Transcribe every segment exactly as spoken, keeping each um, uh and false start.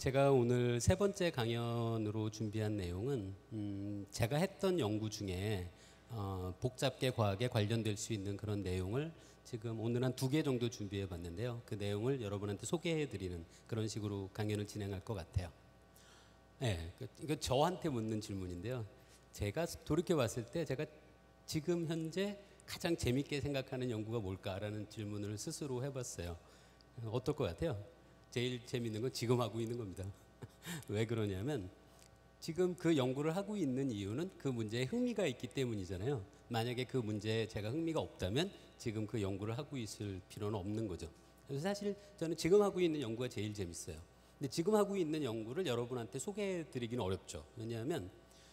제가 오늘 세 번째 강연으로 준비한 내용은 음, 제가 했던 연구 중에 어, 복잡계 과학에 관련될 수 있는 그런 내용을 지금 오늘 한 두 개 정도 준비해 봤는데요. 그 내용을 여러분한테 소개해 드리는 그런 식으로 강연을 진행할 것 같아요. 네, 이거 저한테 묻는 질문인데요. 제가 돌이켜 봤을 때 제가 지금 현재 가장 재밌게 생각하는 연구가 뭘까라는 질문을 스스로 해봤어요. 어떨 것 같아요? 제일 재밌는 건 지금 하고 있는 겁니다. 왜 그러냐면 지금 그 연구를 하고 있는 이유는 그 문제에 흥미가 있기 때문이잖아요. 만약에 그 문제에 제가 흥미가 없다면 지금 그 연구를 하고 있을 필요는 없는 거죠. 그래서 사실 저는 지금 하고 있는 연구가 제일 재밌어요. 근데 지금 하고 있는 연구를 여러분한테 소개해 드리기는 어렵죠. 왜냐하면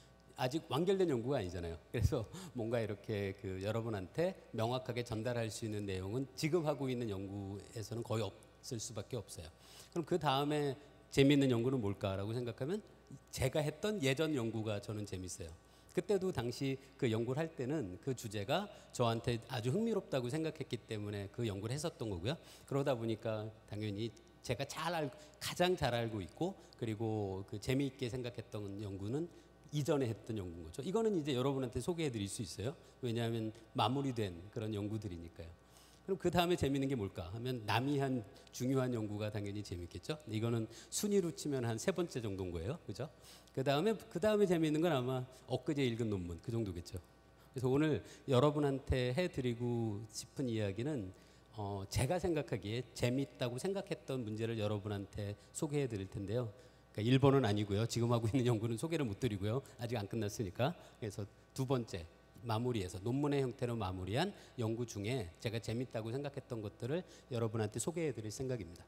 아직 완결된 연구가 아니잖아요. 그래서 뭔가 이렇게 그 여러분한테 명확하게 전달할 수 있는 내용은 지금 하고 있는 연구에서는 거의 없을 수밖에 없어요. 그럼 그 다음에 재미있는 연구는 뭘까라고 생각하면 제가 했던 예전 연구가 저는 재밌어요. 그때도 당시 그 연구를 할 때는 그 주제가 저한테 아주 흥미롭다고 생각했기 때문에 그 연구를 했었던 거고요. 그러다 보니까 당연히 제가 잘 알고, 가장 잘 알고 있고 그리고 그 재미있게 생각했던 연구는 이전에 했던 연구인 거죠. 이거는 이제 여러분한테 소개해 드릴 수 있어요. 왜냐하면 마무리된 그런 연구들이니까요. 그럼 그 다음에 재미있는 게 뭘까 하면 남이 한 중요한 연구가 당연히 재밌겠죠. 이거는 순위로 치면 한 세 번째 정도인 거예요. 그죠? 그 다음에 그 다음에 재미있는 건 아마 엊그제 읽은 논문 그 정도겠죠. 그래서 오늘 여러분한테 해드리고 싶은 이야기는 어 제가 생각하기에 재미있다고 생각했던 문제를 여러분한테 소개해 드릴 텐데요. 그러니까 일 번은 아니고요. 지금 하고 있는 연구는 소개를 못 드리고요. 아직 안 끝났으니까. 그래서 두 번째 마무리해서 논문의 형태로 마무리한 연구 중에 제가 재밌다고 생각했던 것들을 여러분한테 소개해 드릴 생각입니다.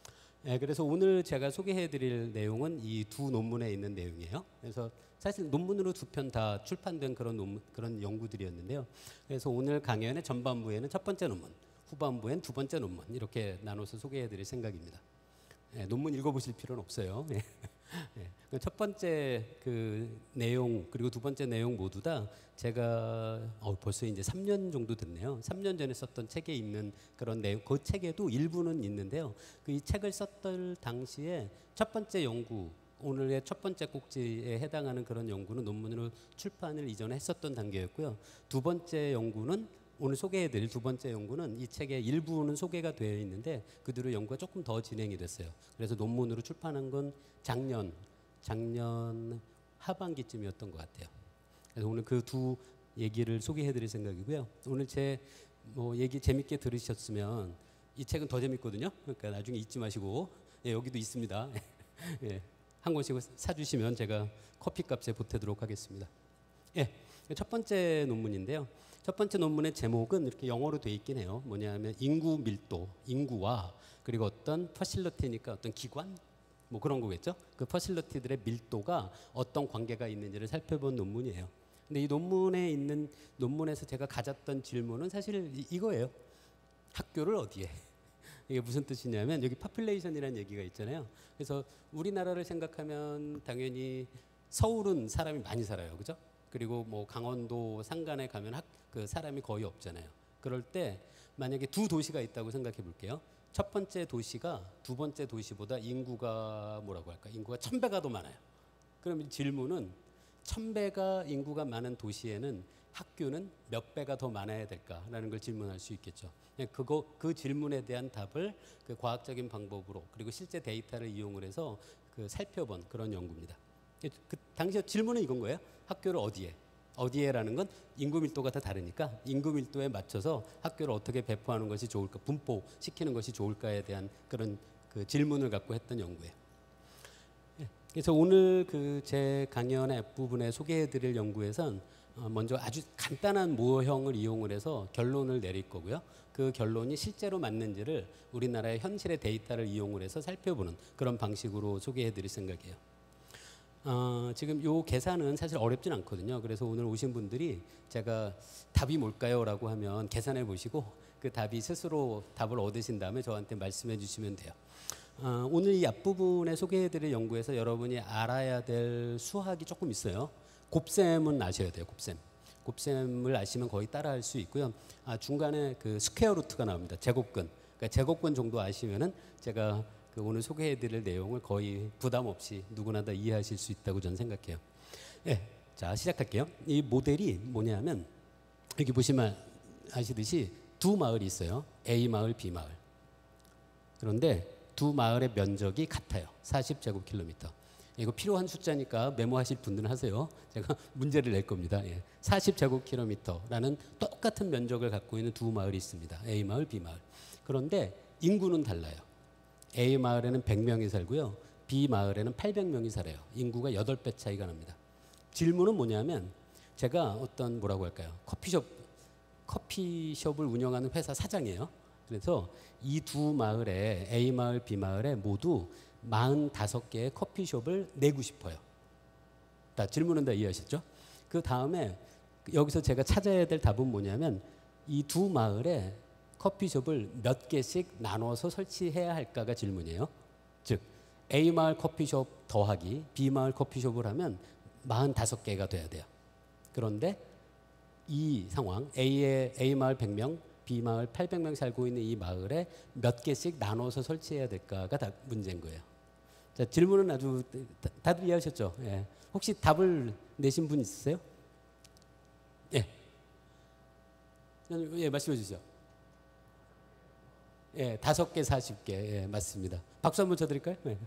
네, 그래서 오늘 제가 소개해 드릴 내용은 이 두 논문에 있는 내용이에요. 그래서 사실 논문으로 두 편 다 출판된 그런 논문, 그런 연구들이었는데요. 그래서 오늘 강연의 전반부에는 첫 번째 논문, 후반부엔 두 번째 논문 이렇게 나눠서 소개해 드릴 생각입니다. 네, 논문 읽어보실 필요는 없어요. 네. 네. 첫 번째 그 내용 그리고 두 번째 내용 모두 다 제가 어, 벌써 이제 삼 년 정도 됐네요. 삼 년 전에 썼던 책에 있는 그런 내용, 그 책에도 일부는 있는데요. 그 이 책을 썼던 당시에 첫 번째 연구, 오늘의 첫 번째 꼭지에 해당하는 그런 연구는 논문으로 출판을 이전에 했었던 단계였고요. 두 번째 연구는 오늘 소개해드릴 두 번째 연구는 이 책의 일부는 소개가 되어 있는데 그 뒤로 연구가 조금 더 진행이 됐어요. 그래서 논문으로 출판한 건 작년, 작년 하반기쯤이었던 것 같아요. 그래서 오늘 그 두 얘기를 소개해드릴 생각이고요. 오늘 제 뭐 얘기 재밌게 들으셨으면 이 책은 더 재밌거든요. 그러니까 나중에 잊지 마시고 예, 여기도 있습니다. 예, 한 권씩 사주시면 제가 커피값에 보태도록 하겠습니다. 예, 첫 번째 논문인데요. 첫 번째 논문의 제목은 이렇게 영어로 돼 있긴 해요. 뭐냐면 인구 밀도, 인구와 그리고 어떤 퍼실러티니까 어떤 기관 뭐 그런 거겠죠. 그 퍼실러티들의 밀도가 어떤 관계가 있는지를 살펴본 논문이에요. 근데 이 논문에 있는 논문에서 제가 가졌던 질문은 사실 이, 이거예요. 학교를 어디에? 이게 무슨 뜻이냐면 여기 파퓰레이션이라는 얘기가 있잖아요. 그래서 우리나라를 생각하면 당연히 서울은 사람이 많이 살아요. 그죠? 그리고 뭐 강원도 산간에 가면 학, 그 사람이 거의 없잖아요. 그럴 때 만약에 두 도시가 있다고 생각해 볼게요. 첫 번째 도시가 두 번째 도시보다 인구가 뭐라고 할까? 인구가 천 배가 더 많아요. 그럼 질문은 천 배가 인구가 많은 도시에는 학교는 몇 배가 더 많아야 될까라는 걸 질문할 수 있겠죠. 그거 그 질문에 대한 답을 그 과학적인 방법으로 그리고 실제 데이터를 이용을 해서 그 살펴본 그런 연구입니다. 그 당시 질문은 이건 거예요. 학교를 어디에? 어디에라는 건 인구 밀도가 다 다르니까 인구 밀도에 맞춰서 학교를 어떻게 배포하는 것이 좋을까, 분포시키는 것이 좋을까에 대한 그런 그 질문을 갖고 했던 연구예요. 그래서 오늘 그 제 강연의 앞부분에 소개해드릴 연구에선 먼저 아주 간단한 모형을 이용을 해서 결론을 내릴 거고요. 그 결론이 실제로 맞는지를 우리나라의 현실의 데이터를 이용을 해서 살펴보는 그런 방식으로 소개해드릴 생각이에요. 어, 지금 요 계산은 사실 어렵진 않거든요. 그래서 오늘 오신 분들이 제가 답이 뭘까요? 라고 하면 계산해 보시고 그 답이 스스로 답을 얻으신 다음에 저한테 말씀해 주시면 돼요. 어, 오늘 이 앞부분에 소개해 드릴 연구에서 여러분이 알아야 될 수학이 조금 있어요. 곱셈은 아셔야 돼요. 곱셈. 곱셈을 아시면 거의 따라 할 수 있고요. 아, 중간에 그 스퀘어 루트가 나옵니다. 제곱근. 그러니까 제곱근 정도 아시면은 제가 그 오늘 소개해드릴 내용을 거의 부담 없이 누구나 다 이해하실 수 있다고 저는 생각해요. 네, 자 시작할게요. 이 모델이 뭐냐면 여기 보시면 아시듯이 두 마을이 있어요. A 마을, B 마을. 그런데 두 마을의 면적이 같아요. 사십 제곱킬로미터. 이거 필요한 숫자니까 메모하실 분들은 하세요. 제가 문제를 낼 겁니다. 예. 사십 제곱킬로미터라는 똑같은 면적을 갖고 있는 두 마을이 있습니다. A 마을, B 마을. 그런데 인구는 달라요. A 마을에는 백 명이 살고요. B 마을에는 팔백 명이 살아요. 인구가 여덟 배 차이가 납니다. 질문은 뭐냐면 제가 어떤 뭐라고 할까요? 커피숍, 커피숍을 운영하는 회사 사장이에요. 그래서 이 두 마을에 A 마을, B 마을에 모두 사십오 개의 커피숍을 내고 싶어요. 자, 질문은 다 이해하셨죠? 그 다음에 여기서 제가 찾아야 될 답은 뭐냐면 이 두 마을에 커피숍을 몇 개씩 나눠서 설치해야 할까가 질문이에요. 즉 A 마을 커피숍 더하기 B 마을 커피숍을 하면 사십오 개가 돼야 돼요. 그런데 이 상황 A의 A 마을 백 명, B 마을 팔백 명 살고 있는 이 마을에 몇 개씩 나눠서 설치해야 될까가 다 문제인 거예요. 자, 질문은 아주 다들 이해하셨죠? 예. 혹시 답을 내신 분 있으세요? 예. 예, 말씀해 주시죠. 예, 다섯 개, 사십 개. 예, 맞습니다. 박수 한번 쳐드릴까요? 네.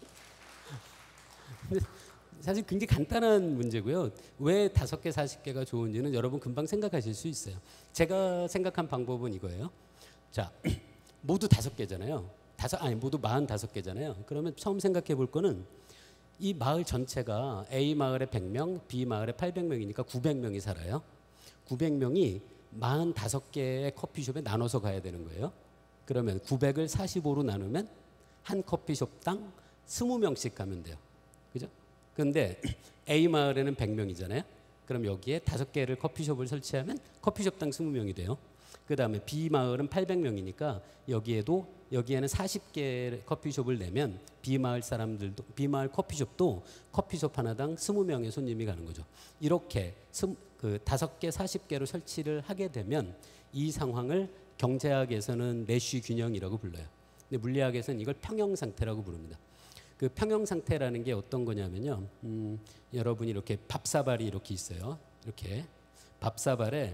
근데 사실 굉장히 간단한 문제고요. 왜 다섯 개, 사십 개가 좋은지는 여러분 금방 생각하실 수 있어요. 제가 생각한 방법은 이거예요. 자, 모두 다섯 개잖아요. 다섯, 아니, 모두 사십오 개잖아요. 그러면 처음 생각해 볼 거는 이 마을 전체가 A 마을에 백 명, B 마을에 팔백 명이니까 구백 명이 살아요. 구백 명이 사십오 개의 커피숍에 나눠서 가야 되는 거예요. 그러면 구백을 사십오로 나누면 한 커피숍당 이십 명씩 가면 돼요. 그죠? 그런데 A 마을에는 백 명이잖아요. 그럼 여기에 다섯 개를 커피숍을 설치하면 커피숍당 이십 명이 돼요. 그 다음에 B 마을은 팔백 명이니까 여기에도 여기에는 사십 개 커피숍을 내면 B 마을 사람들도 B 마을 커피숍도 커피숍 하나당 이십 명의 손님이 가는 거죠. 이렇게 그 다섯 개, 사십 개로 설치를 하게 되면 이 상황을 경제학에서는 레쉬 균형이라고 불러요. 근데 물리학에서는 이걸 평형 상태라고 부릅니다. 그 평형 상태라는 게 어떤 거냐면요. 음, 여러분이 이렇게 밥사발이 이렇게 있어요. 이렇게 밥사발에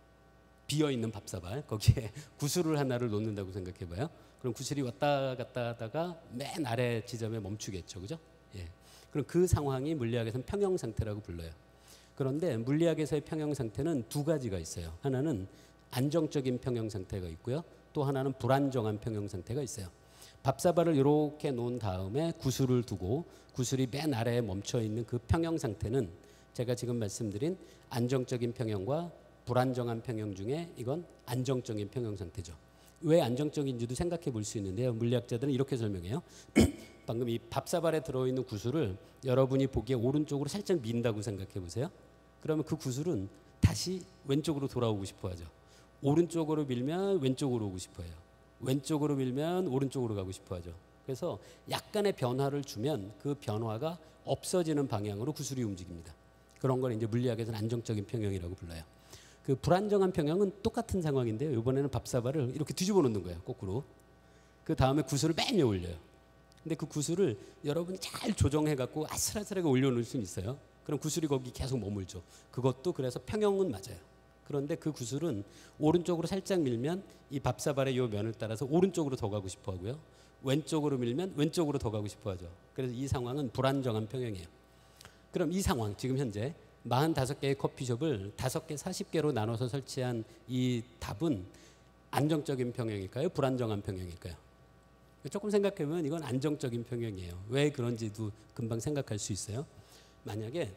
비어 있는 밥사발 거기에 구슬을 하나를 놓는다고 생각해봐요. 그럼 구슬이 왔다 갔다 하다가 맨 아래 지점에 멈추겠죠, 그죠? 예. 그럼 그 상황이 물리학에서는 평형 상태라고 불러요. 그런데 물리학에서의 평형 상태는 두 가지가 있어요. 하나는 안정적인 평형 상태가 있고요. 또 하나는 불안정한 평형 상태가 있어요. 밥사발을 이렇게 놓은 다음에 구슬을 두고 구슬이 맨 아래에 멈춰 있는 그 평형 상태는 제가 지금 말씀드린 안정적인 평형과 불안정한 평형 중에 이건 안정적인 평형 상태죠. 왜 안정적인지도 생각해 볼 수 있는데요. 물리학자들은 이렇게 설명해요. 방금 이 밥사발에 들어있는 구슬을 여러분이 보기에 오른쪽으로 살짝 민다고 생각해 보세요. 그러면 그 구슬은 다시 왼쪽으로 돌아오고 싶어 하죠. 오른쪽으로 밀면 왼쪽으로 오고 싶어 해요. 왼쪽으로 밀면 오른쪽으로 가고 싶어 하죠. 그래서 약간의 변화를 주면 그 변화가 없어지는 방향으로 구슬이 움직입니다. 그런 걸 이제 물리학에서는 안정적인 평형이라고 불러요. 그 불안정한 평형은 똑같은 상황인데요. 이번에는 밥사발을 이렇게 뒤집어 놓는 거예요. 거꾸로. 그 다음에 구슬을 맨 위에 올려요. 근데 그 구슬을 여러분이 잘 조정해 갖고 아슬아슬하게 올려놓을 수는 있어요. 그럼 구슬이 거기 계속 머물죠. 그것도 그래서 평형은 맞아요. 그런데 그 구슬은 오른쪽으로 살짝 밀면 이 밥사발의 이 면을 따라서 오른쪽으로 더 가고 싶어 하고요. 왼쪽으로 밀면 왼쪽으로 더 가고 싶어 하죠. 그래서 이 상황은 불안정한 평형이에요. 그럼 이 상황 지금 현재 사십오 개의 커피숍을 다섯 개, 사십 개로 나눠서 설치한 이 답은 안정적인 평형일까요? 불안정한 평형일까요? 조금 생각해보면 이건 안정적인 평형이에요. 왜 그런지도 금방 생각할 수 있어요. 만약에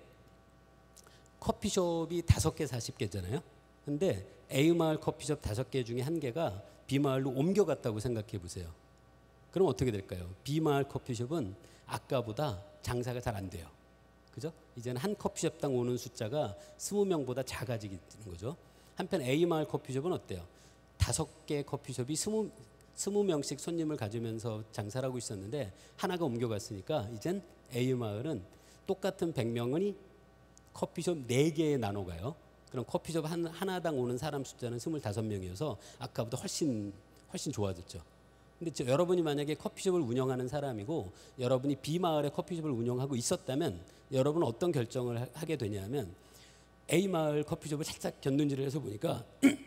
커피숍이 다섯 개, 사십 개잖아요. 근데 A 마을 커피숍 다섯 개 중에 한 개가 B 마을로 옮겨갔다고 생각해 보세요. 그럼 어떻게 될까요? B 마을 커피숍은 아까보다 장사가 잘 안 돼요. 그죠? 이제는 한 커피숍당 오는 숫자가 이십 명보다 작아지는 거죠. 한편 A 마을 커피숍은 어때요? 다섯 개 커피숍이 이십 명씩 손님을 가지면서 장사를 하고 있었는데 하나가 옮겨갔으니까 이젠 A 마을은 똑같은 백 명이 커피숍 네 개에 나눠가요. 그럼 커피숍 한, 하나당 오는 사람 숫자는 이십오 명이어서 아까보다 훨씬 훨씬 좋아졌죠. 근데 저, 여러분이 만약에 커피숍을 운영하는 사람이고 여러분이 B마을에 커피숍을 운영하고 있었다면 여러분은 어떤 결정을 하, 하게 되냐면 A마을 커피숍을 살짝 견눈질을 해서 보니까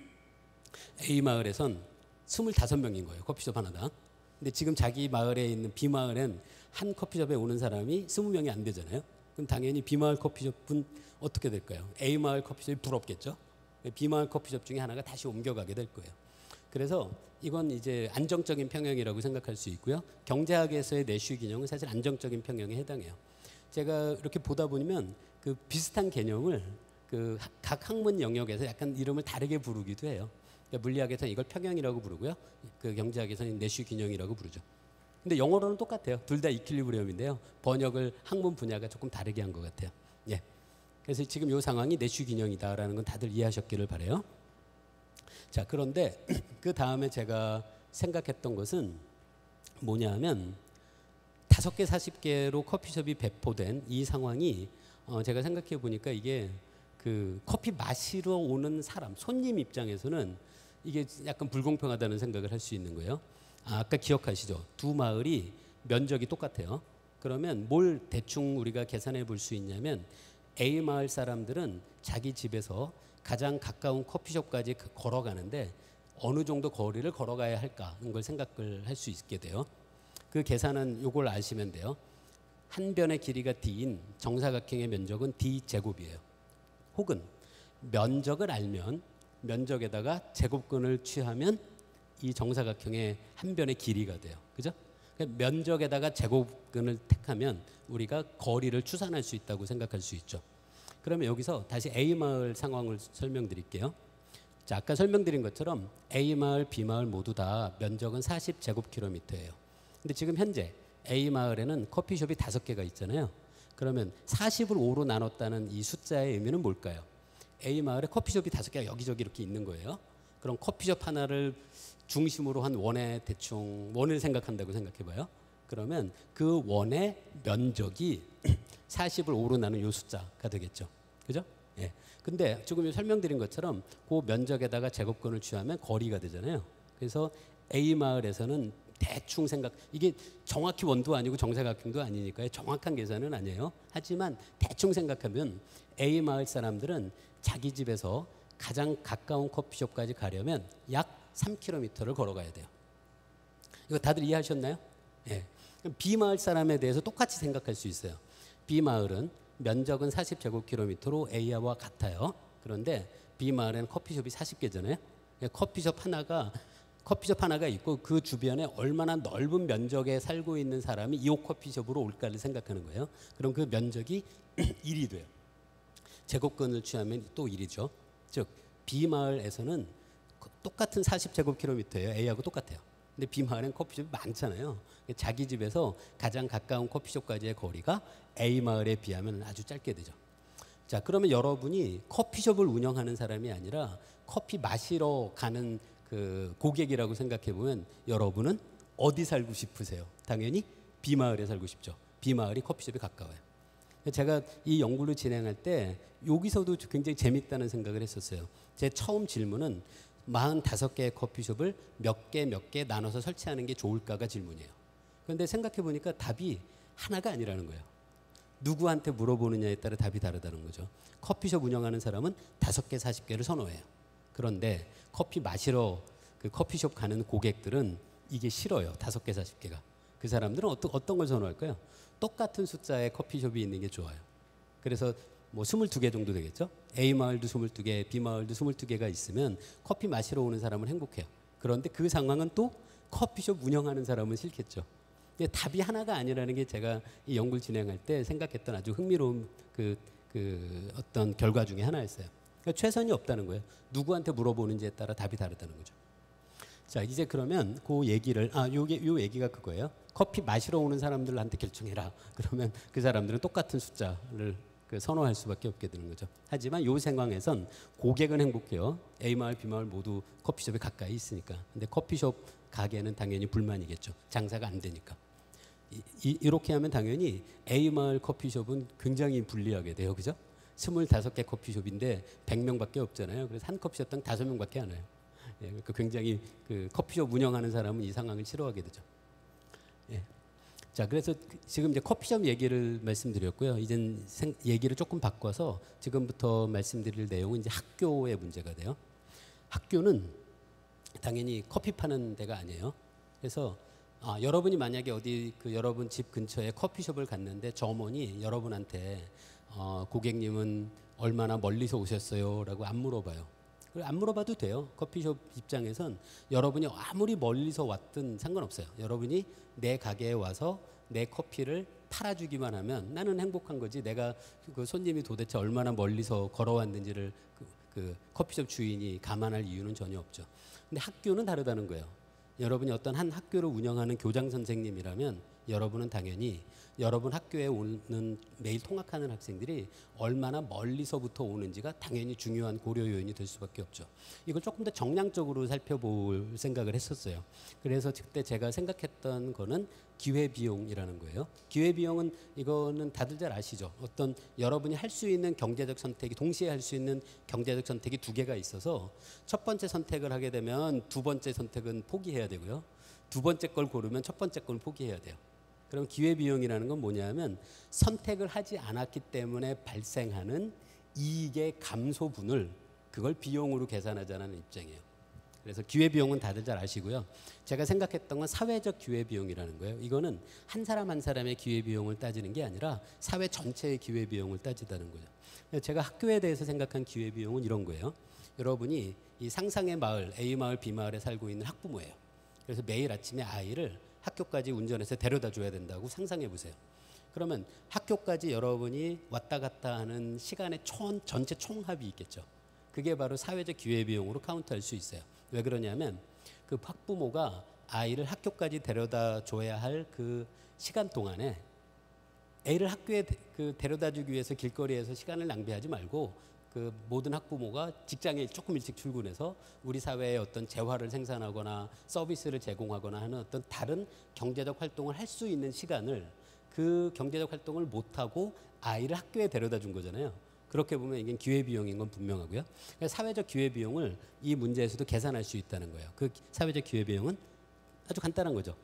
A마을에선 스물다섯 명인 거예요. 커피숍 하나당. 근데 지금 자기 마을에 있는 B마을엔 한 커피숍에 오는 사람이 스무 명이 안 되잖아요. 그럼 당연히 B마을 커피숍은 어떻게 될까요? A마을 커피숍이 부럽겠죠. B마을 커피숍 중에 하나가 다시 옮겨가게 될 거예요. 그래서 이건 이제 안정적인 평형이라고 생각할 수 있고요. 경제학에서의 내슈 균형은 사실 안정적인 평형에 해당해요. 제가 이렇게 보다 보면 그 비슷한 개념을 그 각 학문 영역에서 약간 이름을 다르게 부르기도 해요. 그러니까 물리학에서는 이걸 평형이라고 부르고요. 그 경제학에서는 내슈 균형이라고 부르죠. 근데 영어로는 똑같아요. 둘 다 이퀄리브리엄인데요. 번역을 학문 분야가 조금 다르게 한 것 같아요. 예. 그래서 지금 이 상황이 내슈 균형이다라는 건 다들 이해하셨기를 바라요. 자, 그런데 그 다음에 제가 생각했던 것은 뭐냐면 다섯 개, 사십 개로 커피숍이 배포된 이 상황이 어 제가 생각해 보니까 이게 그 커피 마시러 오는 사람, 손님 입장에서는 이게 약간 불공평하다는 생각을 할 수 있는 거예요. 아, 아까 기억하시죠? 두 마을이 면적이 똑같아요. 그러면 뭘 대충 우리가 계산해 볼 수 있냐면 A 마을 사람들은 자기 집에서 가장 가까운 커피숍까지 걸어가는데 어느 정도 거리를 걸어가야 할까 하는 걸 생각을 할 수 있게 돼요. 그 계산은 이걸 아시면 돼요. 한 변의 길이가 D인 정사각형의 면적은 D 제곱이에요. 혹은 면적을 알면 면적에다가 제곱근을 취하면 이 정사각형의 한 변의 길이가 돼요. 그죠? 면적에다가 제곱근을 택하면 우리가 거리를 추산할 수 있다고 생각할 수 있죠. 그러면 여기서 다시 A마을 상황을 설명드릴게요. 자, 아까 설명드린 것처럼 A마을, B마을 모두 다 면적은 사십 제곱킬로미터예요. 근데 지금 현재 A마을에는 커피숍이 다섯 개가 있잖아요. 그러면 사십을 오로 나눴다는 이 숫자의 의미는 뭘까요? A마을에 커피숍이 다섯 개가 여기저기 이렇게 있는 거예요. 그럼 커피숍 하나를 중심으로 한 원에 대충 원을 생각한다고 생각해봐요. 그러면 그 원의 면적이 사십을 오로 나눈 요 숫자가 되겠죠. 그죠? 예. 근데 지금 설명드린 것처럼 그 면적에다가 제곱근을 취하면 거리가 되잖아요. 그래서 A 마을에서는 대충 생각, 이게 정확히 원도 아니고 정사각형도 아니니까요. 정확한 계산은 아니에요. 하지만 대충 생각하면 A 마을 사람들은 자기 집에서 가장 가까운 커피숍까지 가려면 약 삼 킬로미터를 걸어가야 돼요. 이거 다들 이해하셨나요? 예. B 마을 사람에 대해서 똑같이 생각할 수 있어요. B 마을은 면적은 사십 제곱킬로미터로 A와 같아요. 그런데 B 마을에는 커피숍이 사십 개잖아요. 커피숍 하나가 커피숍 하나가 있고 그 주변에 얼마나 넓은 면적에 살고 있는 사람이 이 커피숍으로 올까를 생각하는 거예요. 그럼 그 면적이 일이 돼요. 제곱근을 취하면 또 일이죠. 즉 B 마을에서는 똑같은 사십 제곱킬로미터예요. A하고 똑같아요. 근데 B 마을엔 커피숍이 많잖아요. 자기 집에서 가장 가까운 커피숍까지의 거리가 A 마을에 비하면 아주 짧게 되죠. 자, 그러면 여러분이 커피숍을 운영하는 사람이 아니라 커피 마시러 가는 그 고객이라고 생각해 보면 여러분은 어디 살고 싶으세요? 당연히 B 마을에 살고 싶죠. B 마을이 커피숍이 가까워요. 제가 이 연구를 진행할 때 여기서도 굉장히 재밌다는 생각을 했었어요. 제 처음 질문은 사십오 개의 커피숍을 몇 개 몇 개 나눠서 설치하는 게 좋을까가 질문이에요. 그런데 생각해 보니까 답이 하나가 아니라는 거예요. 누구한테 물어보느냐에 따라 답이 다르다는 거죠. 커피숍 운영하는 사람은 다섯 개, 사십 개를 선호해요. 그런데 커피 마시러 그 커피숍 가는 고객들은 이게 싫어요. 다섯 개, 사십 개가. 그 사람들은 어떤, 어떤 걸 선호할까요? 똑같은 숫자의 커피숍이 있는 게 좋아요. 그래서 뭐 스물두 개 정도 되겠죠. A 마을도 스물두 개, B 마을도 스물두 개가 있으면 커피 마시러 오는 사람은 행복해요. 그런데 그 상황은 또 커피숍 운영하는 사람은 싫겠죠. 답이 하나가 아니라는 게 제가 이 연구를 진행할 때 생각했던 아주 흥미로운 그, 그 어떤 결과 중에 하나였어요. 그러니까 최선이 없다는 거예요. 누구한테 물어보는지에 따라 답이 다르다는 거죠. 자, 이제 그러면 그 얘기를 아, 요게 요 얘기가 그거예요. 커피 마시러 오는 사람들한테 결정해라. 그러면 그 사람들은 똑같은 숫자를 그 선호할 수밖에 없게 되는 거죠. 하지만 요 상황에선 고객은 행복해요. A 마을, B 마을 모두 커피숍에 가까이 있으니까. 근데 커피숍 가게는 당연히 불만이겠죠. 장사가 안 되니까. 이, 이, 이렇게 하면 당연히 A 마을 커피숍은 굉장히 불리하게 돼요. 그죠? 스물다섯 개 커피숍인데 백 명밖에 없잖아요. 그래서 한 커피숍당 다섯 명밖에 안 와요. 예, 그러니까 굉장히 그 커피숍 운영하는 사람은 이 상황을 싫어하게 되죠. 예. 자, 그래서 지금 이제 커피숍 얘기를 말씀드렸고요. 이젠 생, 얘기를 조금 바꿔서 지금부터 말씀드릴 내용은 이제 학교의 문제가 돼요. 학교는 당연히 커피 파는 데가 아니에요. 그래서 아, 여러분이 만약에 어디 그 여러분 집 근처에 커피숍을 갔는데 점원이 여러분한테 어, 고객님은 얼마나 멀리서 오셨어요라고 안 물어봐요. 안 물어봐도 돼요. 커피숍 입장에선 여러분이 아무리 멀리서 왔든 상관없어요. 여러분이 내 가게에 와서 내 커피를 팔아주기만 하면 나는 행복한 거지. 내가 그 손님이 도대체 얼마나 멀리서 걸어왔는지를 그, 그 커피숍 주인이 감안할 이유는 전혀 없죠. 근데 학교는 다르다는 거예요. 여러분이 어떤 한 학교를 운영하는 교장 선생님이라면 여러분은 당연히 여러분 학교에 오는 매일 통학하는 학생들이 얼마나 멀리서부터 오는지가 당연히 중요한 고려 요인이 될 수밖에 없죠. 이걸 조금 더 정량적으로 살펴볼 생각을 했었어요. 그래서 그때 제가 생각했던 거는 기회비용이라는 거예요. 기회비용은 이거는 다들 잘 아시죠. 어떤 여러분이 할 수 있는 경제적 선택이 동시에 할 수 있는 경제적 선택이 두 개가 있어서 첫 번째 선택을 하게 되면 두 번째 선택은 포기해야 되고요. 두 번째 걸 고르면 첫 번째 걸 포기해야 돼요. 그럼 기회비용이라는 건 뭐냐면 선택을 하지 않았기 때문에 발생하는 이익의 감소분을 그걸 비용으로 계산하자는 입장이에요. 그래서 기회비용은 다들 잘 아시고요. 제가 생각했던 건 사회적 기회비용이라는 거예요. 이거는 한 사람 한 사람의 기회비용을 따지는 게 아니라 사회 전체의 기회비용을 따지다는 거죠. 제가 학교에 대해서 생각한 기회비용은 이런 거예요. 여러분이 이 상상의 마을, A 마을, B 마을에 살고 있는 학부모예요. 그래서 매일 아침에 아이를 학교까지 운전해서 데려다 줘야 된다고 상상해 보세요. 그러면 학교까지 여러분이 왔다 갔다 하는 시간의 총, 전체 총합이 있겠죠. 그게 바로 사회적 기회비용으로 카운트할 수 있어요. 왜 그러냐면 그 학부모가 아이를 학교까지 데려다 줘야 할 그 시간 동안에 애를 학교에 그 데려다 주기 위해서 길거리에서 시간을 낭비하지 말고 그 모든 학부모가 직장에 조금 일찍 출근해서 우리 사회에 어떤 재화를 생산하거나 서비스를 제공하거나 하는 어떤 다른 경제적 활동을 할 수 있는 시간을 그 경제적 활동을 못하고 아이를 학교에 데려다 준 거잖아요. 그렇게 보면 이게 기회비용인 건 분명하고요. 그래서 사회적 기회비용을 이 문제에서도 계산할 수 있다는 거예요. 그 사회적 기회비용은 아주 간단한 거죠.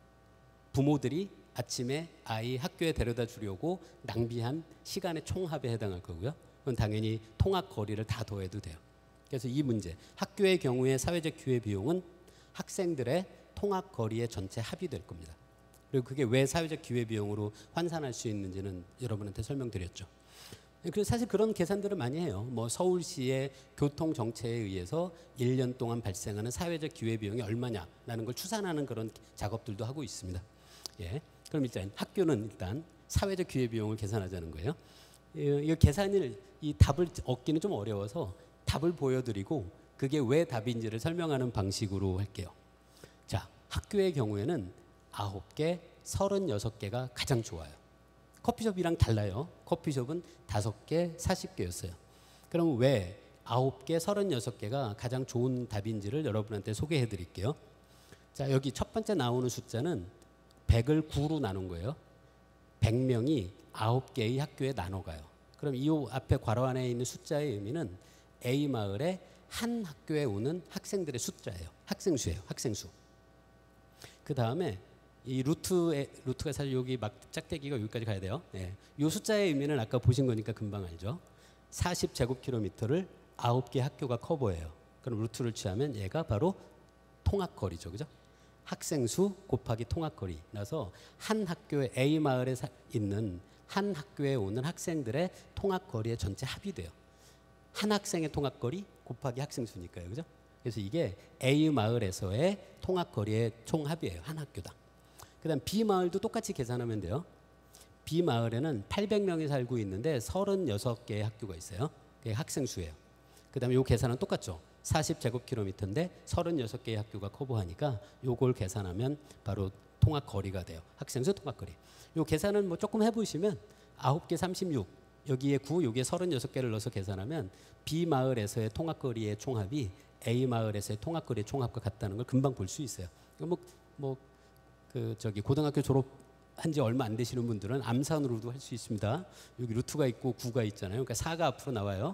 부모들이 아침에 아이 학교에 데려다 주려고 낭비한 시간의 총합에 해당할 거고요. 그건 당연히 통학 거리를 다 더해도 돼요. 그래서 이 문제, 학교의 경우에 사회적 기회비용은 학생들의 통학 거리의 전체 합이 될 겁니다. 그리고 그게 왜 사회적 기회비용으로 환산할 수 있는지는 여러분한테 설명드렸죠. 그래서 사실 그런 계산들을 많이 해요. 뭐 서울시의 교통 정체에 의해서 일 년 동안 발생하는 사회적 기회비용이 얼마냐라는 걸 추산하는 그런 작업들도 하고 있습니다. 예. 그럼 일단 학교는 일단 사회적 기회비용을 계산하자는 거예요. 이 계산을 이 답을 얻기는 좀 어려워서 답을 보여드리고 그게 왜 답인지를 설명하는 방식으로 할게요. 자, 학교의 경우에는 아홉 개, 서른여섯 개가 가장 좋아요. 커피숍이랑 달라요. 커피숍은 다섯 개, 사십 개였어요. 그럼 왜 아홉 개, 서른여섯 개가 가장 좋은 답인지를 여러분한테 소개해 드릴게요. 자, 여기 첫 번째 나오는 숫자는 백을 구로 나눈 거예요. 백 명이 아홉 개의 학교에 나눠가요. 그럼 이 앞에 괄호 안에 있는 숫자의 의미는 A 마을에 한 학교에 오는 학생들의 숫자예요. 학생수예요. 학생수. 그 다음에 이 루트의 루트가 사실 여기 막 짝대기가 여기까지 가야 돼요. 예. 이 숫자의 의미는 아까 보신 거니까 금방 알죠. 사십 제곱킬로미터를 아홉 개 학교가 커버해요. 그럼 루트를 취하면 얘가 바로 통학거리죠, 그죠? 학생수 곱하기 통학거리. 나서 한 학교에 A 마을에 사, 있는 한 학교에 오는 학생들의 통학거리의 전체 합이 돼요. 한 학생의 통학거리 곱하기 학생수니까요, 그죠? 그래서 이게 A 마을에서의 통학거리의 총합이에요, 한 학교당. 그다음 B 마을도 똑같이 계산하면 돼요. B 마을에는 팔백 명이 살고 있는데 서른여섯 개의 학교가 있어요. 그게 학생수예요. 그다음에 요 계산은 똑같죠. 사십 제곱킬로미터인데 서른여섯 개의 학교가 커버하니까 요걸 계산하면 바로 통학거리가 돼요. 학생수 통학거리. 요 계산은 뭐 조금 해보시면 아홉 개 삼십육, 여기에 구, 여기에 서른여섯 개를 넣어서 계산하면 B 마을에서의 통학거리의 총합이 A 마을에서의 통학거리의 총합과 같다는 걸 금방 볼 수 있어요. 뭐, 뭐 그 저기 고등학교 졸업한 지 얼마 안 되시는 분들은 암산으로도 할 수 있습니다. 여기 루트가 있고 구가 있잖아요. 그러니까 사가 앞으로 나와요.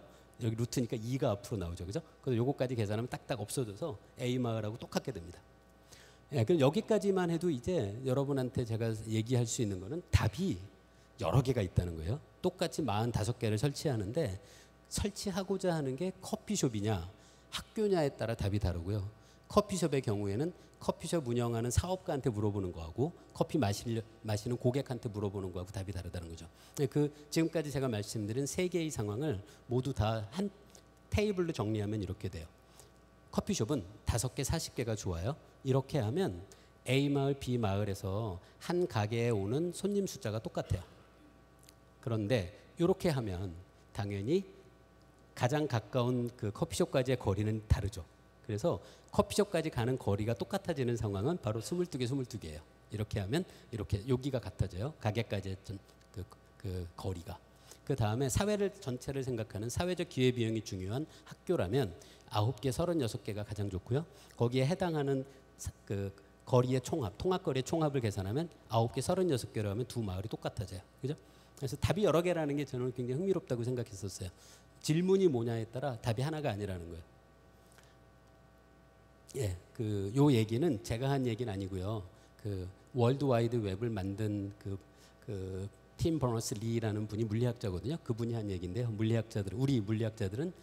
여기 루트니까 이가 앞으로 나오죠. 그죠? 그래서 요거까지 계산하면 딱딱 없어져서 A 마을하고 똑같게 됩니다. 예, 그럼 여기까지만 해도 이제 여러분한테 제가 얘기할 수 있는 거는 답이 여러 개가 있다는 거예요. 똑같이 사십오 개를 설치하는데 설치하고자 하는 게 커피숍이냐 학교냐에 따라 답이 다르고요. 커피숍의 경우에는 커피숍 운영하는 사업가한테 물어보는 거하고 커피 마실, 마시는 고객한테 물어보는 거하고 답이 다르다는 거죠. 그 지금까지 제가 말씀드린 세 개의 상황을 모두 다 한 테이블로 정리하면 이렇게 돼요. 커피숍은 다섯 개, 사십 개가 좋아요. 이렇게 하면 A 마을, B 마을에서 한 가게에 오는 손님 숫자가 똑같아요. 그런데 이렇게 하면 당연히 가장 가까운 그 커피숍까지의 거리는 다르죠. 그래서 커피숍까지 가는 거리가 똑같아지는 상황은 바로 스물두 개, 스물두 개예요. 이렇게 하면 이렇게 여기가 같아져요. 가게까지의 그, 그 거리가. 그 다음에 사회를 전체를 생각하는 사회적 기회비용이 중요한 학교라면 아홉 개, 서른여섯 개가 가장 좋고요. 거기에 해당하는 그 거리의 총합, 통합거리의 총합을 계산하면 아홉 개, 서른여섯 개로 하면 두 마을이 똑같아져요. 그죠? 그래서 답이 여러 개라는 게 저는 굉장히 흥미롭다고 생각했었어요. 질문이 뭐냐에 따라 답이 하나가 아니라는 거예요. 예, 그 요 얘기는 제가 한 얘기는 아니고요. 그 월드와이드 웹을 만든 그, 그 팀 버너스 리라는 분이 물리학자거든요. 그분이 한 얘기인데요. 물리학자들, 우리 물리학자들은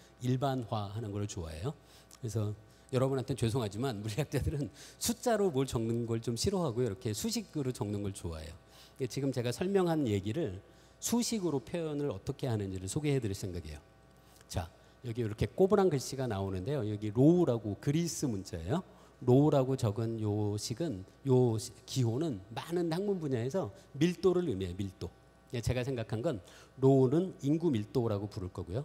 일반화하는 걸 좋아해요. 그래서 여러분한테는 죄송하지만 물리학자들은 숫자로 뭘 적는 걸 좀 싫어하고요. 이렇게 수식으로 적는 걸 좋아해요. 지금 제가 설명한 얘기를 수식으로 표현을 어떻게 하는지를 소개해 드릴 생각이에요. 자, 여기 이렇게 꼬부랑 글씨가 나오는데요. 여기 로우라고 그리스 문자예요. 로우라고 적은 요 식은, 요 기호는 많은 학문 분야에서 밀도를 의미해요. 밀도. 제가 생각한 건 로우는 인구 밀도라고 부를 거고요.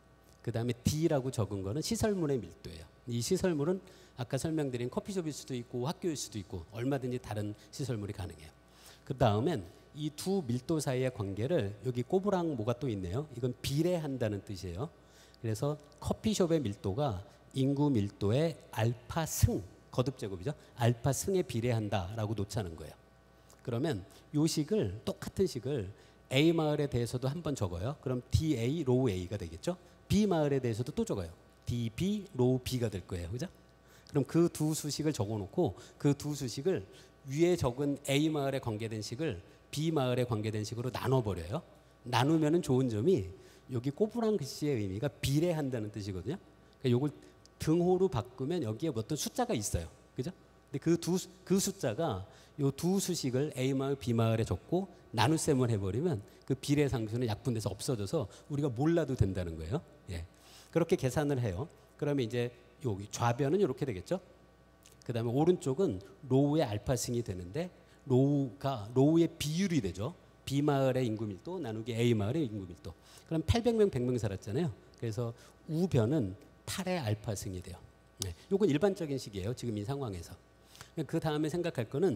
그 다음에 D라고 적은 거는 시설물의 밀도예요. 이 시설물은 아까 설명드린 커피숍일 수도 있고 학교일 수도 있고 얼마든지 다른 시설물이 가능해요. 그 다음엔 이 두 밀도 사이의 관계를 여기 꼬부랑 뭐가 또 있네요. 이건 비례한다는 뜻이에요. 그래서 커피숍의 밀도가 인구 밀도의 알파 승, 거듭 제곱이죠. 알파 승에 비례한다라고 놓자는 거예요. 그러면 요 식을 똑같은 식을 A 마을에 대해서도 한번 적어요. 그럼 디에이 로우 A가 되겠죠. B 마을에 대해서도 또 적어요. 디비 로우 B가 될 거예요. 그죠? 그럼 그 두 수식을 적어놓고 그 두 수식을 위에 적은 A 마을에 관계된 식을 B 마을에 관계된 식으로 나눠버려요. 나누면은 좋은 점이 여기 꼬부랑 글씨의 의미가 비례한다는 뜻이거든요. 그러니까 요걸 등호로 바꾸면 여기에 어떤 숫자가 있어요. 그죠? 근데 그 두, 그 숫자가 요 두 수식을 A 마을, B 마을에 적고 나눗셈을 해버리면 그 비례 상수는 약분돼서 없어져서 우리가 몰라도 된다는 거예요. 예. 그렇게 계산을 해요. 그러면 이제 여기 좌변은 이렇게 되겠죠. 그 다음에 오른쪽은 로우의 알파승이 되는데 로우가 로우의 비율이 되죠. B 마을의 인구 밀도 나누기 A 마을의 인구 밀도. 그럼 팔백 명, 백 명 살았잖아요. 그래서 우변은 팔의 알파승이 돼요. 네. 이건 일반적인 식이에요. 지금 이 상황에서. 그 다음에 생각할 거는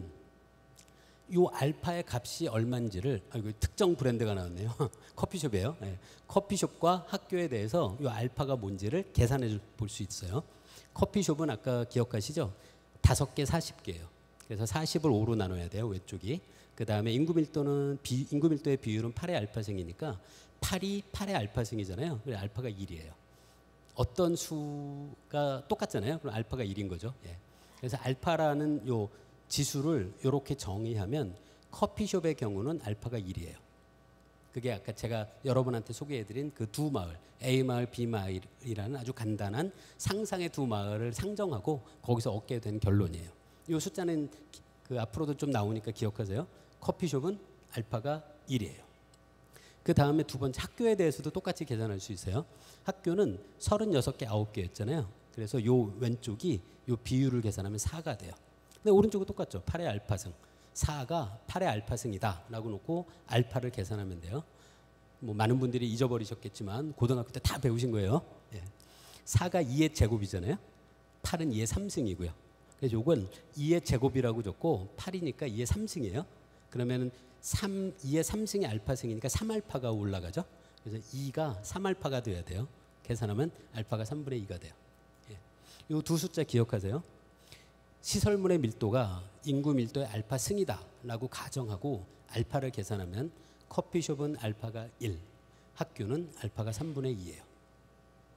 이 알파의 값이 얼마인지를, 아이고, 특정 브랜드가 나왔네요. 커피숍이에요. 네. 커피숍과 학교에 대해서 이 알파가 뭔지를 계산해 볼 수 있어요. 커피숍은 아까 기억하시죠? 다섯 개, 사십 개예요. 그래서 사십을 오로 나눠야 돼요. 왼쪽이. 그 다음에 인구 밀도는 비, 인구 밀도의 비율은 팔의 알파승이니까 팔이 팔의 알파승이잖아요. 그래서 알파가 일이에요. 어떤 수가 똑같잖아요. 그럼 알파가 일인 거죠. 예. 그래서 알파라는 요 지수를 이렇게 정의하면 커피숍의 경우는 알파가 일이에요. 그게 아까 제가 여러분한테 소개해드린 그 두 마을, A 마을, B 마을이라는 아주 간단한 상상의 두 마을을 상정하고 거기서 얻게 된 결론이에요. 이 숫자는 그 앞으로도 좀 나오니까 기억하세요. 커피숍은 알파가 일이에요. 그 다음에 두 번째 학교에 대해서도 똑같이 계산할 수 있어요. 학교는 서른여섯 개, 아홉 개였잖아요. 그래서 요 왼쪽이 요 비율을 계산하면 사가 돼요. 근데 오른쪽은 똑같죠. 팔의 알파승. 사가 팔의 알파승이다 라고 놓고 알파를 계산하면 돼요. 뭐 많은 분들이 잊어버리셨겠지만 고등학교 때 다 배우신 거예요. 예. 사가 이의 제곱이잖아요. 팔은 이의 삼승이고요. 그래서 요건 이의 제곱이라고 적고 팔이니까 이의 삼승이에요. 그러면 삼, 이의 삼승이 알파승이니까 삼 알파가 올라가죠. 그래서 이가 삼 알파가 돼야 돼요. 계산하면 알파가 삼분의 이가 돼요. 예. 요 두 숫자 기억하세요. 시설물의 밀도가 인구 밀도의 알파 승이다 라고 가정하고 알파를 계산하면 커피숍은 알파가 일, 학교는 알파가 삼분의 이예요.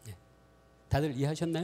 다들 이해하셨나요?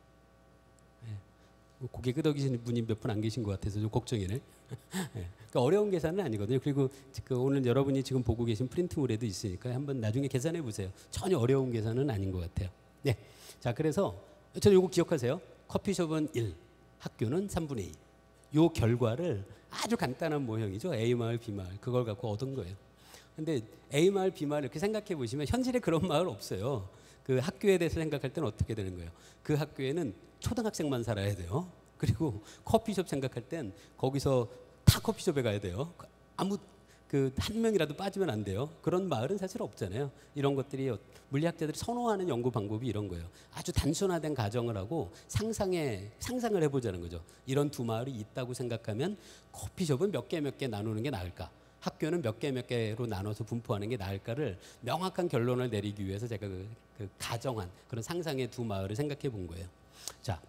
네. 고개 끄덕이시는 분이 몇 분 안 계신 것 같아서 좀 걱정이네. 네. 그러니까 어려운 계산은 아니거든요. 그리고 그 오늘 여러분이 지금 보고 계신 프린트물에도 있으니까 한번 나중에 계산해 보세요. 전혀 어려운 계산은 아닌 것 같아요. 네. 자, 그래서 저는 요거 기억하세요. 커피숍은 일, 학교는 삼분의 이. 요 결과를 아주 간단한 모형이죠. A 마을, B 마을. 그걸 갖고 얻은 거예요. 근데 A 마을, B 마을 이렇게 생각해 보시면 현실에 그런 마을 없어요. 그 학교에 대해서 생각할 때는 어떻게 되는 거예요? 그 학교에는 초등학생만 살아야 돼요. 그리고 커피숍 생각할 땐 거기서 다 커피숍에 가야 돼요. 아무 그 한 명이라도 빠지면 안 돼요. 그런 마을은 사실 없잖아요. 이런 것들이 물리학자들이 선호하는 연구 방법이 이런 거예요. 아주 단순화된 가정을 하고 상상에 상상을 해보자는 거죠. 이런 두 마을이 있다고 생각하면 커피숍은 몇 개 몇 개 나누는 게 나을까? 학교는 몇 개 몇 개로 나눠서 분포하는 게 나을까를 명확한 결론을 내리기 위해서 제가 그, 그 가정한 그런 상상의 두 마을을 생각해 본 거예요. 자,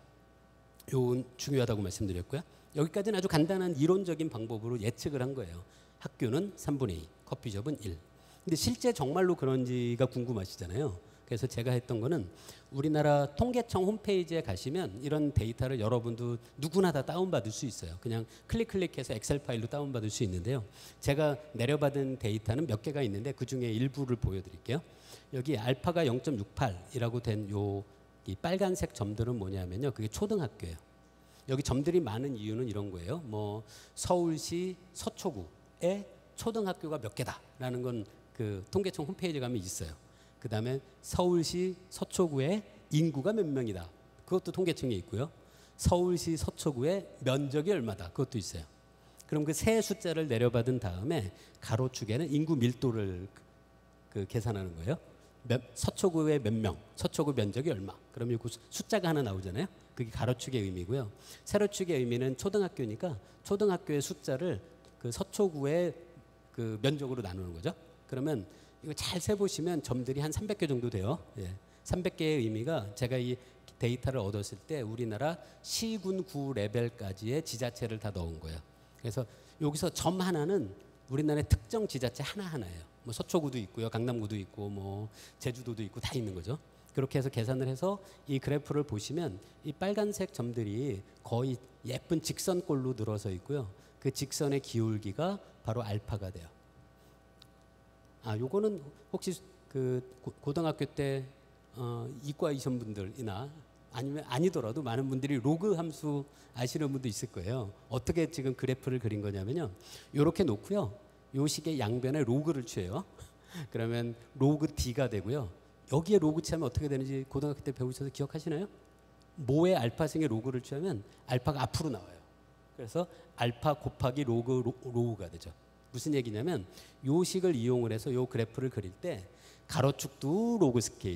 요건 중요하다고 말씀드렸고요. 여기까지는 아주 간단한 이론적인 방법으로 예측을 한 거예요. 학교는 삼분의 이, 커피숍은 일. 근데 실제 정말로 그런지가 궁금하시잖아요. 그래서 제가 했던 거는 우리나라 통계청 홈페이지에 가시면 이런 데이터를 여러분도 누구나 다 다운받을 수 있어요. 그냥 클릭 클릭해서 엑셀 파일로 다운받을 수 있는데요. 제가 내려받은 데이터는 몇 개가 있는데 그중에 일부를 보여드릴게요. 여기 알파가 영 점 육팔이라고 된 요 이 빨간색 점들은 뭐냐면요. 그게 초등학교예요. 여기 점들이 많은 이유는 이런 거예요. 뭐 서울시 서초구에 초등학교가 몇 개다라는 건 그 통계청 홈페이지에 가면 있어요. 그 다음에 서울시 서초구에 인구가 몇 명이다. 그것도 통계청에 있고요. 서울시 서초구의 면적이 얼마다. 그것도 있어요. 그럼 그 세 숫자를 내려받은 다음에 가로축에는 인구 밀도를 그 계산하는 거예요. 몇, 서초구의 몇 명, 서초구 면적이 얼마. 그러면 그 숫자가 하나 나오잖아요. 그게 가로축의 의미고요. 세로축의 의미는 초등학교니까 초등학교의 숫자를 그 서초구의 그 면적으로 나누는 거죠. 그러면 이거 잘 세보시면 점들이 한 삼백 개 정도 돼요. 예. 삼백 개의 의미가 제가 이 데이터를 얻었을 때 우리나라 시, 군, 구 레벨까지의 지자체를 다 넣은 거예요. 그래서 여기서 점 하나는 우리나라의 특정 지자체 하나하나예요. 뭐 서초구도 있고요. 강남구도 있고 뭐 제주도도 있고 다 있는 거죠. 그렇게 해서 계산을 해서 이 그래프를 보시면 이 빨간색 점들이 거의 예쁜 직선꼴로 늘어서 있고요. 그 직선의 기울기가 바로 알파가 돼요. 아, 요거는 혹시 그 고등학교 때 어, 이과이신 분들이나 아니면 아니더라도 많은 분들이 로그 함수 아시는 분도 있을 거예요. 어떻게 지금 그래프를 그린 거냐면요. 요렇게 놓고요. 요 식의 양변에 로그를 취해요. 그러면 로그 D가 되고요. 여기에 로그 취하면 어떻게 되는지 고등학교 때 배우셔서 기억하시나요? 모의 알파승의 로그를 취하면 알파가 앞으로 나와요. 그래서 알파 곱하기 로그 로, 로우가 되죠. 무슨 얘기냐면 요 식을 이용을 해서 요 그래프를 그릴 때 가로축도 로그 스케일,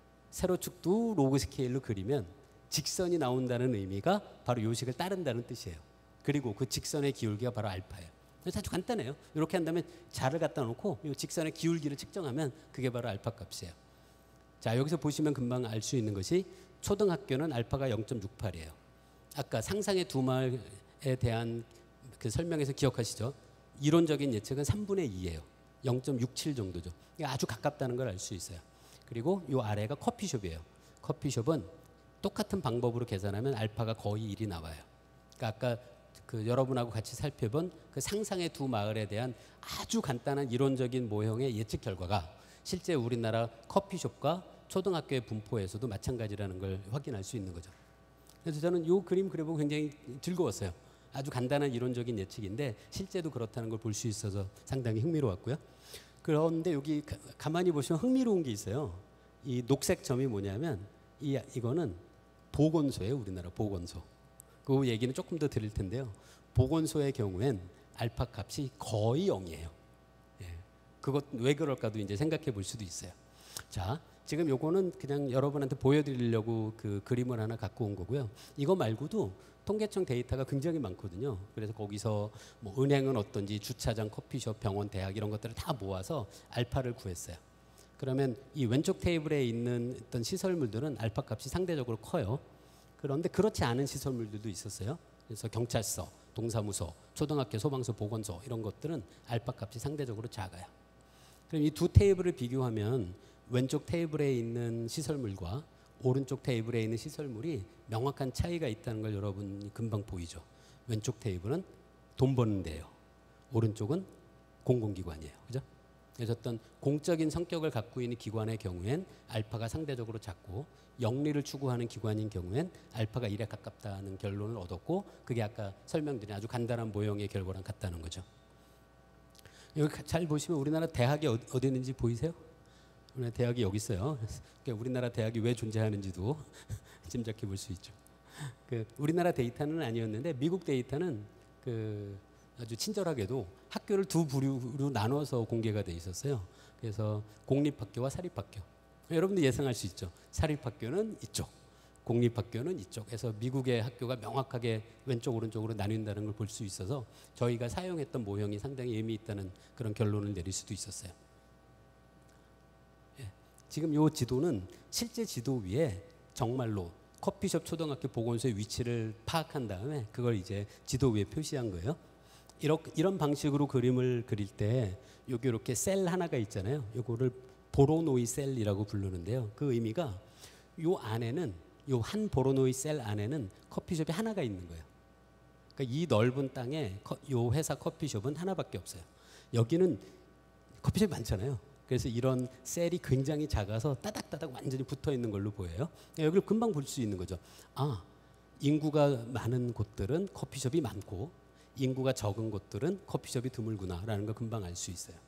세로축도 로그 스케일로 그리면 직선이 나온다는 의미가 바로 요 식을 따른다는 뜻이에요. 그리고 그 직선의 기울기가 바로 알파예요. 아주 간단해요. 이렇게 한다면 자를 갖다 놓고 이 직선의 기울기를 측정하면 그게 바로 알파 값이에요. 자, 여기서 보시면 금방 알 수 있는 것이 초등학교는 알파가 영 점 육팔이에요. 아까 상상의 두 마을에 대한 그 설명에서 기억하시죠? 이론적인 예측은 삼분의 이예요. 영 점 육칠 정도죠. 아주 가깝다는 걸 알 수 있어요. 그리고 이 아래가 커피숍이에요. 커피숍은 똑같은 방법으로 계산하면 알파가 거의 일이 나와요. 그러니까 아까 그 여러분하고 같이 살펴본 그 상상의 두 마을에 대한 아주 간단한 이론적인 모형의 예측 결과가 실제 우리나라 커피숍과 초등학교의 분포에서도 마찬가지라는 걸 확인할 수 있는 거죠. 그래서 저는 이 그림 그려보고 굉장히 즐거웠어요. 아주 간단한 이론적인 예측인데 실제도 그렇다는 걸 볼 수 있어서 상당히 흥미로웠고요. 그런데 여기 가만히 보시면 흥미로운 게 있어요. 이 녹색 점이 뭐냐면 이, 이거는 보건소예요. 우리나라 보건소. 그 얘기는 조금 더 드릴 텐데요. 보건소의 경우엔 알파 값이 거의 영이에요. 예. 그것 왜 그럴까도 이제 생각해 볼 수도 있어요. 자, 지금 요거는 그냥 여러분한테 보여드리려고 그 그림을 하나 갖고 온 거고요. 이거 말고도 통계청 데이터가 굉장히 많거든요. 그래서 거기서 뭐 은행은 어떤지, 주차장, 커피숍, 병원, 대학 이런 것들을 다 모아서 알파를 구했어요. 그러면 이 왼쪽 테이블에 있는 어떤 시설물들은 알파 값이 상대적으로 커요. 그런데 그렇지 않은 시설물들도 있었어요. 그래서 경찰서, 동사무소, 초등학교, 소방서, 보건소 이런 것들은 알파 값이 상대적으로 작아요. 그럼 이 두 테이블을 비교하면 왼쪽 테이블에 있는 시설물과 오른쪽 테이블에 있는 시설물이 명확한 차이가 있다는 걸 여러분이 금방 보이죠. 왼쪽 테이블은 돈 버는 데예요. 오른쪽은 공공기관이에요. 그죠? 그래서 어떤 공적인 성격을 갖고 있는 기관의 경우엔 알파가 상대적으로 작고, 영리를 추구하는 기관인 경우엔 알파가 일에 가깝다는 결론을 얻었고, 그게 아까 설명드린 아주 간단한 모형의 결과랑 같다는 거죠. 여기 잘 보시면 우리나라 대학이 어디 있는지 보이세요? 우리나라 대학이 여기 있어요. 그러니까 우리나라 대학이 왜 존재하는지도 짐작해 볼 수 있죠. 그 우리나라 데이터는 아니었는데 미국 데이터는 그 아주 친절하게도 학교를 두 부류로 나눠서 공개가 돼 있었어요. 그래서 공립학교와 사립학교. 여러분들 예상할 수 있죠. 사립학교는 이쪽, 공립학교는 이쪽. 그래서 미국의 학교가 명확하게 왼쪽 오른쪽으로 나뉜다는 걸 볼 수 있어서 저희가 사용했던 모형이 상당히 의미 있다는 그런 결론을 내릴 수도 있었어요. 예. 지금 이 지도는 실제 지도 위에 정말로 커피숍 초등학교 보건소의 위치를 파악한 다음에 그걸 이제 지도 위에 표시한 거예요. 이렇게, 이런 방식으로 그림을 그릴 때 여기 이렇게 셀 하나가 있잖아요. 이거를 보로노이 셀이라고 부르는데요. 그 의미가 요 안에는, 요 한 보로노이 셀 안에는 커피숍이 하나가 있는 거예요. 그러니까 이 넓은 땅에 요 회사 커피숍은 하나밖에 없어요. 여기는 커피숍이 많잖아요. 그래서 이런 셀이 굉장히 작아서 따닥따닥 완전히 붙어 있는 걸로 보여요. 여기를 금방 볼 수 있는 거죠. 아, 인구가 많은 곳들은 커피숍이 많고 인구가 적은 곳들은 커피숍이 드물구나라는 걸 금방 알 수 있어요.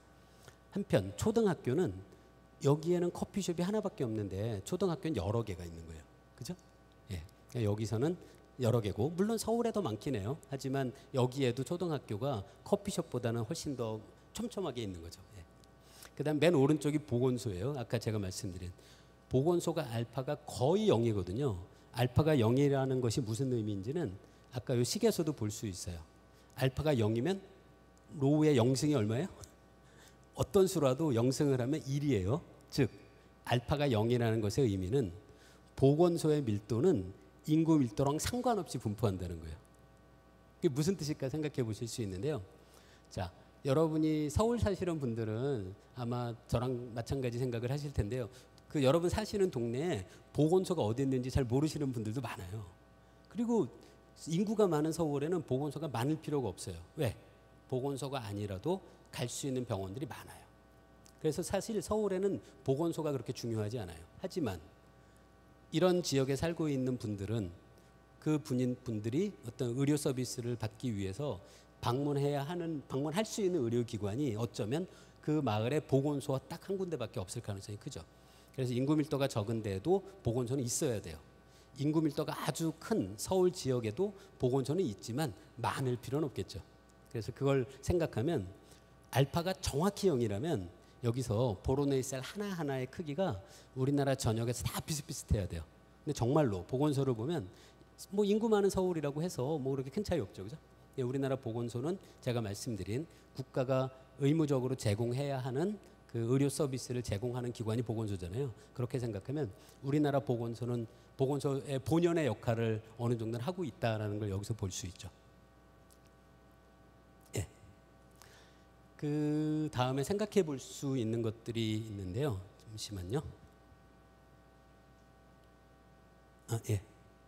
한편 초등학교는 여기에는 커피숍이 하나밖에 없는데 초등학교는 여러 개가 있는 거예요. 그죠? 예. 여기서는 여러 개고, 물론 서울에 더 많긴 해요. 하지만 여기에도 초등학교가 커피숍보다는 훨씬 더 촘촘하게 있는 거죠. 예. 그다음 맨 오른쪽이 보건소예요. 아까 제가 말씀드린 보건소가 알파가 거의 영이거든요. 알파가 영이라는 것이 무슨 의미인지는 아까 이 식에서도 볼 수 있어요. 알파가 영이면 로우의 영승이 얼마예요? 어떤 수라도 영승을 하면 일이에요. 즉 알파가 영이라는 것의 의미는 보건소의 밀도는 인구 밀도랑 상관없이 분포한다는 거예요. 그게 무슨 뜻일까 생각해 보실 수 있는데요. 자, 여러분이 서울 사시는 분들은 아마 저랑 마찬가지 생각을 하실 텐데요. 그 여러분 사시는 동네에 보건소가 어디 있는지 잘 모르시는 분들도 많아요. 그리고 인구가 많은 서울에는 보건소가 많을 필요가 없어요. 왜? 보건소가 아니라도 갈 수 있는 병원들이 많아요. 그래서 사실 서울에는 보건소가 그렇게 중요하지 않아요. 하지만 이런 지역에 살고 있는 분들은 그 분인 분들이 어떤 의료 서비스를 받기 위해서 방문해야 하는, 방문할 수 있는 의료기관이 어쩌면 그 마을에 보건소가 딱 한 군데밖에 없을 가능성이 크죠. 그래서 인구 밀도가 적은데도 보건소는 있어야 돼요. 인구 밀도가 아주 큰 서울 지역에도 보건소는 있지만 많을 필요는 없겠죠. 그래서 그걸 생각하면 알파가 정확히 영이라면 여기서 보로노이 셀 하나하나의 크기가 우리나라 전역에서 다 비슷비슷해야 돼요. 근데 정말로 보건소를 보면 뭐 인구 많은 서울이라고 해서 뭐 그렇게 큰 차이 없죠. 그죠? 우리나라 보건소는 제가 말씀드린 국가가 의무적으로 제공해야 하는 그 의료 서비스를 제공하는 기관이 보건소잖아요. 그렇게 생각하면 우리나라 보건소는 보건소의 본연의 역할을 어느 정도는 하고 있다는 걸 여기서 볼 수 있죠. 예. 그 다음에 생각해 볼 수 있는 것들이 있는데요. 잠시만요. 아, 예.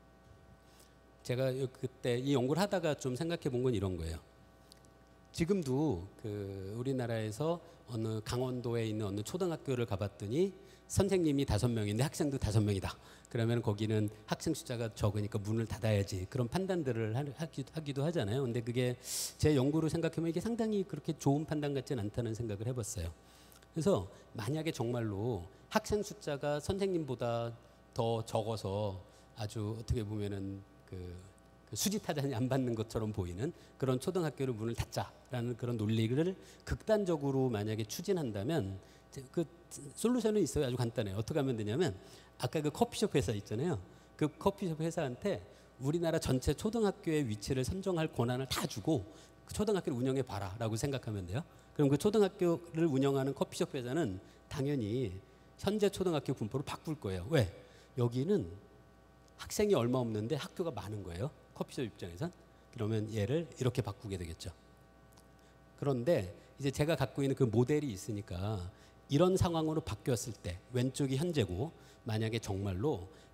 제가 그때 이 연구를 하다가 좀 생각해 본 건 이런 거예요. 지금도 그 우리나라에서 어느 강원도에 있는 어느 초등학교를 가봤더니 선생님이 다섯 명인데 학생도 다섯 명이다. 그러면 거기는 학생 숫자가 적으니까 문을 닫아야지. 그런 판단들을 하기도, 하기도 하잖아요. 근데 그게 제 연구로 생각하면 이게 상당히 그렇게 좋은 판단 같지는 않다는 생각을 해봤어요. 그래서 만약에 정말로 학생 숫자가 선생님보다 더 적어서 아주 어떻게 보면은 그 수지 타잔이 안 받는 것처럼 보이는 그런 초등학교를 문을 닫자라는 그런 논리를 극단적으로 만약에 추진한다면 그 솔루션은 있어요. 아주 간단해요. 어떻게 하면 되냐면 아까 그 커피숍 회사 있잖아요. 그 커피숍 회사한테 우리나라 전체 초등학교의 위치를 선정할 권한을 다 주고 그 초등학교를 운영해 봐라라고 생각하면 돼요. 그럼 그 초등학교를 운영하는 커피숍 회사는 당연히 현재 초등학교 분포를 바꿀 거예요. 왜? 여기는 학생이 얼마 없는데 학교가 많은 거예요. 커피숍 입장에선. 그러면 얘를 이렇게 바꾸게 되겠죠. 그런데 이제 제가 갖고 있는 그 모델이 있으니까 이런 상황으로 바뀌었을 때 왼쪽이 현재고 만약에 정말로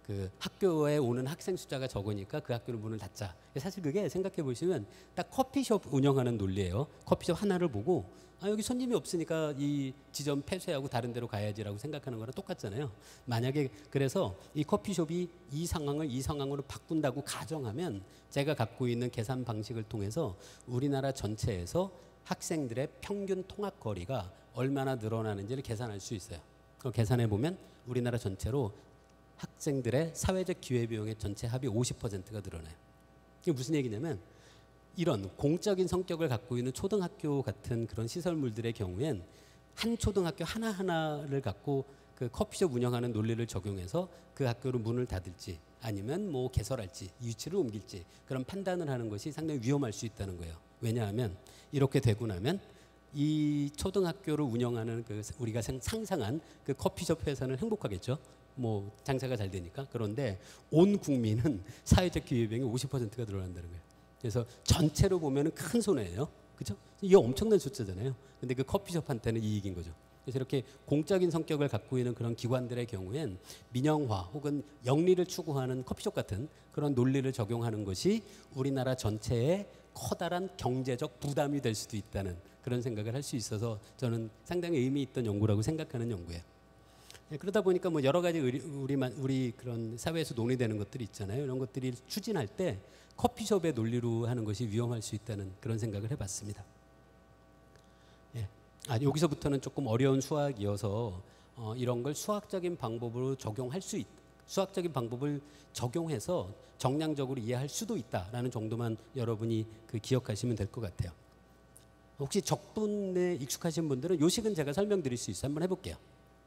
그 학교에 오는 학생 숫자가 적으니까 그 학교를 문을 닫자. 사실 그게 생각해 보시면 딱 커피숍 운영하는 논리예요. 커피숍 하나를 보고 아, 여기 손님이 없으니까 이 지점 폐쇄하고 다른 데로 가야지라고 생각하는 거랑 똑같잖아요. 만약에 그래서 이 커피숍이 이 상황을 이 상황으로 바꾼다고 가정하면 제가 갖고 있는 계산 방식을 통해서 우리나라 전체에서 학생들의 평균 통학 거리가 얼마나 늘어나는지를 계산할 수 있어요. 그걸 계산해 보면 우리나라 전체로 학생들의 사회적 기회비용의 전체 합이 오십 퍼센트가 늘어나요. 이게 무슨 얘기냐면 이런 공적인 성격을 갖고 있는 초등학교 같은 그런 시설물들의 경우엔 한 초등학교 하나하나를 갖고 그 커피숍 운영하는 논리를 적용해서 그 학교를 문을 닫을지 아니면 뭐 개설할지 유치를 옮길지 그런 판단을 하는 것이 상당히 위험할 수 있다는 거예요. 왜냐하면 이렇게 되고 나면 이 초등학교를 운영하는 그 우리가 상상한 그 커피숍 회사는 행복하겠죠. 뭐 장사가 잘 되니까. 그런데 온 국민은 사회적 기회비용이 오십 퍼센트가 늘어난다는 거예요. 그래서 전체로 보면은 큰 손해예요. 그죠? 이게 엄청난 숫자잖아요. 근데 그 커피숍한테는 이익인 거죠. 그래서 이렇게 공적인 성격을 갖고 있는 그런 기관들의 경우엔 민영화 혹은 영리를 추구하는 커피숍 같은 그런 논리를 적용하는 것이 우리나라 전체에 커다란 경제적 부담이 될 수도 있다는 그런 생각을 할 수 있어서 저는 상당히 의미 있던 연구라고 생각하는 연구예요. 그러다 보니까 뭐 여러 가지 우리, 우리만, 우리 그런 사회에서 논의되는 것들이 있잖아요. 이런 것들이 추진할 때 커피숍의 논리로 하는 것이 위험할 수 있다는 그런 생각을 해봤습니다. 예. 아, 여기서부터는 조금 어려운 수학이어서 어, 이런 걸 수학적인 방법으로 적용할 수 있, 수학적인 방법을 적용해서 정량적으로 이해할 수도 있다라는 정도만 여러분이 그 기억하시면 될 것 같아요. 혹시 적분에 익숙하신 분들은 요식은 제가 설명드릴 수 있어요. 한번 해볼게요.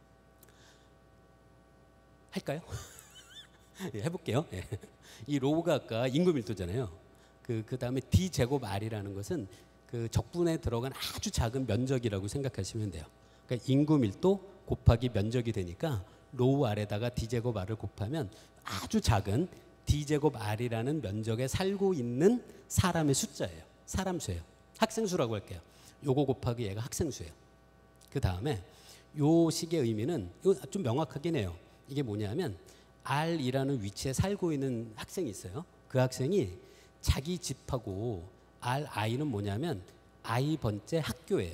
할까요? 예, 해볼게요. 예. 이 로우가 아까 인구 밀도잖아요. 그, 그 다음에 D 제곱 R이라는 것은 그 적분에 들어간 아주 작은 면적이라고 생각하시면 돼요. 그러니까 인구 밀도 곱하기 면적이 되니까 로우 R에다가 D 제곱 R을 곱하면 아주 작은 D 제곱 R이라는 면적에 살고 있는 사람의 숫자예요. 사람 수예요. 학생 수라고 할게요. 요거 곱하기 얘가 학생 수예요. 그 다음에 요 식의 의미는 이거 좀 명확하긴 해요. 이게 뭐냐면 R이라는 위치에 살고 있는 학생이 있어요. 그 학생이 자기 집하고 Ri는 뭐냐면 I 번째 학교예요.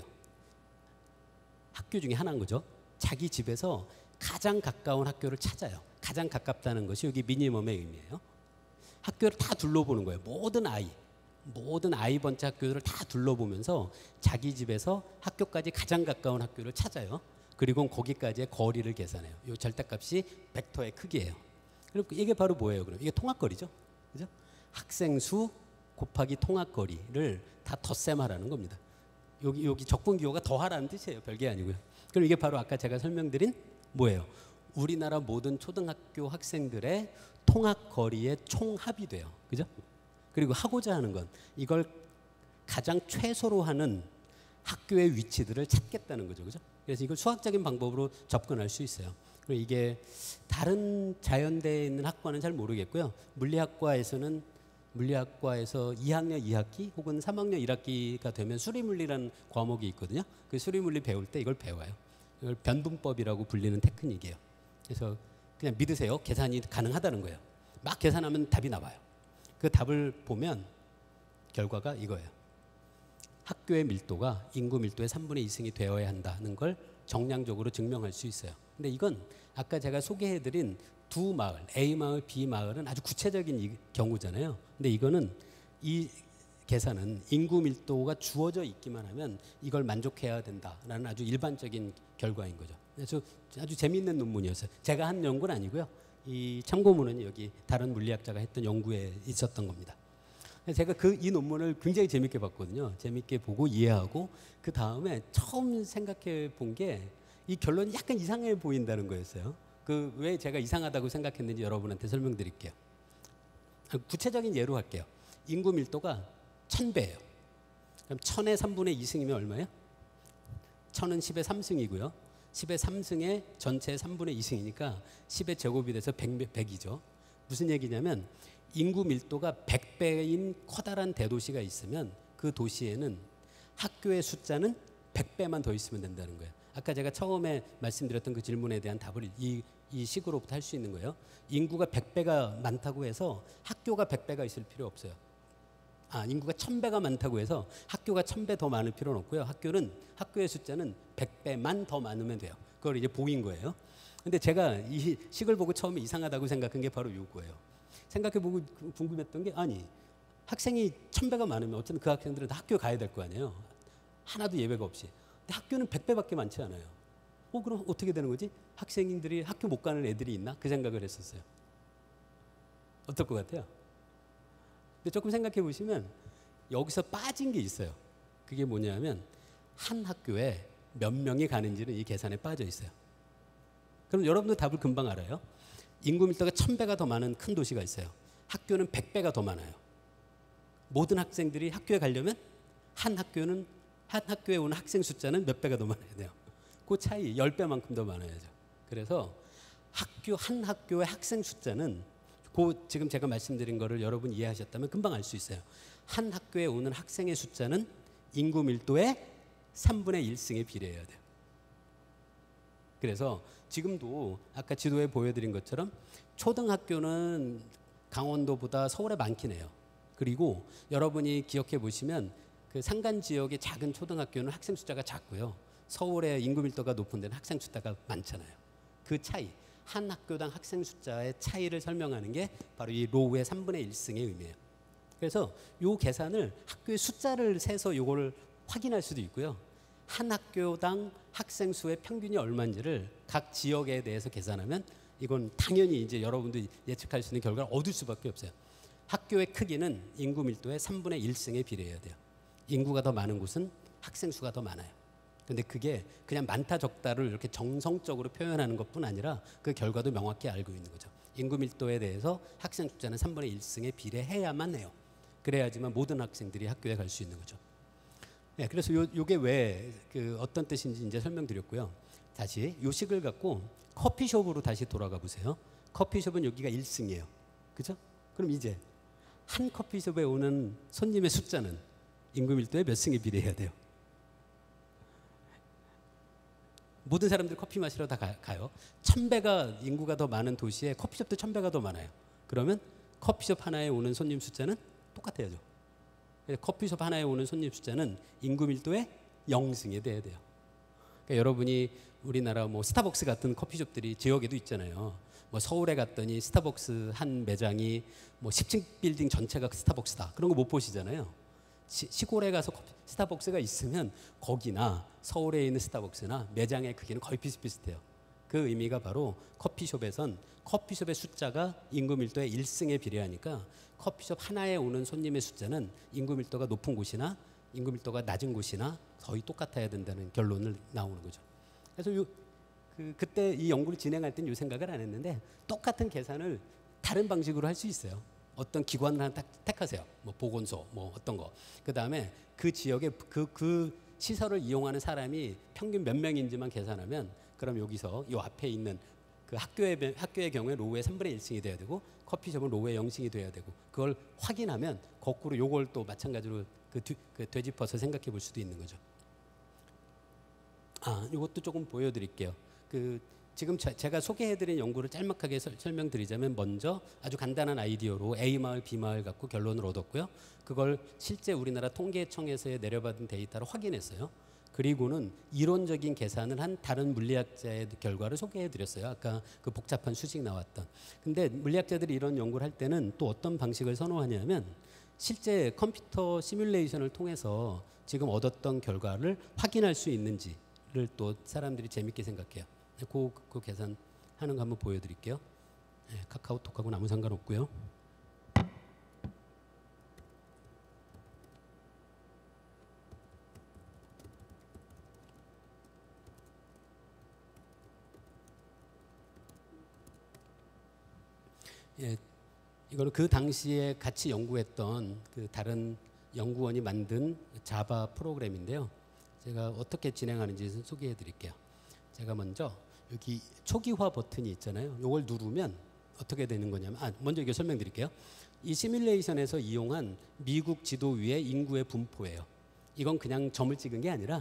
학교 중에 하나인 거죠. 자기 집에서 가장 가까운 학교를 찾아요. 가장 가깝다는 것이 여기 미니멈의 의미예요. 학교를 다 둘러보는 거예요. 모든 I, 모든 I 번째 학교들을 다 둘러보면서 자기 집에서 학교까지 가장 가까운 학교를 찾아요. 그리고 거기까지의 거리를 계산해요. 이 절대값이 벡터의 크기예요. 그리고 이게 바로 뭐예요? 그럼 이게 통학거리죠, 그죠? 학생 수 곱하기 통학거리를 다 덧셈하라는 겁니다. 여기 여기 적분 기호가 더하라는 뜻이에요. 별게 아니고요. 그럼 이게 바로 아까 제가 설명드린 뭐예요? 우리나라 모든 초등학교 학생들의 통학거리의 총합이 돼요, 그죠? 그리고 하고자 하는 건 이걸 가장 최소로 하는 학교의 위치들을 찾겠다는 거죠, 그죠? 그래서 이걸 수학적인 방법으로 접근할 수 있어요. 그리고 이게 다른 자연대에 있는 학과는 잘 모르겠고요. 물리학과에서는 물리학과에서 이 학년 이 학기 혹은 삼 학년 일 학기가 되면 수리물리라는 과목이 있거든요. 그 수리물리 배울 때 이걸 배워요. 이걸 변분법이라고 불리는 테크닉이에요. 그래서 그냥 믿으세요. 계산이 가능하다는 거예요. 막 계산하면 답이 나와요. 그 답을 보면 결과가 이거예요. 학교의 밀도가 인구 밀도의 삼분의 이승이 되어야 한다는 걸 정량적으로 증명할 수 있어요. 근데 이건 아까 제가 소개해드린 두 마을, A 마을, B 마을은 아주 구체적인 경우잖아요. 근데 이거는 이 계산은 인구 밀도가 주어져 있기만 하면 이걸 만족해야 된다라는 아주 일반적인 결과인 거죠. 그래서 아주 재미있는 논문이었어요. 제가 한 연구는 아니고요. 이 참고문은 여기 다른 물리학자가 했던 연구에 있었던 겁니다. 제가 그 이 논문을 굉장히 재밌게 봤거든요. 재밌게 보고 이해하고 그 다음에 처음 생각해 본 게 이 결론이 약간 이상해 보인다는 거였어요. 그 왜 제가 이상하다고 생각했는지 여러분한테 설명드릴게요. 구체적인 예로 할게요. 인구 밀도가 천 배예요. 그럼 천의 삼분의 이승이면 얼마예요? 천은 십의 삼승이고요. 십의 삼승에 전체의 삼분의 이승이니까 십의 제곱이 돼서 백, 백이죠. 무슨 얘기냐면 인구 밀도가 백 배인 커다란 대도시가 있으면 그 도시에는 학교의 숫자는 백 배만 더 있으면 된다는 거예요. 아까 제가 처음에 말씀드렸던 그 질문에 대한 답을 이 이 식으로부터 할 수 있는 거예요. 인구가 백 배가 많다고 해서 학교가 백 배가 있을 필요 없어요. 아, 인구가 천 배가 많다고 해서 학교가 천 배 더 많을 필요는 없고요. 학교는 학교의 숫자는 백 배만 더 많으면 돼요. 그걸 이제 보인 거예요. 근데 제가 이 식을 보고 처음에 이상하다고 생각한 게 바로 요거예요. 생각해보고 궁금했던 게, 아니 학생이 천 배가 많으면 어쨌든 그 학생들은 다 학교 가야 될 거 아니에요. 하나도 예외가 없이. 근데 학교는 백 배밖에 많지 않아요. 어, 그럼 어떻게 되는 거지? 학생들이 학교 못 가는 애들이 있나? 그 생각을 했었어요. 어떨 것 같아요? 근데 조금 생각해 보시면 여기서 빠진 게 있어요. 그게 뭐냐면 한 학교에 몇 명이 가는지는 이 계산에 빠져 있어요. 그럼 여러분도 답을 금방 알아요. 인구 밀도가 천 배가 더 많은 큰 도시가 있어요. 학교는 백 배가 더 많아요. 모든 학생들이 학교에 가려면 한 학교는 한 학교에 오는 학생 숫자는 몇 배가 더 많아야 돼요. 그 차이 십 배만큼 더 많아야죠. 그래서 학교 한 학교의 학생 숫자는 그 지금 제가 말씀드린 거를 여러분 이해하셨다면 금방 알 수 있어요. 한 학교에 오는 학생의 숫자는 인구 밀도의 삼분의 일승에 비례해야 돼요. 그래서 지금도 아까 지도에 보여드린 것처럼 초등학교는 강원도보다 서울에 많긴 해요. 그리고 여러분이 기억해 보시면 그 산간 지역의 작은 초등학교는 학생 숫자가 작고요. 서울의 인구 밀도가 높은 데는 학생 숫자가 많잖아요. 그 차이, 한 학교당 학생 숫자의 차이를 설명하는 게 바로 이 로우의 삼분의 일승의 의미예요. 그래서 이 계산을 학교의 숫자를 세서 이거를 확인할 수도 있고요. 한 학교당 학생 수의 평균이 얼마인지를 각 지역에 대해서 계산하면 이건 당연히 이제 여러분도 예측할 수 있는 결과를 얻을 수밖에 없어요. 학교의 크기는 인구 밀도의 삼분의 일승에 비례해야 돼요. 인구가 더 많은 곳은 학생 수가 더 많아요. 근데 그게 그냥 많다 적다를 이렇게 정성적으로 표현하는 것뿐 아니라 그 결과도 명확히 알고 있는 거죠. 인구 밀도에 대해서 학생 숫자는 삼분의 일승에 비례해야만 해요. 그래야지만 모든 학생들이 학교에 갈 수 있는 거죠. 네, 그래서 요, 요게 왜 그 어떤 뜻인지 이제 설명드렸고요. 다시 요 식을 갖고 커피숍으로 다시 돌아가 보세요. 커피숍은 여기가 일승이에요. 그죠? 그럼 이제 한 커피숍에 오는 손님의 숫자는 인구 밀도의 몇 승에 비례해야 돼요? 모든 사람들이 커피 마시러 다 가요. 천 배가 인구가 더 많은 도시에 커피숍도 천 배가 더 많아요. 그러면 커피숍 하나에 오는 손님 숫자는 똑같아야죠. 커피숍 하나에 오는 손님 숫자는 인구 밀도의 영승이 돼야 돼요. 그러니까 여러분이 우리나라 뭐 스타벅스 같은 커피숍들이 지역에도 있잖아요. 뭐 서울에 갔더니 스타벅스 한 매장이 뭐 십 층 빌딩 전체가 스타벅스다. 그런 거 못 보시잖아요. 시, 시골에 가서 커피, 스타벅스가 있으면 거기나 서울에 있는 스타벅스나 매장의 크기는 거의 비슷비슷해요. 그 의미가 바로 커피숍에선 커피숍의 숫자가 인구 밀도의 일승에 비례하니까 커피숍 하나에 오는 손님의 숫자는 인구 밀도가 높은 곳이나 인구 밀도가 낮은 곳이나 거의 똑같아야 된다는 결론을 나오는 거죠. 그래서 요, 그, 그때 이 연구를 진행할 때는 이 생각을 안 했는데 똑같은 계산을 다른 방식으로 할 수 있어요. 어떤 기관을 하나 택하세요. 뭐 보건소, 뭐 어떤 거. 그 다음에 그 지역에 그, 그 시설을 이용하는 사람이 평균 몇 명인지만 계산하면 그럼 여기서 이 앞에 있는 그 학교의, 학교의 경우에 로우의 삼분의 일승이 돼야 되고 커피숍은 로우의 영승이 돼야 되고 그걸 확인하면 거꾸로 요걸 또 마찬가지로 그, 뒤, 그 되짚어서 생각해 볼 수도 있는 거죠. 아, 이것도 조금 보여드릴게요. 그 지금 제가 소개해드린 연구를 짤막하게 설, 설명드리자면 먼저 아주 간단한 아이디어로 A마을, B마을 갖고 결론을 얻었고요. 그걸 실제 우리나라 통계청에서 내려받은 데이터로 확인했어요. 그리고는 이론적인 계산을 한 다른 물리학자의 결과를 소개해드렸어요. 아까 그 복잡한 수식 나왔던. 근데 물리학자들이 이런 연구를 할 때는 또 어떤 방식을 선호하냐면 실제 컴퓨터 시뮬레이션을 통해서 지금 얻었던 결과를 확인할 수 있는지를 또 사람들이 재밌게 생각해요. 그, 그 계산하는 거 한번 보여드릴게요. 네, 카카오톡하고는 아무 상관없고요. 예, 이거는 그 당시에 같이 연구했던 그 다른 연구원이 만든 자바 프로그램인데요. 제가 어떻게 진행하는지 소개해 드릴게요. 제가 먼저 여기 초기화 버튼이 있잖아요. 이걸 누르면 어떻게 되는 거냐면, 아, 먼저 이거 설명드릴게요. 이 시뮬레이션에서 이용한 미국 지도 위의 인구의 분포예요. 이건 그냥 점을 찍은 게 아니라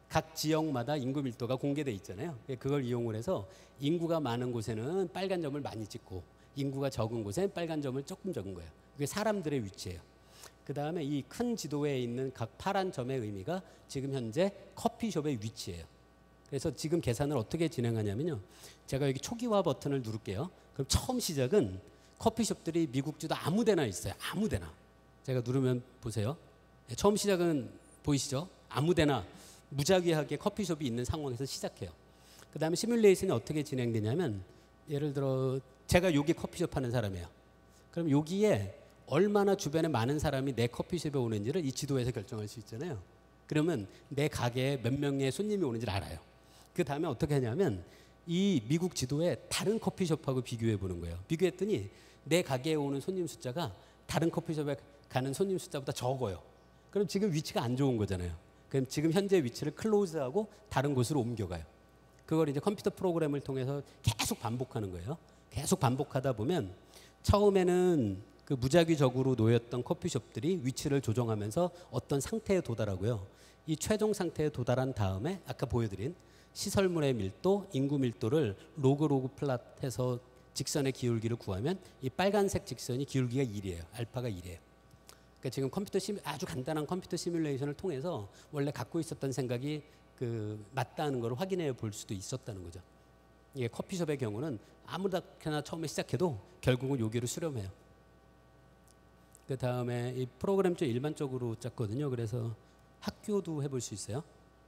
각 지역마다 인구 밀도가 공개돼 있잖아요. 그걸 이용을 해서 인구가 많은 곳에는 빨간 점을 많이 찍고 인구가 적은 곳에는 빨간 점을 조금 적은 거예요. 그게 사람들의 위치예요. 그 다음에 이 큰 지도에 있는 각 파란 점의 의미가 지금 현재 커피숍의 위치예요. 그래서 지금 계산을 어떻게 진행하냐면요. 제가 여기 초기화 버튼을 누를게요. 그럼 처음 시작은 커피숍들이 미국 지도 아무 데나 있어요. 아무 데나. 제가 누르면 보세요. 처음 시작은 보이시죠? 아무 데나 무작위하게 커피숍이 있는 상황에서 시작해요. 그 다음에 시뮬레이션이 어떻게 진행되냐면 예를 들어 제가 여기 커피숍 하는 사람이에요. 그럼 여기에 얼마나 주변에 많은 사람이 내 커피숍에 오는지를 이 지도에서 결정할 수 있잖아요. 그러면 내 가게에 몇 명의 손님이 오는지를 알아요. 그 다음에 어떻게 하냐면 이 미국 지도에 다른 커피숍하고 비교해 보는 거예요. 비교했더니 내 가게에 오는 손님 숫자가 다른 커피숍에 가는 손님 숫자보다 적어요. 그럼 지금 위치가 안 좋은 거잖아요. 그럼 지금 현재 위치를 클로즈하고 다른 곳으로 옮겨가요. 그걸 이제 컴퓨터 프로그램을 통해서 계속 반복하는 거예요. 계속 반복하다 보면 처음에는 그 무작위적으로 놓였던 커피숍들이 위치를 조정하면서 어떤 상태에 도달하고요. 이 최종 상태에 도달한 다음에 아까 보여드린 시설물의 밀도, 인구 밀도를 로그 로그 플랫해서 직선의 기울기를 구하면 이 빨간색 직선이 기울기가 일이에요. 알파가 일이에요. 그러니까 지금 컴퓨터 시뮬, 아주 간단한 컴퓨터 시뮬레이션을 통해서 원래 갖고 있었던 생각이 그 맞다는 걸 확인해 볼 수도 있었다는 거죠. 이게 커피숍의 경우는 아무렇게나 처음에 시작해도 결국은 여기를 수렴해요. 그 다음에 이 프로그램 좀 일반적으로 짰거든요. 그래서 학교도 해볼 수 있어요.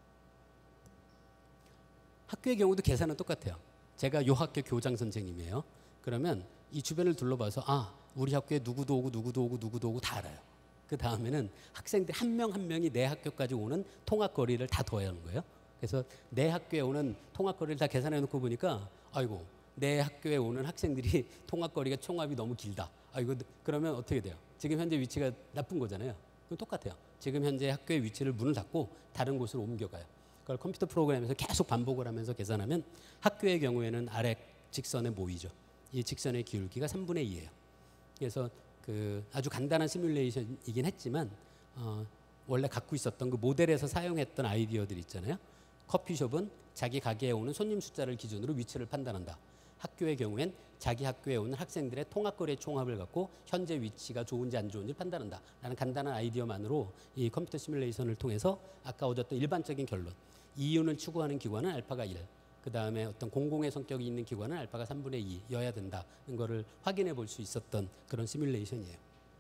학교의 경우도 계산은 똑같아요. 제가 요 학교 교장 선생님이에요. 그러면 이 주변을 둘러봐서 아, 우리 학교에 누구도 오고 누구도 오고 누구도 오고 다 알아요. 그 다음에는 학생들 한 명 한 명이 내 학교까지 오는 통학거리를 다 더해야 하는 거예요. 그래서 내 학교에 오는 통학거리를 다 계산해 놓고 보니까 아이고 내 학교에 오는 학생들이 통학거리가 총합이 너무 길다. 아이고 그러면 어떻게 돼요? 지금 현재 위치가 나쁜 거잖아요. 그럼 똑같아요. 지금 현재 학교의 위치를 문을 닫고 다른 곳으로 옮겨가요. 그걸 컴퓨터 프로그램에서 계속 반복을 하면서 계산하면 학교의 경우에는 아래 직선에 모이죠. 이 직선의 기울기가 삼분의 이예요. 그래서 그 아주 간단한 시뮬레이션이긴 했지만 어, 원래 갖고 있었던 그 모델에서 사용했던 아이디어들 있잖아요. 커피숍은 자기 가게에 오는 손님 숫자를 기준으로 위치를 판단한다. 학교의 경우엔 자기 학교에 오는 학생들의 통학거리의 총합을 갖고 현재 위치가 좋은지 안 좋은지 판단한다. 라는 간단한 아이디어만으로 이 컴퓨터 시뮬레이션을 통해서 아까 얻었던 일반적인 결론. 이윤을 추구하는 기관은 알파가 일. 그 다음에 어떤 공공의 성격이 있는 기관은 알파가 삼분의 이여야 된다는 거를 확인해 볼 수 있었던 그런 시뮬레이션이에요.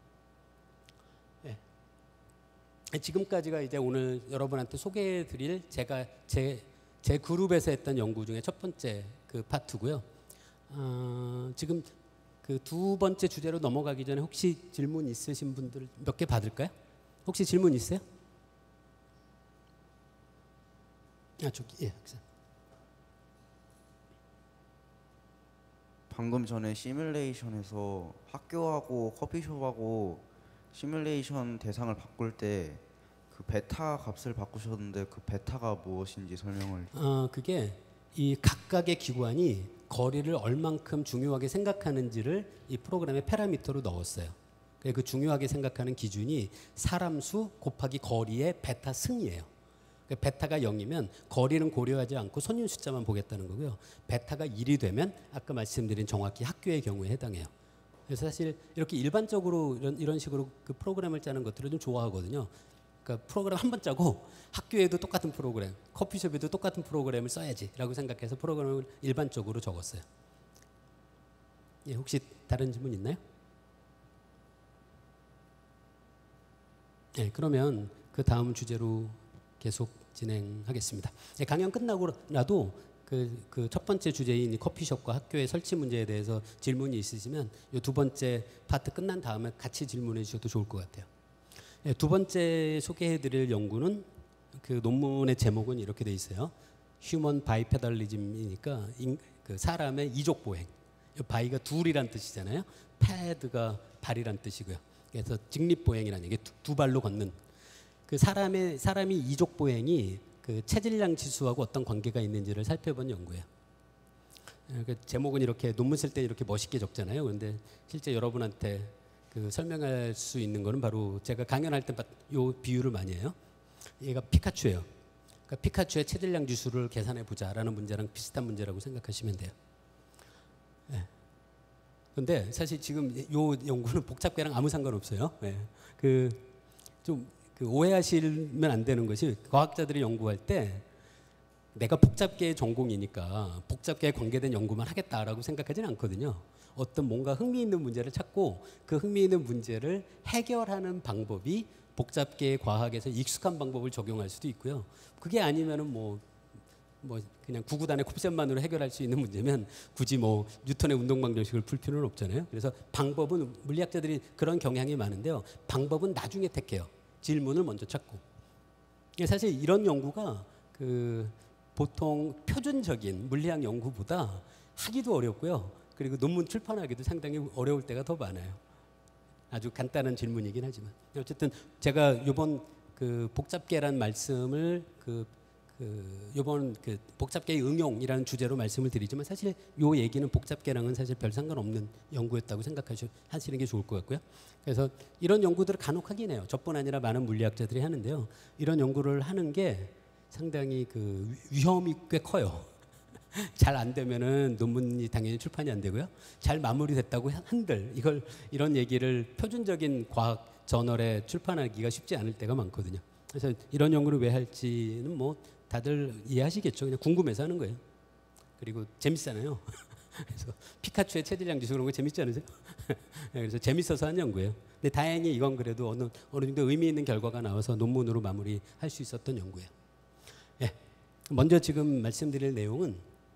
네. 지금까지가 이제 오늘 여러분한테 소개해 드릴 제가 제, 제 그룹에서 했던 연구 중에 첫 번째 그 파트고요. 어, 지금 그 두 번째 주제로 넘어가기 전에 혹시 질문 있으신 분들 몇 개 받을까요? 혹시 질문 있어요? 아, 저기, 예, 학생. 방금 전에 시뮬레이션에서 학교하고 커피숍하고 시뮬레이션 대상을 바꿀 때 그 베타 값을 바꾸셨는데 그 베타가 무엇인지 설명을. 어, 그게 이 각각의 기관이 거리를 얼만큼 중요하게 생각하는지를 이 프로그램의 파라미터로 넣었어요. 그 중요하게 생각하는 기준이 사람 수 곱하기 거리의 베타 승이에요. 베타가 영이면 거리는 고려하지 않고 손님 숫자만 보겠다는 거고요. 베타가 일이 되면 아까 말씀드린 정확히 학교의 경우에 해당해요. 그래서 사실 이렇게 일반적으로 이런, 이런 식으로 그 프로그램을 짜는 것들을 좀 좋아하거든요. 그러니까 프로그램 한 번 짜고 학교에도 똑같은 프로그램, 커피숍에도 똑같은 프로그램을 써야지라고 생각해서 프로그램을 일반적으로 적었어요. 예, 혹시 다른 질문 있나요? 네, 그러면 그 다음 주제로 계속 진행하겠습니다. 네, 강연 끝나고라도 그, 그 첫 번째 주제인 커피숍과 학교의 설치 문제에 대해서 질문이 있으시면 이 두 번째 파트 끝난 다음에 같이 질문해 주셔도 좋을 것 같아요. 네, 두 번째 소개해드릴 연구는 그 논문의 제목은 이렇게 돼 있어요. 휴먼 바이페달리즘이니까 인, 그 사람의 이족 보행. 바이가 둘이란 뜻이잖아요. 패드가 발이란 뜻이고요. 그래서 직립 보행이라는 게 두, 두 발로 걷는. 그 사람의 사람이 이족 보행이 그 체질량 지수하고 어떤 관계가 있는지를 살펴본 연구예요. 그 제목은 이렇게 논문 쓸 때 이렇게 멋있게 적잖아요. 그런데 실제 여러분한테 그 설명할 수 있는 거는 바로 제가 강연할 때 요 비유를 많이 해요. 얘가 피카츄예요. 그러니까 피카츄의 체질량 지수를 계산해 보자라는 문제랑 비슷한 문제라고 생각하시면 돼요. 예. 그런데 사실 지금 이 연구는 복잡계랑 아무 상관없어요. 예. 그좀 그 오해하시면 안 되는 것이 과학자들이 연구할 때 내가 복잡계의 전공이니까 복잡계에 관계된 연구만 하겠다라고 생각하지는 않거든요. 어떤 뭔가 흥미있는 문제를 찾고 그 흥미있는 문제를 해결하는 방법이 복잡계의 과학에서 익숙한 방법을 적용할 수도 있고요. 그게 아니면은 뭐, 뭐 그냥 구구단의 곱셈만으로 해결할 수 있는 문제면 굳이 뭐 뉴턴의 운동방정식을 풀 필요는 없잖아요. 그래서 방법은 물리학자들이 그런 경향이 많은데요. 방법은 나중에 택해요. 질문을 먼저 찾고. 사실 이런 연구가 그 보통 표준적인 물리학 연구보다 하기도 어렵고요. 그리고 논문 출판하기도 상당히 어려울 때가 더 많아요. 아주 간단한 질문이긴 하지만 어쨌든 제가 이번 그 복잡계란 말씀을 그, 그 이번 그 복잡계의 응용이라는 주제로 말씀을 드리지만 사실 이 얘기는 복잡계랑은 사실 별 상관없는 연구였다고 생각하시는 게 좋을 것 같고요. 그래서 이런 연구들을 간혹 하긴 해요. 저뿐 아니라 많은 물리학자들이 하는데요. 이런 연구를 하는 게 상당히 그 위험이 꽤 커요. 잘 안 되면은 논문이 당연히 출판이 안 되고요. 잘 마무리됐다고 한들 이걸 이런 얘기를 표준적인 과학 저널에 출판하기가 쉽지 않을 때가 많거든요. 그래서 이런 연구를 왜 할지는 뭐 다들 이해하시겠죠. 그냥 궁금해서 하는 거예요. 그리고 재밌잖아요. 그래서 피카츄의 체질량 지수 그런 거 재밌지 않으세요? 그래서 재밌어서 한 연구예요. 근데 다행히 이건 그래도 어느 어느 정도 의미 있는 결과가 나와서 논문으로 마무리할 수 있었던 연구예요. 예. 먼저 지금 말씀드릴 내용은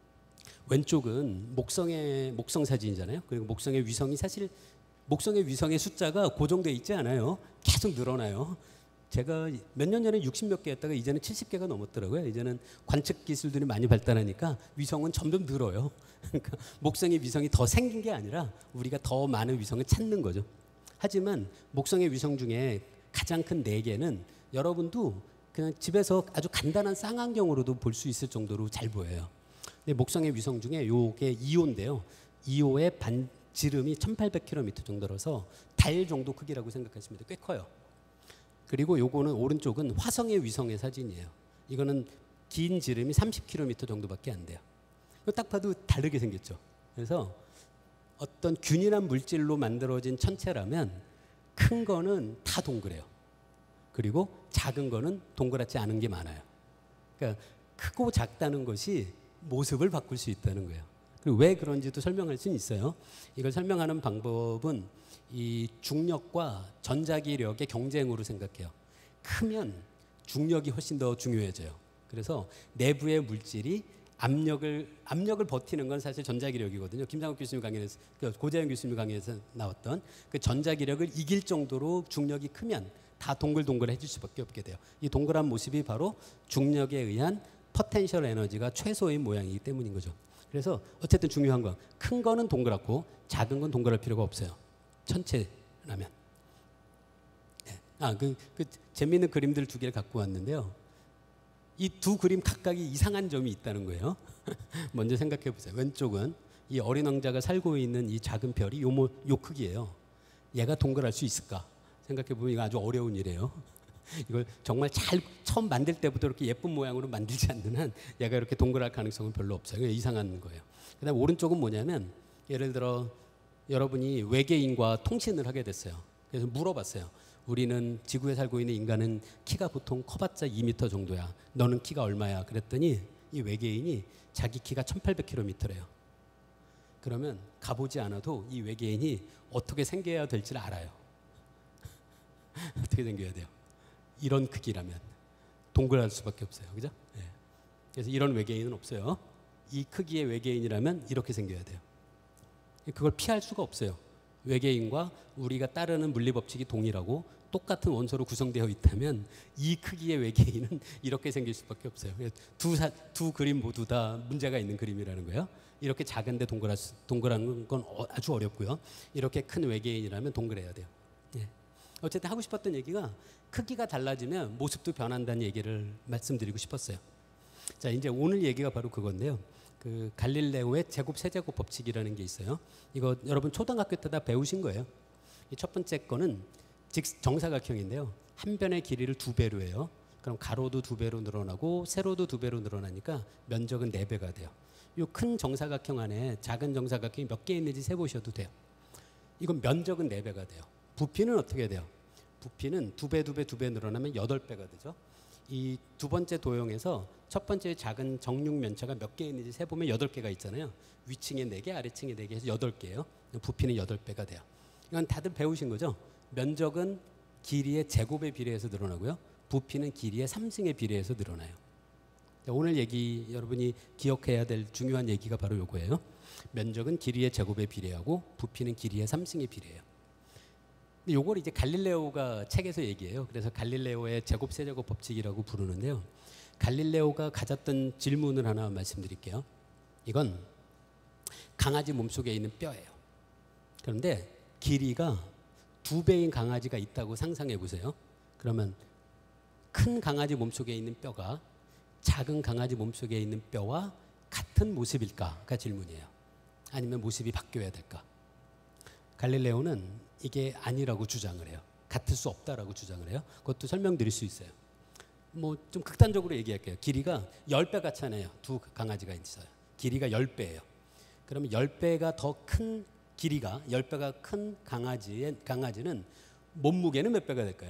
왼쪽은 목성의 목성 사진이잖아요. 그리고 목성의 위성이 사실 목성의 위성의 숫자가 고정되어 있지 않아요. 계속 늘어나요. 제가 몇 년 전에 육십몇 개 했다가 이제는 칠십 개가 넘었더라고요. 이제는 관측 기술들이 많이 발달하니까 위성은 점점 늘어요. 그러니까 목성의 위성이 더 생긴 게 아니라 우리가 더 많은 위성을 찾는 거죠. 하지만 목성의 위성 중에 가장 큰 네 개는 여러분도 그냥 집에서 아주 간단한 쌍안경으로도 볼 수 있을 정도로 잘 보여요. 근데 목성의 위성 중에 요게 이호인데요. 이호의 반지름이 천팔백 킬로미터 정도라서 달 정도 크기라고 생각하시면 돼요. 꽤 커요. 그리고 요거는 오른쪽은 화성의 위성의 사진이에요. 이거는 긴 지름이 삼십 킬로미터 정도밖에 안 돼요. 딱 봐도 다르게 생겼죠. 그래서 어떤 균일한 물질로 만들어진 천체라면 큰 거는 다 동그래요. 그리고 작은 거는 동그랗지 않은 게 많아요. 그러니까 크고 작다는 것이 모습을 바꿀 수 있다는 거예요. 그리고 왜 그런지도 설명할 수는 있어요. 이걸 설명하는 방법은 이 중력과 전자기력의 경쟁으로 생각해요. 크면 중력이 훨씬 더 중요해져요. 그래서 내부의 물질이 압력을 압력을 버티는 건 사실 전자기력이거든요. 김상욱 교수님 강의에서 고재현 교수님 강의에서 나왔던 그 전자기력을 이길 정도로 중력이 크면 다 동글동글해질 수밖에 없게 돼요. 이 동그란 모습이 바로 중력에 의한 포텐셜 에너지가 최소인 모양이기 때문인 거죠. 그래서 어쨌든 중요한 건 큰 거는 동그랗고 작은 건 동그랄 필요가 없어요. 천체라면. 네. 아, 그, 그 재미있는 그림들 두 개를 갖고 왔는데요. 이 두 그림 각각이 이상한 점이 있다는 거예요. 먼저 생각해 보세요. 왼쪽은 이 어린 왕자가 살고 있는 이 작은 별이 요, 모, 요 크기예요. 얘가 동그랄 수 있을까? 생각해 보면 이거 아주 어려운 일이에요. 이걸 정말 잘 처음 만들 때부터 이렇게 예쁜 모양으로 만들지 않는 한 얘가 이렇게 동그랄 가능성은 별로 없어요. 이상한 거예요. 그다음 오른쪽은 뭐냐면 예를 들어 여러분이 외계인과 통신을 하게 됐어요. 그래서 물어봤어요. 우리는 지구에 살고 있는 인간은 키가 보통 커봤자 이 미터 정도야. 너는 키가 얼마야? 그랬더니 이 외계인이 자기 키가 천팔백 킬로미터래요. 그러면 가보지 않아도 이 외계인이 어떻게 생겨야 될지를 알아요. 어떻게 생겨야 돼요? 이런 크기라면 동그랄 수밖에 없어요. 그죠? 네. 그래서 이런 외계인은 없어요. 이 크기의 외계인이라면 이렇게 생겨야 돼요. 그걸 피할 수가 없어요. 외계인과 우리가 따르는 물리 법칙이 동일하고 똑같은 원소로 구성되어 있다면 이 크기의 외계인은 이렇게 생길 수밖에 없어요. 두, 사, 두 그림 모두 다 문제가 있는 그림이라는 거예요. 이렇게 작은데 동그라, 동그란 건 아주 어렵고요. 이렇게 큰 외계인이라면 동그래야 돼요. 예. 어쨌든 하고 싶었던 얘기가 크기가 달라지면 모습도 변한다는 얘기를 말씀드리고 싶었어요. 자, 이제 오늘 얘기가 바로 그건데요. 그 갈릴레오의 제곱 세제곱 법칙이라는 게 있어요. 이거 여러분 초등학교 때 다 배우신 거예요. 이 첫 번째 거는 직 정사각형인데요. 한 변의 길이를 두 배로 해요. 그럼 가로도 두 배로 늘어나고 세로도 두 배로 늘어나니까 면적은 네 배가 돼요. 이 큰 정사각형 안에 작은 정사각형이 몇 개 있는지 세보셔도 돼요. 이건 면적은 네 배가 돼요. 부피는 어떻게 돼요? 부피는 두 배, 두 배, 두 배 늘어나면 여덟 배가 되죠. 이 두 번째 도형에서 첫 번째 작은 정육 면체가 몇 개 있는지 세보면 여덟 개가 있잖아요. 위층에 네 개, 아래층에 네 개 해서 여덟 개예요. 부피는 여덟 배가 돼요. 이건 다들 배우신 거죠? 면적은 길이의 제곱에 비례해서 늘어나고요. 부피는 길이의 삼 승에 비례해서 늘어나요. 오늘 얘기 여러분이 기억해야 될 중요한 얘기가 바로 이거예요. 면적은 길이의 제곱에 비례하고 부피는 길이의 삼 승에 비례해요. 근데 요걸 이제 갈릴레오가 책에서 얘기해요. 그래서 갈릴레오의 제곱 세제곱 법칙이라고 부르는데요. 갈릴레오가 가졌던 질문을 하나 말씀드릴게요. 이건 강아지 몸속에 있는 뼈예요. 그런데 길이가 두 배인 강아지가 있다고 상상해 보세요. 그러면 큰 강아지 몸속에 있는 뼈가 작은 강아지 몸속에 있는 뼈와 같은 모습일까가 질문이에요. 아니면 모습이 바뀌어야 될까? 갈릴레오는 이게 아니라고 주장을 해요. 같을 수 없다라고 주장을 해요. 그것도 설명드릴 수 있어요. 뭐 좀 극단적으로 얘기할게요. 길이가 십 배 같잖아요. 두 강아지가 있어요. 길이가 십 배예요. 그러면 십 배가 더 큰 길이가 십 배가 큰 강아지의 강아지는 몸무게는 몇 배가 될까요?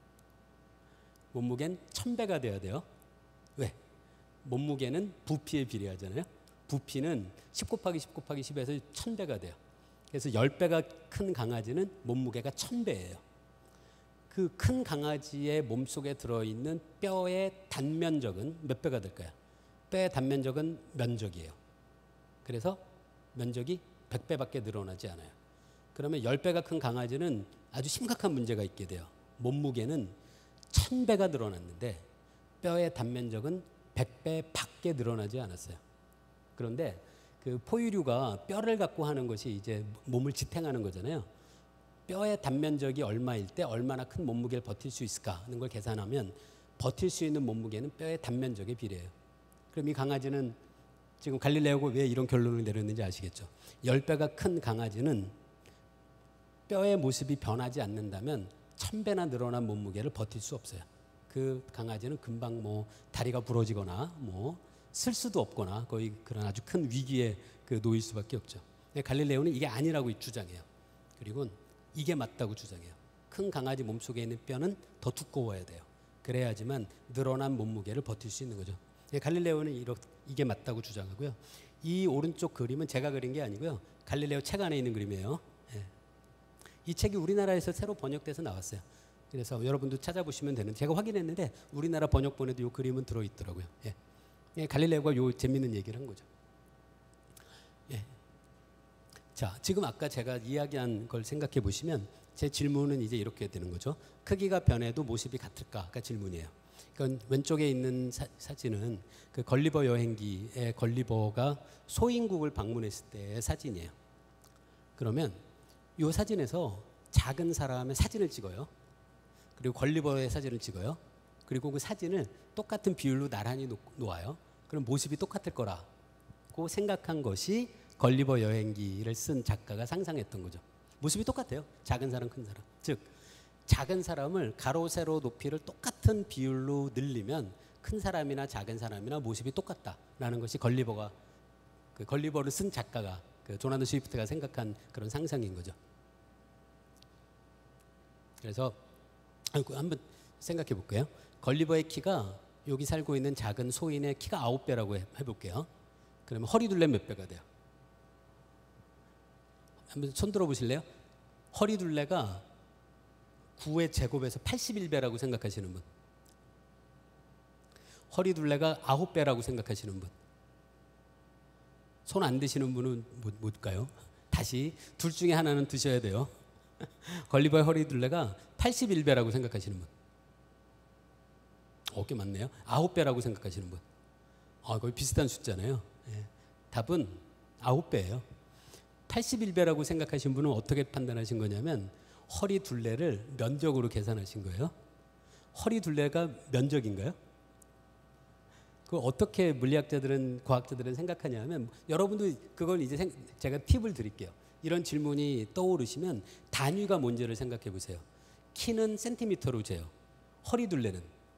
몸무게는 천 배가 돼야 돼요. 왜? 몸무게는 부피에 비례하잖아요. 부피는 십 곱하기 십 곱하기 십에서 천 배가 돼요. 그래서 십 배가 큰 강아지는 몸무게가 천 배예요. 그 큰 강아지의 몸속에 들어있는 뼈의 단면적은 몇 배가 될까요? 뼈의 단면적은 면적이에요. 그래서 면적이 백 배밖에 늘어나지 않아요. 그러면 십 배가 큰 강아지는 아주 심각한 문제가 있게 돼요. 몸무게는 천 배가 늘어났는데 뼈의 단면적은 백 배 밖에 늘어나지 않았어요. 그런데 그 포유류가 뼈를 갖고 하는 것이 이제 몸을 지탱하는 거잖아요. 뼈의 단면적이 얼마일 때 얼마나 큰 몸무게를 버틸 수 있을까 하는 걸 계산하면 버틸 수 있는 몸무게는 뼈의 단면적에 비례해요. 그럼 이 강아지는 지금 갈릴레오가 왜 이런 결론을 내렸는지 아시겠죠? 십 배가 큰 강아지는 뼈의 모습이 변하지 않는다면 천 배나 늘어난 몸무게를 버틸 수 없어요. 그 강아지는 금방 뭐 다리가 부러지거나 뭐 쓸 수도 없거나 거의 그런 아주 큰 위기에 그 놓일 수밖에 없죠. 갈릴레오는 이게 아니라고 주장해요. 그리고 이게 맞다고 주장해요. 큰 강아지 몸속에 있는 뼈는 더 두꺼워야 돼요. 그래야지만 늘어난 몸무게를 버틸 수 있는 거죠. 갈릴레오는 이렇게, 이게 맞다고 주장하고요. 이 오른쪽 그림은 제가 그린 게 아니고요. 갈릴레오 책 안에 있는 그림이에요. 예. 이 책이 우리나라에서 새로 번역돼서 나왔어요. 그래서 여러분도 찾아보시면 되는데 제가 확인했는데 우리나라 번역본에도 이 그림은 들어있더라고요. 예. 예, 갈릴레오가 요 재밌는 얘기를 한 거죠. 예. 자, 지금 아까 제가 이야기한 걸 생각해 보시면 제 질문은 이제 이렇게 되는 거죠. 크기가 변해도 모습이 같을까가 질문이에요. 그러니까 왼쪽에 있는 사, 사진은 그 걸리버 여행기의 걸리버가 소인국을 방문했을 때의 사진이에요. 그러면 이 사진에서 작은 사람의 사진을 찍어요. 그리고 걸리버의 사진을 찍어요. 그리고 그 사진을 똑같은 비율로 나란히 놓아요. 그럼 모습이 똑같을 거라고 생각한 것이 걸리버 여행기를 쓴 작가가 상상했던 거죠. 모습이 똑같아요. 작은 사람, 큰 사람. 즉 작은 사람을 가로, 세로, 높이를 똑같은 비율로 늘리면 큰 사람이나 작은 사람이나 모습이 똑같다라는 것이 걸리버가 그 걸리버를 쓴 작가가 그 조나단 스위프트가 생각한 그런 상상인 거죠. 그래서 한번 생각해 볼게요. 걸리버의 키가 여기 살고 있는 작은 소인의 키가 아홉 배라고 해볼게요. 그러면 허리둘레 몇 배가 돼요? 한번 손 들어 보실래요? 허리둘레가 구의 제곱에서 팔십일 배라고 생각하시는 분. 허리둘레가 아홉 배라고 생각하시는 분. 손 안 드시는 분은 뭘까요? 다시 둘 중에 하나는 드셔야 돼요. 걸리버의 허리둘레가 팔십일 배라고 생각하시는 분. 어, 꽤 많네요. 아홉 배라고 생각하시는 분. 아, 거의 비슷한 숫자네요. 예. 답은 아홉 배예요. 팔십일 배라고 생각하신 분은 어떻게 판단하신 거냐면 허리 둘레를 면적으로 계산하신 거예요. 허리 둘레가 면적인가요? 그걸 어떻게 물리학자들은 과학자들은 생각하냐면 여러분도 그걸 이제 생, 제가 팁을 드릴게요. 이런 질문이 떠오르시면 단위가 뭔지를 생각해 보세요. 키는 센티미터로 재요. 허리 둘레는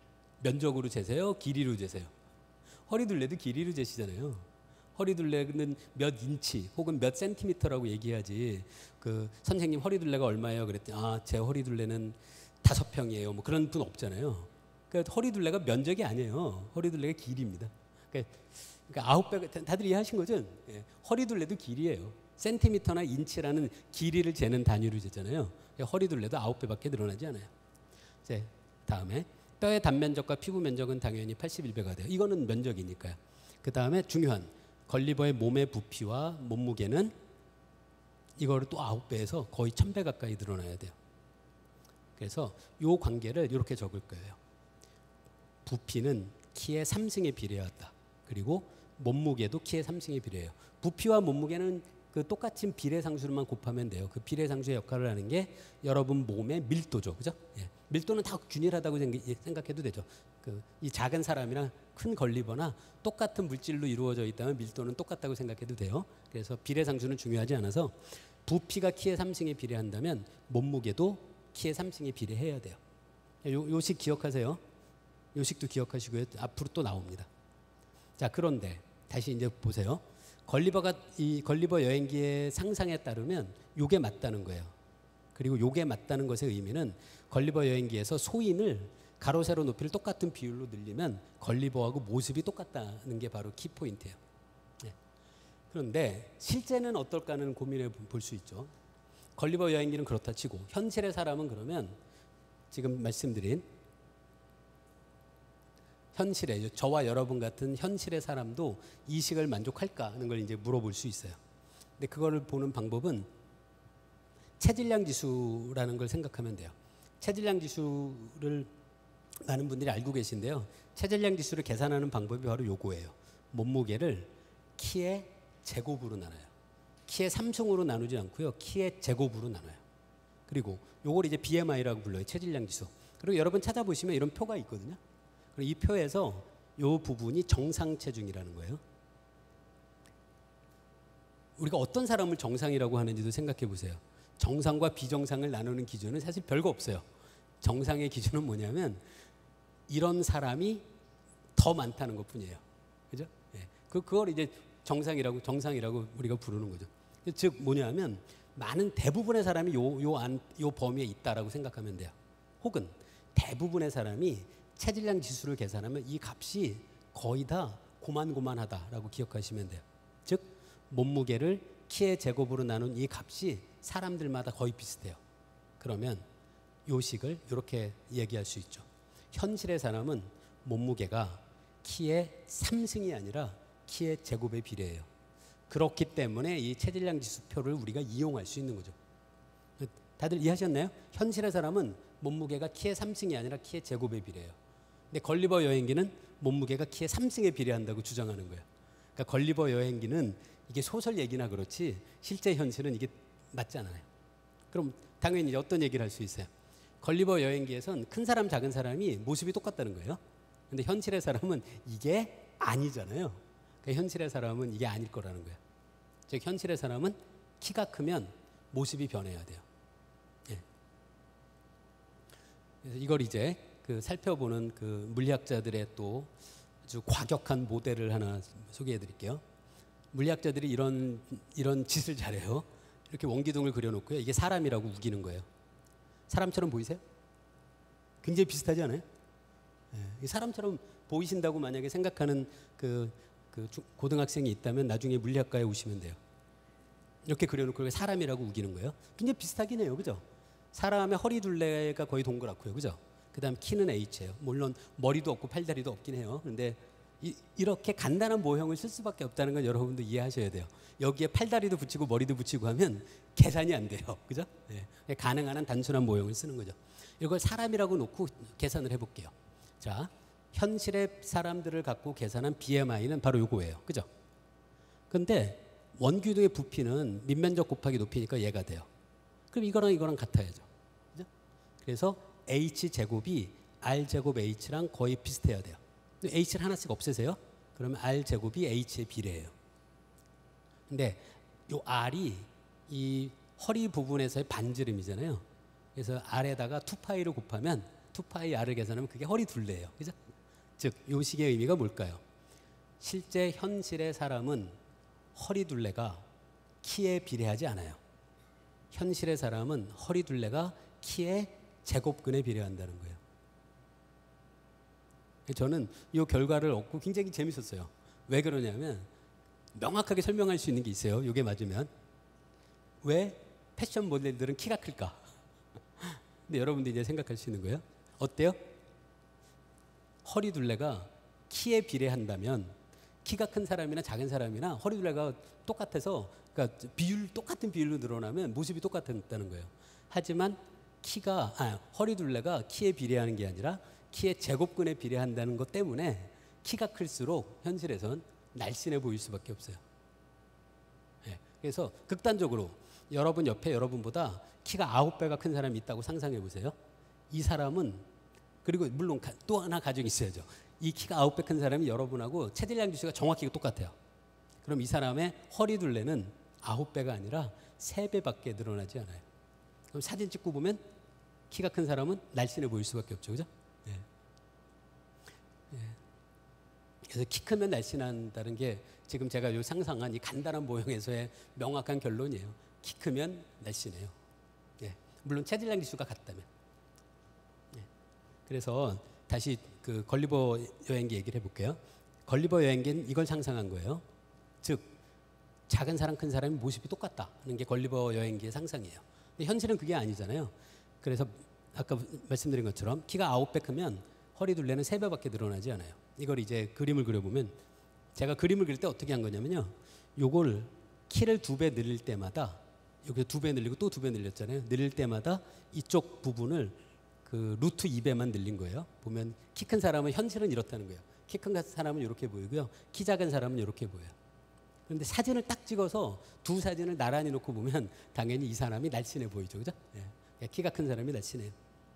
면적으로 재세요? 길이로 재세요? 허리 둘레도 길이로 재시잖아요. 허리 둘레는 몇 인치 혹은 몇 센티미터라고 얘기하지. 그 선생님 허리 둘레가 얼마예요? 그랬더니 아, 제 허리 둘레는 다섯 평이에요. 뭐 그런 분 없잖아요. 그러니까 허리 둘레가 면적이 아니에요. 허리 둘레가 길이입니다. 그러니까, 그러니까 아홉 배, 다들 이해하신 거죠? 예, 허리 둘레도 길이에요. 센티미터나 인치라는 길이를 재는 단위로 재잖아요. 그러니까 허리 둘레도 아홉 배밖에 늘어나지 않아요. 이제 다음에 뼈의 단면적과 피부 면적은 당연히 팔십일 배가 돼요. 이거는 면적이니까요. 그 다음에 중요한 걸리버의 몸의 부피와 몸무게는 이거를 또 아홉 배에서 거의 천 배 가까이 늘어나야 돼요. 그래서 이 관계를 이렇게 적을 거예요. 부피는 키의 삼 승에 비례하다. 그리고 몸무게도 키의 삼 승에 비례해요. 부피와 몸무게는 그 똑같은 비례상수로만 곱하면 돼요. 그 비례상수의 역할을 하는 게 여러분 몸의 밀도죠, 그죠? 예. 밀도는 다 균일하다고 생각해도 되죠. 그 이 작은 사람이랑 큰 걸리버나 똑같은 물질로 이루어져 있다면 밀도는 똑같다고 생각해도 돼요. 그래서 비례상수는 중요하지 않아서 부피가 키의 삼 승에 비례한다면 몸무게도 키의 삼 승에 비례해야 돼요. 요, 요식 기억하세요. 요식도 기억하시고요. 앞으로 또 나옵니다. 자, 그런데 다시 이제 보세요. 걸리버가 이 걸리버 여행기의 상상에 따르면 요게 맞다는 거예요. 그리고 요게 맞다는 것의 의미는 걸리버 여행기에서 소인을 가로 세로 높이를 똑같은 비율로 늘리면 걸리버하고 모습이 똑같다는 게 바로 키포인트예요. 네. 그런데 실제는 어떨까는 고민해 볼 수 있죠. 걸리버 여행기는 그렇다 치고 현실의 사람은 그러면 지금 말씀드린 현실의 저와 여러분 같은 현실의 사람도 이식을 만족할까 하는 걸 이제 물어볼 수 있어요. 근데 그거를 보는 방법은 체질량 지수라는 걸 생각하면 돼요. 체질량 지수를 많은 분들이 알고 계신데요. 체질량 지수를 계산하는 방법이 바로 요거예요. 몸무게를 키의 제곱으로 나눠요. 키의 삼 승으로 나누지 않고요. 키의 제곱으로 나눠요. 그리고 요걸 이제 비엠아이라고 불러요. 체질량 지수. 그리고 여러분 찾아보시면 이런 표가 있거든요. 이 표에서 요 부분이 정상 체중이라는 거예요. 우리가 어떤 사람을 정상이라고 하는지도 생각해 보세요. 정상과 비정상을 나누는 기준은 사실 별거 없어요. 정상의 기준은 뭐냐면 이런 사람이 더 많다는 것뿐이에요. 그죠? 예. 그 그걸 이제 정상이라고 정상이라고 우리가 부르는 거죠. 즉 뭐냐면 많은 대부분의 사람이 요 요 안 요 범위에 있다라고 생각하면 돼요. 혹은 대부분의 사람이 체질량 지수를 계산하면 이 값이 거의 다 고만고만하다라고 기억하시면 돼요. 즉 몸무게를 키의 제곱으로 나눈 이 값이 사람들마다 거의 비슷해요. 그러면 요식을 이렇게 얘기할 수 있죠. 현실의 사람은 몸무게가 키의 삼 승이 아니라 키의 제곱에 비례해요. 그렇기 때문에 이 체질량 지수표를 우리가 이용할 수 있는 거죠. 다들 이해하셨나요? 현실의 사람은 몸무게가 키의 삼 승이 아니라 키의 제곱에 비례해요. 근데 걸리버 여행기는 몸무게가 키의 삼 승에 비례한다고 주장하는 거예요. 그러니까 걸리버 여행기는 이게 소설 얘기나 그렇지 실제 현실은 이게 맞지 않아요. 그럼 당연히 어떤 얘기를 할 수 있어요? 걸리버 여행기에선 큰 사람 작은 사람이 모습이 똑같다는 거예요. 근데 현실의 사람은 이게 아니잖아요. 그러니까 현실의 사람은 이게 아닐 거라는 거예요. 즉 현실의 사람은 키가 크면 모습이 변해야 돼요. 예. 그래서 이걸 이제 그 살펴보는 그 물리학자들의 또 아주 과격한 모델을 하나 소개해 드릴게요. 물리학자들이 이런 이런 짓을 잘해요. 이렇게 원기둥을 그려놓고요. 이게 사람이라고 우기는 거예요. 사람처럼 보이세요? 굉장히 비슷하지 않아요? 예, 사람처럼 보이신다고 만약에 생각하는 그, 그 고등학생이 있다면 나중에 물리학과에 오시면 돼요. 이렇게 그려놓고 사람이라고 우기는 거예요. 굉장히 비슷하긴 해요, 그죠? 사람의 허리 둘레가 거의 동그랗고요, 그죠? 그다음 키는 H예요. 물론 머리도 없고 팔다리도 없긴 해요. 그런데 이, 이렇게 간단한 모형을 쓸 수밖에 없다는 건 여러분도 이해하셔야 돼요. 여기에 팔다리도 붙이고 머리도 붙이고 하면 계산이 안 돼요. 그죠? 네. 가능한 한 단순한 모형을 쓰는 거죠. 이걸 사람이라고 놓고 계산을 해볼게요. 자, 현실의 사람들을 갖고 계산한 비엠아이는 바로 요거예요. 그죠? 근데 원기둥의 부피는 밑면적 곱하기 높이니까 얘가 돼요. 그럼 이거랑 이거랑 같아야죠. 그죠? 그래서 H제곱이 R제곱 H랑 거의 비슷해야 돼요. H를 하나씩 없애세요. 그러면 R제곱이 H에 비례해요. 근데 요 R이 이 허리 부분에서의 반지름이잖아요. 그래서 R에다가 투 파이를 곱하면 투 파이 R을 계산하면 그게 허리 둘레예요. 그죠? 즉 요식의 의미가 뭘까요? 실제 현실의 사람은 허리 둘레가 키에 비례하지 않아요. 현실의 사람은 허리 둘레가 키의 제곱근에 비례한다는 거예요. 저는 이 결과를 얻고 굉장히 재밌었어요. 왜 그러냐면 명확하게 설명할 수 있는 게 있어요. 이게 맞으면. 왜 패션 모델들은 키가 클까? 근데 여러분들이 이제 생각할 수 있는 거예요. 어때요? 허리 둘레가 키에 비례한다면 키가 큰 사람이나 작은 사람이나 허리 둘레가 똑같아서 그러니까 비율 똑같은 비율로 늘어나면 모습이 똑같다는 거예요. 하지만 키가 아, 허리 둘레가 키에 비례하는 게 아니라 키의 제곱근에 비례한다는 것 때문에 키가 클수록 현실에선 날씬해 보일 수밖에 없어요. 네, 그래서 극단적으로 여러분 옆에 여러분보다 키가 아홉 배가 큰 사람이 있다고 상상해 보세요. 이 사람은 그리고 물론 또 하나 가정이 있어야죠. 이 키가 아홉 배 큰 사람이 여러분하고 체질량 지수가 정확히 똑같아요. 그럼 이 사람의 허리 둘레는 아홉 배가 아니라 세 배밖에 늘어나지 않아요. 그럼 사진 찍고 보면 키가 큰 사람은 날씬해 보일 수밖에 없죠. 그죠? 네. 네. 그래서 키 크면 날씬한다는 게 지금 제가 요 상상한 이 간단한 모형에서의 명확한 결론이에요. 키 크면 날씬해요. 네. 물론 체질량 지수가 같다면. 네. 그래서 다시 그 걸리버 여행기 얘기를 해볼게요. 걸리버 여행기는 이걸 상상한 거예요. 즉 작은 사람 큰 사람이 모습이 똑같다는 게 걸리버 여행기의 상상이에요. 근데 현실은 그게 아니잖아요. 그래서 아까 말씀드린 것처럼 키가 아홉 배 크면 허리 둘레는 세 배밖에 늘어나지 않아요. 이걸 이제 그림을 그려보면 제가 그림을 그릴 때 어떻게 한 거냐면요. 요걸 키를 두 배 늘릴 때마다 여기서 두 배 늘리고 또 두 배 늘렸잖아요. 늘릴 때마다 이쪽 부분을 그 루트 이 배만 늘린 거예요. 보면 키 큰 사람은 현실은 이렇다는 거예요. 키 큰 사람은 이렇게 보이고요. 키 작은 사람은 이렇게 보여요. 그런데 사진을 딱 찍어서 두 사진을 나란히 놓고 보면 당연히 이 사람이 날씬해 보이죠. 그죠? 네. 키가 큰 사람이 날씬해요.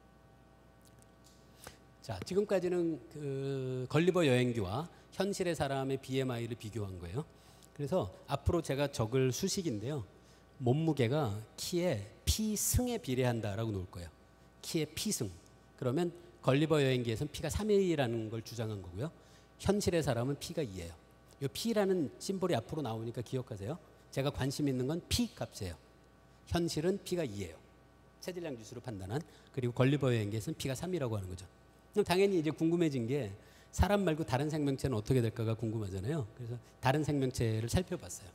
자, 지금까지는 그 걸리버 여행기와 현실의 사람의 비엠아이를 비교한 거예요. 그래서 앞으로 제가 적을 수식인데요. 몸무게가 키의 피승에 비례한다라고 놓을 거예요. 키의 피승. 그러면 걸리버 여행기에서는 피가 삼이라는 걸 주장한 거고요. 현실의 사람은 피가 이예요. 이 P라는 심볼이 앞으로 나오니까 기억하세요. 제가 관심 있는 건 P 값이에요. 현실은 P가 이예요. 체질량 지수로 판단한. 그리고 걸리버 여행기에서는 P가 삼이라고 하는 거죠. 그럼 당연히 이제 궁금해진 게 사람 말고 다른 생명체는 어떻게 될까가 궁금하잖아요. 그래서 다른 생명체를 살펴봤어요.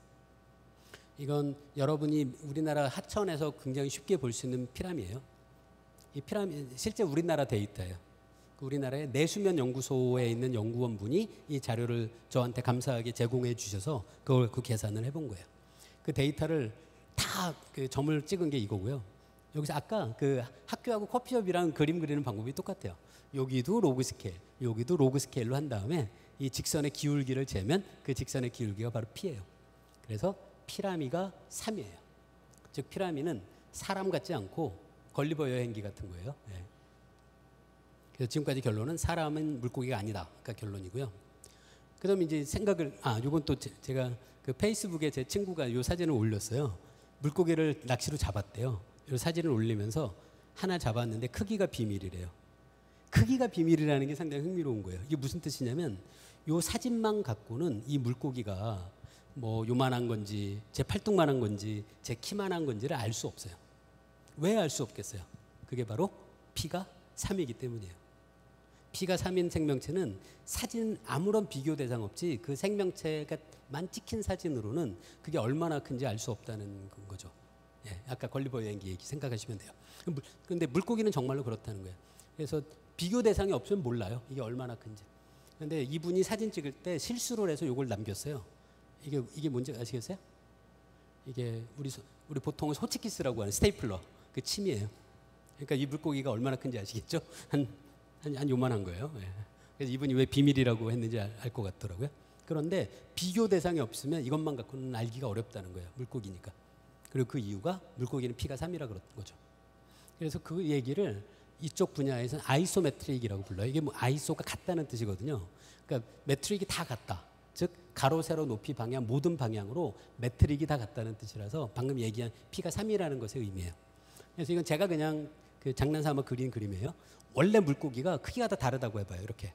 이건 여러분이 우리나라 하천에서 굉장히 쉽게 볼 수 있는 피라미예요. 이 피라미 실제 우리나라 데이터예요. 우리나라의 내수면 연구소에 있는 연구원분이 이 자료를 저한테 감사하게 제공해 주셔서 그걸 그 계산을 해본 거예요. 그 데이터를 다 그 점을 찍은 게 이거고요. 여기서 아까 그 학교하고 커피숍이랑 그림 그리는 방법이 똑같아요. 여기도 로그 스케일, 여기도 로그 스케일로 한 다음에 이 직선의 기울기를 재면 그 직선의 기울기가 바로 P예요. 그래서 피라미가 삼이에요. 즉 피라미는 사람 같지 않고 걸리버 여행기 같은 거예요. 네. 그래서 지금까지 결론은 사람은 물고기가 아니다. 그러니까 결론이고요. 그다음에 이제 생각을 아, 요건 또 제, 제가 그 페이스북에 제 친구가 요 사진을 올렸어요. 물고기를 낚시로 잡았대요. 요 사진을 올리면서 하나 잡았는데 크기가 비밀이래요. 크기가 비밀이라는 게 상당히 흥미로운 거예요. 이게 무슨 뜻이냐면 요 사진만 갖고는 이 물고기가 뭐 요만한 건지 제 팔뚝만한 건지 제 키만한 건지를 알 수 없어요. 왜 알 수 없겠어요? 그게 바로 P가 삼이기 때문이에요. P가 삼인 생명체는 사진 아무런 비교 대상 없이 그 생명체가만 찍힌 사진으로는 그게 얼마나 큰지 알 수 없다는 거죠. 예, 아까 걸리버 여행기 얘기 생각하시면 돼요. 그런데 물고기는 정말로 그렇다는 거예요. 그래서 비교 대상이 없으면 몰라요. 이게 얼마나 큰지. 그런데 이분이 사진 찍을 때 실수를 해서 이걸 남겼어요. 이게 이게 뭔지 아시겠어요? 이게 우리 우리 보통은 호치키스라고 하는 스테이플러 그 침이에요. 그러니까 이 물고기가 얼마나 큰지 아시겠죠? 한, 한, 한 요만한 거예요. 예. 그래서 이분이 왜 비밀이라고 했는지 알 것 같더라고요. 그런데 비교 대상이 없으면 이것만 갖고는 알기가 어렵다는 거예요. 물고기니까. 그리고 그 이유가 물고기는 피가 삼이라 그런 거죠. 그래서 그 얘기를 이쪽 분야에서는 아이소메트릭이라고 불러요. 이게 뭐 아이소가 같다는 뜻이거든요. 그러니까 메트릭이 다 같다. 즉 가로, 세로, 높이, 방향 모든 방향으로 메트릭이 다 같다는 뜻이라서 방금 얘기한 피가 삼이라는 것의 의미예요. 그래서 이건 제가 그냥 그 장난삼아 그린 그림이에요. 원래 물고기가 크기가 다 다르다고 해봐요. 이렇게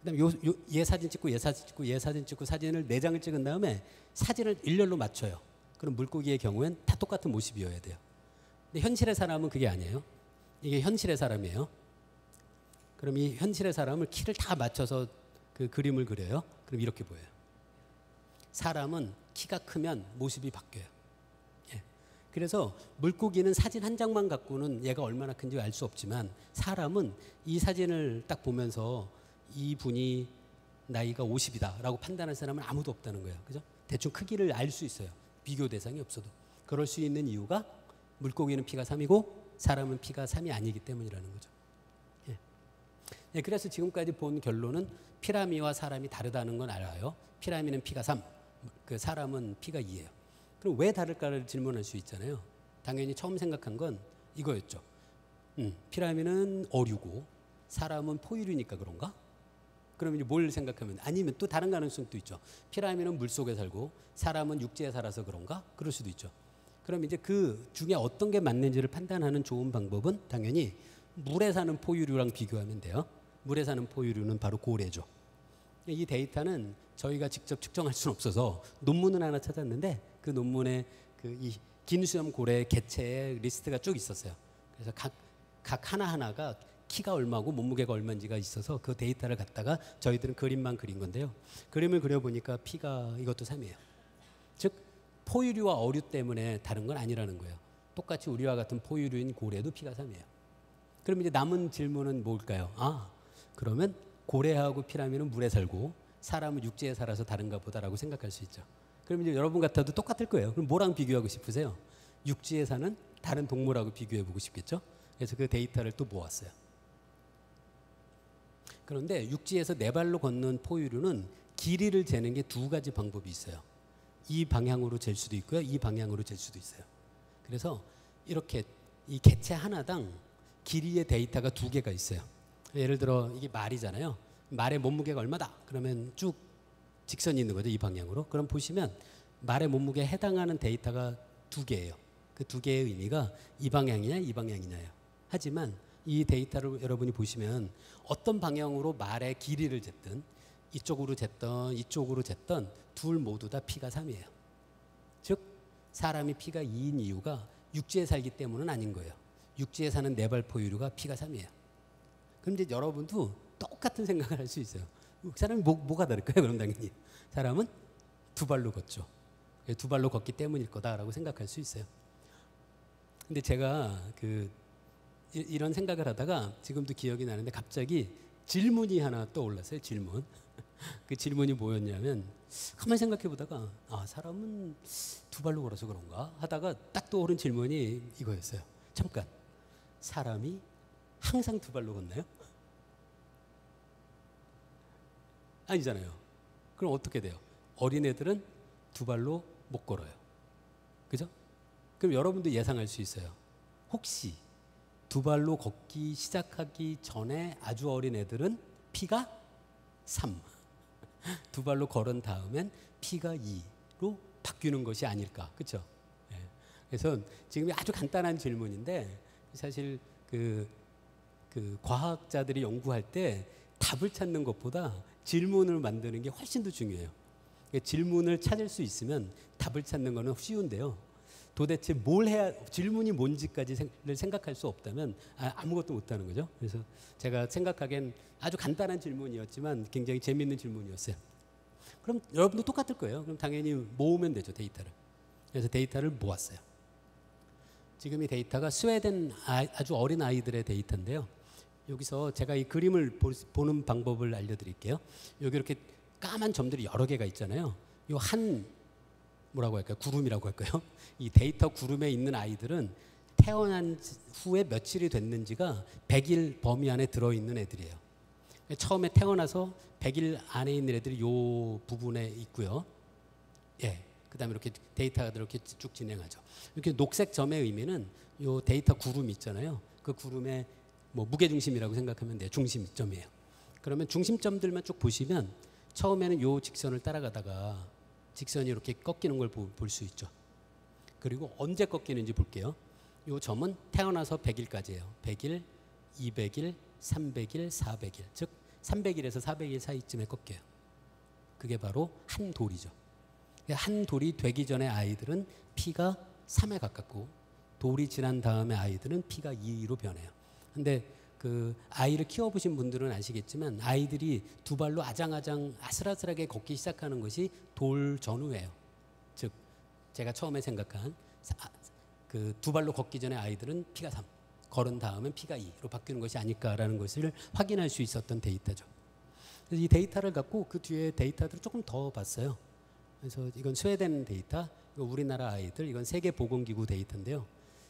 그다음에 요, 요, 얘 사진 찍고 얘 사진 찍고 얘 사진 찍고 사진을 네 장을 찍은 다음에 사진을 일렬로 맞춰요. 그럼 물고기의 경우엔 다 똑같은 모습이어야 돼요. 근데 현실의 사람은 그게 아니에요. 이게 현실의 사람이에요. 그럼 이 현실의 사람을 키를 다 맞춰서 그 그림을 그려요. 그럼 이렇게 보여요. 사람은 키가 크면 모습이 바뀌어요. 예. 그래서 물고기는 사진 한 장만 갖고는 얘가 얼마나 큰지 알 수 없지만 사람은 이 사진을 딱 보면서 이 분이 나이가 오십이다라고 판단할 사람은 아무도 없다는 거예요. 그죠? 대충 크기를 알 수 있어요. 비교 대상이 없어도. 그럴 수 있는 이유가 물고기는 피가 삼이고 사람은 피가 삼이 아니기 때문이라는 거죠. 예. 예, 그래서 지금까지 본 결론은 피라미와 사람이 다르다는 건 알아요. 피라미는 피가 삼, 그 사람은 피가 이예요. 그럼 왜 다를까를 질문할 수 있잖아요. 당연히 처음 생각한 건 이거였죠. 음, 피라미는 어류고 사람은 포유류니까 그런가? 그럼 이제 뭘 생각하면 아니면 또 다른 가능성도 있죠. 피라미는 물속에 살고 사람은 육지에 살아서 그런가? 그럴 수도 있죠. 그럼 이제 그 중에 어떤 게 맞는지를 판단하는 좋은 방법은 당연히 물에 사는 포유류랑 비교하면 돼요. 물에 사는 포유류는 바로 고래죠. 이 데이터는 저희가 직접 측정할 수는 없어서 논문을 하나 찾았는데 그 논문에 그 이 긴 수염 고래 개체의 리스트가 쭉 있었어요. 그래서 각, 각 하나하나가 키가 얼마고 몸무게가 얼마인지가 있어서 그 데이터를 갖다가 저희들은 그림만 그린 건데요. 그림을 그려보니까 피가 이것도 삼이에요. 즉 포유류와 어류 때문에 다른 건 아니라는 거예요. 똑같이 우리와 같은 포유류인 고래도 피가 삼이에요. 그럼 이제 남은 질문은 뭘까요? 아, 그러면 고래하고 피라미는 물에 살고 사람은 육지에 살아서 다른가 보다라고 생각할 수 있죠. 그럼 이제 여러분 같아도 똑같을 거예요. 그럼 뭐랑 비교하고 싶으세요? 육지에 사는 다른 동물하고 비교해보고 싶겠죠? 그래서 그 데이터를 또 모았어요. 그런데 육지에서 네 발로 걷는 포유류는 길이를 재는 게 두 가지 방법이 있어요. 이 방향으로 잴 수도 있고요. 이 방향으로 잴 수도 있어요. 그래서 이렇게 이 개체 하나당 길이의 데이터가 두 개가 있어요. 예를 들어 이게 말이잖아요. 말의 몸무게가 얼마다? 그러면 쭉 직선이 있는 거죠. 이 방향으로. 그럼 보시면 말의 몸무게에 해당하는 데이터가 두 개예요. 그 두 개의 의미가 이 방향이냐 이 방향이냐예요. 하지만 이 데이터를 여러분이 보시면 어떤 방향으로 말의 길이를 쟀든 이쪽으로 쟀던 이쪽으로 쟀던 둘 모두 다 피가 삼이에요. 즉 사람이 피가 이인 이유가 육지에 살기 때문은 아닌 거예요. 육지에 사는 네발 포유류가 피가 삼이에요. 그럼 이제 여러분도 똑같은 생각을 할 수 있어요. 사람이 뭐, 뭐가 다를까요? 그럼 당연히 사람은 두 발로 걷죠. 두 발로 걷기 때문일 거다라고 생각할 수 있어요. 근데 제가 그 이런 생각을 하다가 지금도 기억이 나는데 갑자기 질문이 하나 떠올랐어요. 질문. 그 질문이 뭐였냐면 가만히 생각해 보다가 아 사람은 두 발로 걸어서 그런가 하다가 딱 떠오른 질문이 이거였어요. 잠깐 사람이 항상 두 발로 걷나요? 아니잖아요. 그럼 어떻게 돼요? 어린애들은 두 발로 못 걸어요. 그죠? 그럼 여러분도 예상할 수 있어요. 혹시 두 발로 걷기 시작하기 전에 아주 어린 애들은 피가 삼. 두 발로 걸은 다음엔 피가 이로 바뀌는 것이 아닐까. 그렇죠? 예. 그래서 지금 아주 간단한 질문인데 사실 그, 그 과학자들이 연구할 때 답을 찾는 것보다 질문을 만드는 게 훨씬 더 중요해요. 그러니까 질문을 찾을 수 있으면 답을 찾는 거는 쉬운데요. 도대체 뭘 해야 질문이 뭔지까지를 생각할 수 없다면 아무것도 못하는 거죠. 그래서 제가 생각하기엔 아주 간단한 질문이었지만 굉장히 재미있는 질문이었어요. 그럼 여러분도 똑같을 거예요. 그럼 당연히 모으면 되죠, 데이터를. 그래서 데이터를 모았어요. 지금 이 데이터가 스웨덴 아주 어린 아이들의 데이터인데요. 여기서 제가 이 그림을 보는 방법을 알려드릴게요. 여기 이렇게 까만 점들이 여러 개가 있잖아요. 이 한 뭐라고 할까요? 구름이라고 할까요? 이 데이터 구름에 있는 아이들은 태어난 후에 며칠이 됐는지가 백 일 범위 안에 들어있는 애들이에요. 처음에 태어나서 백 일 안에 있는 애들이 이 부분에 있고요. 예, 그 다음에 이렇게 데이터가 이렇게 쭉 진행하죠. 이렇게 녹색 점의 의미는 이 데이터 구름 있잖아요. 그 구름의 뭐 무게중심이라고 생각하면 돼요. 중심점이에요. 그러면 중심점들만 쭉 보시면 처음에는 이 직선을 따라가다가 직선이 이렇게 꺾이는 걸 볼 수 있죠. 그리고 언제 꺾이는지 볼게요. 이 점은 태어나서 백 일까지예요. 백 일, 이백 일, 삼백 일, 사백 일. 즉 삼백 일에서 사백 일 사이쯤에 꺾여요. 그게 바로 한 돌이죠. 한 돌이 되기 전에 아이들은 피가 삼에 가깝고 돌이 지난 다음에 아이들은 피가 이로 변해요. 근데 그 아이를 키워보신 분들은 아시겠지만 아이들이 두 발로 아장아장 아슬아슬하게 걷기 시작하는 것이 돌 전후예요. 즉 제가 처음에 생각한 그 두 발로 걷기 전에 아이들은 피가 삼, 걸은 다음엔 피가 이로 바뀌는 것이 아닐까라는 것을 확인할 수 있었던 데이터죠. 그래서 이 데이터를 갖고 그 뒤에 데이터들을 조금 더 봤어요. 그래서 이건 스웨덴 데이터, 이거 우리나라 아이들, 이건 세계보건기구 데이터인데요.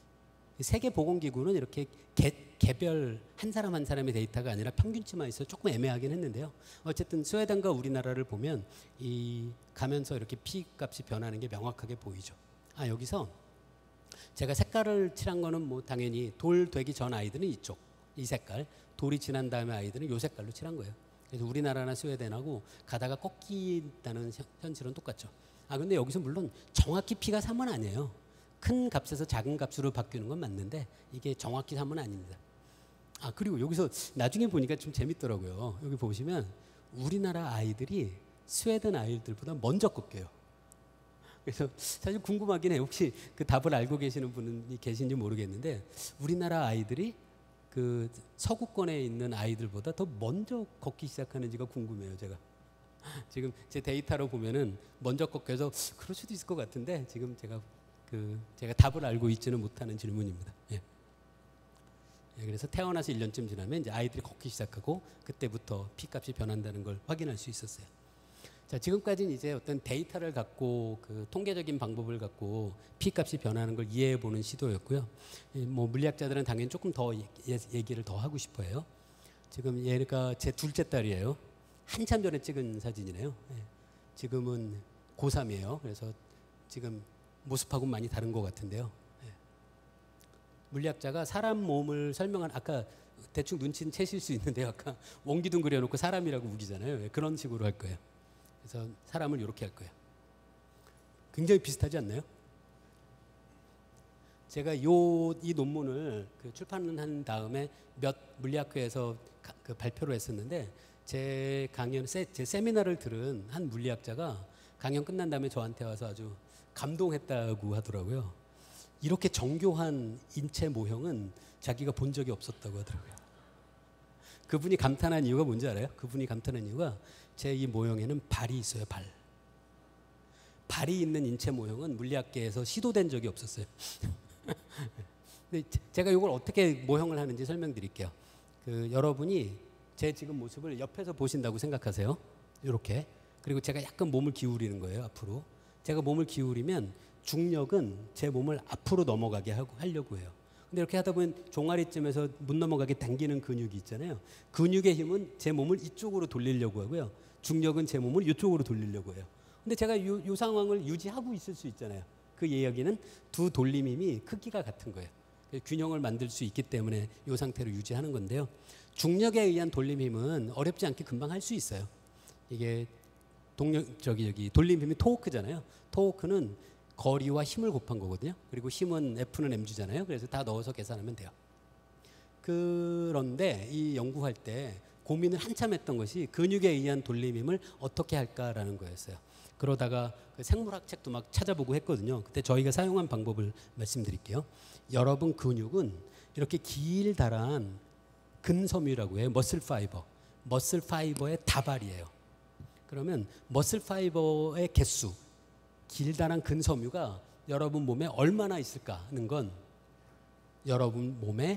세계보건기구는 이렇게 개, 개별 한 사람 한 사람의 데이터가 아니라 평균치만 있어서 조금 애매하긴 했는데요. 어쨌든 스웨덴과 우리나라를 보면 이 가면서 이렇게 피 값이 변하는 게 명확하게 보이죠. 아, 여기서 제가 색깔을 칠한 거는 뭐 당연히 돌 되기 전 아이들은 이쪽, 이 색깔, 돌이 지난 다음에 아이들은 이 색깔로 칠한 거예요. 그래서 우리나라나 스웨덴하고 가다가 꺾인다는 현실은 똑같죠. 아, 근데 여기서 물론 정확히 피가 삼은 아니에요. 큰 값에서 작은 값으로 바뀌는 건 맞는데 이게 정확히 삼은 아닙니다. 아, 그리고 여기서 나중에 보니까 좀 재밌더라고요. 여기 보시면 우리나라 아이들이 스웨덴 아이들보다 먼저 꺾여요. 그래서 사실 궁금하긴 해요. 혹시 그 답을 알고 계시는 분이 계신지 모르겠는데 우리나라 아이들이 그 서구권에 있는 아이들보다 더 먼저 걷기 시작하는지가 궁금해요. 제가 지금 제 데이터로 보면은 먼저 꺾여서 그럴 수도 있을 것 같은데 지금 제가 그 제가 답을 알고 있지는 못하는 질문입니다. 예. 예, 그래서 태어나서 일 년쯤 지나면 이제 아이들이 걷기 시작하고 그때부터 피값이 변한다는 걸 확인할 수 있었어요. 자, 지금까지는 이제 어떤 데이터를 갖고 그 통계적인 방법을 갖고 피값이 변하는 걸 이해해 보는 시도였고요. 예, 뭐 물리학자들은 당연히 조금 더 예, 얘기를 더 하고 싶어요. 지금 얘가 제 둘째 딸이에요. 한참 전에 찍은 사진이네요. 예, 지금은 고삼이에요. 그래서 지금 모습하고 많이 다른 것 같은데요. 예. 물리학자가 사람 몸을 설명한 아까 대충 눈치는 채실 수 있는데 아까 원기둥 그려놓고 사람이라고 우기잖아요. 예, 그런 식으로 할 거예요. 그래서 사람을 이렇게 할 거예요. 굉장히 비슷하지 않나요? 제가 요, 이 논문을 그 출판한 다음에 몇 물리학회에서 가, 그 발표를 했었는데 제 강연, 세, 제 세미나를 들은 한 물리학자가 강연 끝난 다음에 저한테 와서 아주 감동했다고 하더라고요. 이렇게 정교한 인체 모형은 자기가 본 적이 없었다고 하더라고요. 그분이 감탄한 이유가 뭔지 알아요? 그분이 감탄한 이유가 제 이 모형에는 발이 있어요. 발. 발이 있는 인체 모형은 물리학계에서 시도된 적이 없었어요. 근데 제가 이걸 어떻게 모형을 하는지 설명드릴게요. 그 여러분이 제 지금 모습을 옆에서 보신다고 생각하세요. 이렇게. 그리고 제가 약간 몸을 기울이는 거예요. 앞으로. 제가 몸을 기울이면 중력은 제 몸을 앞으로 넘어가게 하고 하려고 해요. 근데 이렇게 하다 보면 종아리쯤에서 못 넘어가게 당기는 근육이 있잖아요. 근육의 힘은 제 몸을 이쪽으로 돌리려고 하고요. 중력은 제 몸을 이쪽으로 돌리려고 해요. 근데 제가 이, 이 상황을 유지하고 있을 수 있잖아요. 그 이야기는 두 돌림 힘이 크기가 같은 거예요. 균형을 만들 수 있기 때문에 이 상태로 유지하는 건데요. 중력에 의한 돌림 힘은 어렵지 않게 금방 할 수 있어요. 이게 동력 저기 여기 돌림 힘이 토크잖아요. 토크는 거리와 힘을 곱한 거거든요. 그리고 힘은 F는 엠지잖아요. 그래서 다 넣어서 계산하면 돼요. 그런데 이 연구할 때 고민을 한참 했던 것이 근육에 의한 돌림 힘을 어떻게 할까라는 거였어요. 그러다가 그 생물학 책도 막 찾아보고 했거든요. 그때 저희가 사용한 방법을 말씀드릴게요. 여러분 근육은 이렇게 길다란 근섬유라고 해요. 머슬 파이버. 머슬 파이버의 다발이에요. 그러면 머슬 파이버의 개수, 길다란 근섬유가 여러분 몸에 얼마나 있을까 하는 건 여러분 몸의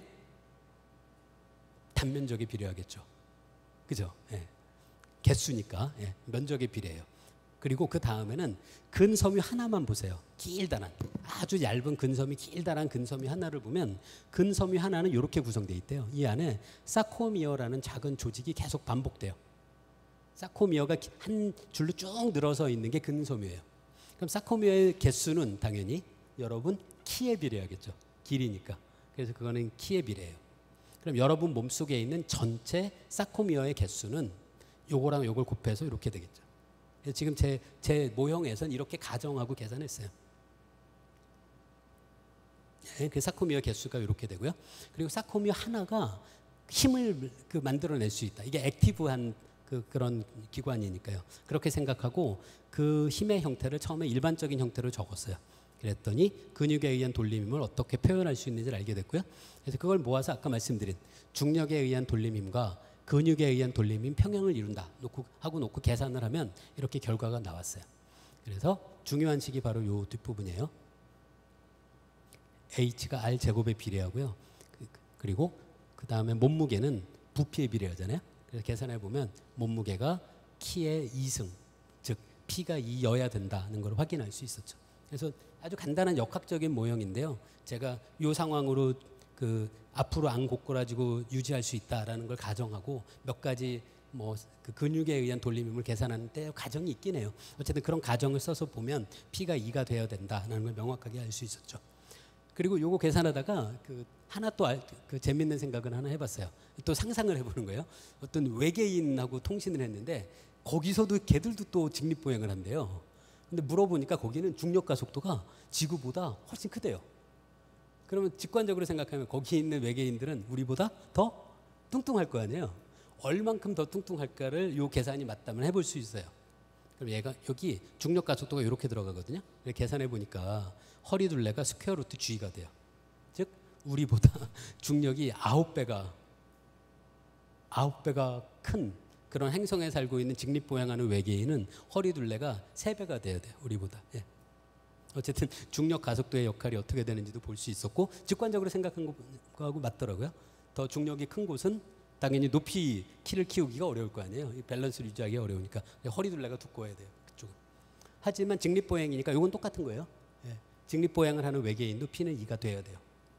단면적에 비례하겠죠. 그죠? 예. 개수니까 예. 면적에 비례해요. 그리고 그 다음에는 근섬유 하나만 보세요. 길다란 아주 얇은 근섬유 길다란 근섬유 하나를 보면 근섬유 하나는 이렇게 구성되어 있대요. 이 안에 사코미어라는 작은 조직이 계속 반복돼요. 사코미어가 한 줄로 쭉 늘어서 있는 게 근섬유예요. 그럼 사코미어의 개수는 당연히 여러분 키에 비례하겠죠. 길이니까. 그래서 그거는 키에 비례해요. 그럼 여러분 몸속에 있는 전체 사코미어의 개수는 요거랑 요걸 곱해서 이렇게 되겠죠. 지금 제, 제 모형에서는 이렇게 가정하고 계산했어요. 네, 그 사코미어 개수가 이렇게 되고요. 그리고 사코미어 하나가 힘을 그 만들어낼 수 있다. 이게 액티브한 그 그런 기관이니까요. 그렇게 생각하고 그 힘의 형태를 처음에 일반적인 형태로 적었어요. 그랬더니 근육에 의한 돌림힘을 어떻게 표현할 수 있는지를 알게 됐고요. 그래서 그걸 모아서 아까 말씀드린 중력에 의한 돌림힘과 근육에 의한 돌림힘 평형을 이룬다 놓고 하고 놓고 계산을 하면 이렇게 결과가 나왔어요. 그래서 중요한 식이 바로 이 뒷부분이에요. H가 R 제곱에 비례하고요. 그리고 그 다음에 몸무게는 부피에 비례하잖아요. 그래서 계산해 보면 몸무게가 키의 이승, 즉 P가 이여야 된다는 걸 확인할 수 있었죠. 그래서 아주 간단한 역학적인 모형인데요. 제가 이 상황으로 그 앞으로 안 고꾸라지고 유지할 수 있다라는 걸 가정하고 몇 가지 뭐 그 근육에 의한 돌림힘을 계산하는데 가정이 있긴 해요. 어쨌든 그런 가정을 써서 보면 P가 이가 돼야 된다는 걸 명확하게 알 수 있었죠. 그리고 요거 계산하다가 그 하나 또 그 재밌는 생각을 하나 해봤어요. 또 상상을 해보는 거예요. 어떤 외계인하고 통신을 했는데 거기서도 걔들도 또 직립보행을 한대요. 근데 물어보니까 거기는 중력과 속도가 지구보다 훨씬 크대요. 그러면 직관적으로 생각하면 거기 있는 외계인들은 우리보다 더 뚱뚱할 거 아니에요. 얼만큼 더 뚱뚱할까를 요 계산이 맞다면 해볼 수 있어요. 그럼 얘가 여기 중력과 속도가 이렇게 들어가거든요. 계산해 보니까 허리 둘레가 스퀘어 루트 G가 돼요. 즉 우리보다 중력이 아홉 배가 아홉 배가 큰 그런 행성에 살고 있는 직립보행하는 외계인은 허리 둘레가 세 배가 돼야 돼요. 우리보다. 예. 어쨌든 중력 가속도의 역할이 어떻게 되는지도 볼 수 있었고 직관적으로 생각한 거하고 맞더라고요. 더 중력이 큰 곳은 당연히 높이 키를 키우기가 어려울 거 아니에요. 이 밸런스를 유지하기 어려우니까 허리 둘레가 두꺼워야 돼요. 그쪽은. 하지만 직립보행이니까 이건 똑같은 거예요. 예. 직립보행을 하는 외계인도 P는 이가 돼야 돼요.